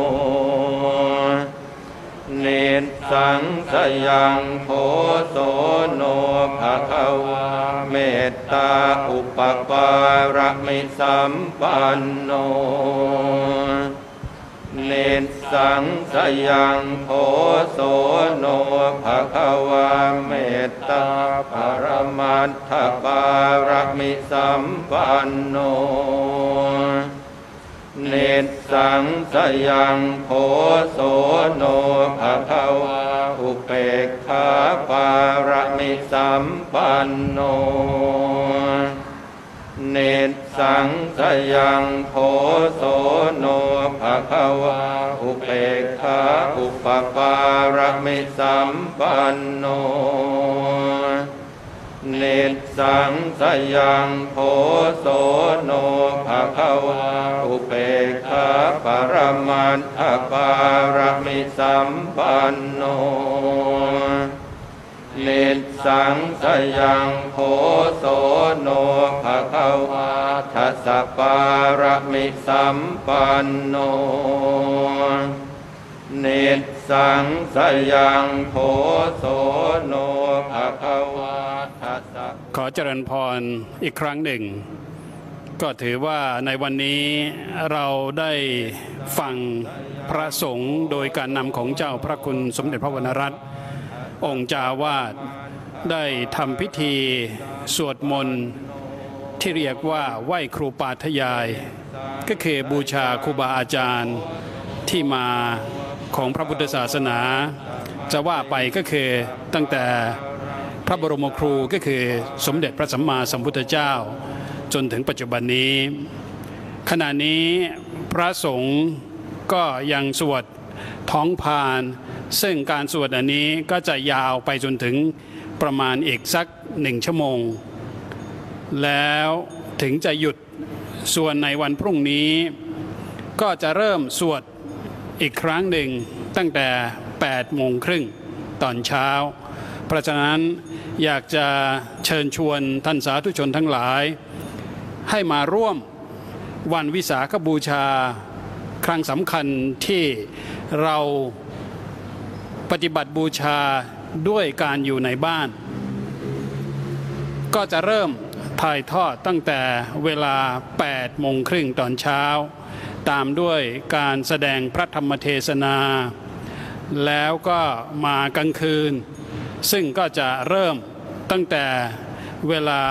เนสังสยังโพโสโนภะคะวาเมตตาอุปปารมิสัมปันโนเนสังสยังโพโสโนภะคะวาเมตตาปรมัตถปารมิสัมปันโนเนสังสยังโพโสโนภะคะวาอุเปกขาปารมิสัมปันโนเนสังสยังโพโสโนภะคะวาอุเปกขาอุปปารมิสัมปันโนเนสังสยังโพโสโนภะคะวาอุเปกขาปรมัตถปารมิสัมปันโนเนสังสยังโพโสโนภะคะวาทัสสะปารมิสัมปันโนเนสังสยังโพโสโนภะคะวาทัสสะขอเจริญพรอีกครั้งหนึ่งก็ถือว่าในวันนี้เราได้ฟังพระสงฆ์โดยการนำของเจ้าพระคุณสมเด็จพระวรรณรัตน์องค์เจ้าวาดได้ทำพิธีสวดมนต์ที่เรียกว่าไหว้ครูปาทยายก็คือบูชาครูบาอาจารย์ที่มาของพระพุทธศาสนาจะว่าไปก็คือตั้งแต่พระบรมครูก็คือสมเด็จพระสัมมาสัมพุทธเจ้าจนถึงปัจจุบันนี้ขณะนี้พระสงฆ์ก็ยังสวดท้องพานซึ่งการสวดอันนี้ก็จะยาวไปจนถึงประมาณอีกสักหนึ่งชั่วโมงแล้วถึงจะหยุดส่วนในวันพรุ่งนี้ก็จะเริ่มสวดอีกครั้งหนึ่งตั้งแต่แปดโมงครึ่งตอนเช้าเพราะฉะนั้นอยากจะเชิญชวนท่านสาธุชนทั้งหลายให้มาร่วมวันวิสาขบูชาครั้งสำคัญที่เราปฏิบัติบูชาด้วยการอยู่ในบ้านก็จะเริ่มถ่ายทอดตั้งแต่เวลาแปดโมงครึ่งตอนเช้าตามด้วยการแสดงพระธรรมเทศนาแล้วก็มากลางคืนซึ่งก็จะเริ่มตั้งแต่เวลา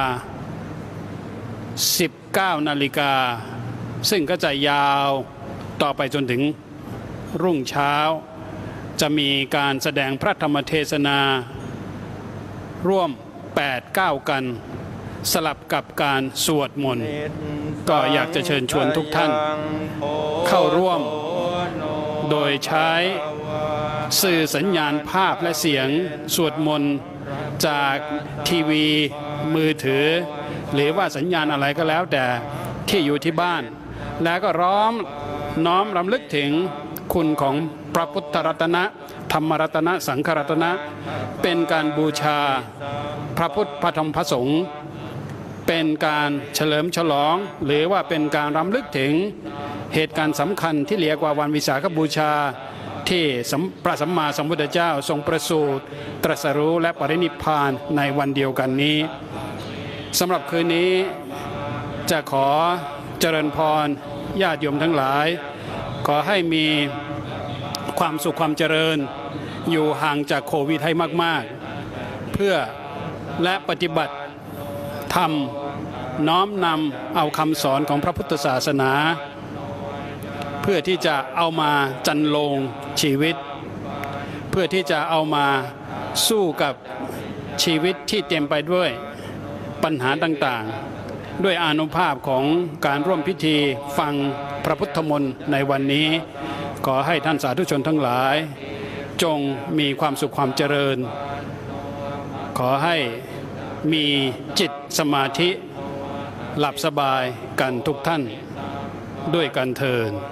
สิบเก้านาฬิกาซึ่งก็จะยาวต่อไปจนถึงรุ่งเช้าจะมีการแสดงพระธรรมเทศนาร่วม แปดเก้า กันสลับกับการสวดมนต์ก็อยากจะเชิญชวนทุกท่านเข้าร่วมโดยใช้สื่อสัญญาณภาพและเสียงสวดมนต์จากทีวีมือถือหรือว่าสัญญาณอะไรก็แล้วแต่ที่อยู่ที่บ้านแล้วก็ร้อมน้อมรำลึกถึงคุณของพระพุทธรัตนะธรรมรัตนะสังฆรัตนะเป็นการบูชาพระพุทธพระธรรมพระสงฆ์เป็นการเฉลิมฉลองหรือว่าเป็นการรำลึกถึงเหตุการณ์สำคัญที่เรียกว่าวันวิสาขบูชาที่พระสัมมาสัมพุทธเจ้าทรงประสูติตรัสรู้และปรินิพพานในวันเดียวกันนี้สำหรับคืนนี้จะขอเจริญพรญาติโยมทั้งหลายขอให้มีความสุขความเจริญอยู่ห่างจากโควิดให้มากๆเพื่อและปฏิบัติธรรมน้อมนำเอาคำสอนของพระพุทธศาสนาเพื่อที่จะเอามาจันโลงชีวิตเพื่อที่จะเอามาสู้กับชีวิตที่เต็มไปด้วยปัญหาต่างๆด้วยอานุภาพของการร่วมพิธีฟังพระพุทธมนต์ในวันนี้ขอให้ท่านสาธุชนทั้งหลายจงมีความสุขความเจริญขอให้มีจิตสมาธิหลับสบายกันทุกท่านด้วยกันเทิน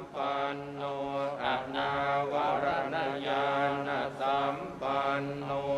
นาวรณญาณสัมปันโน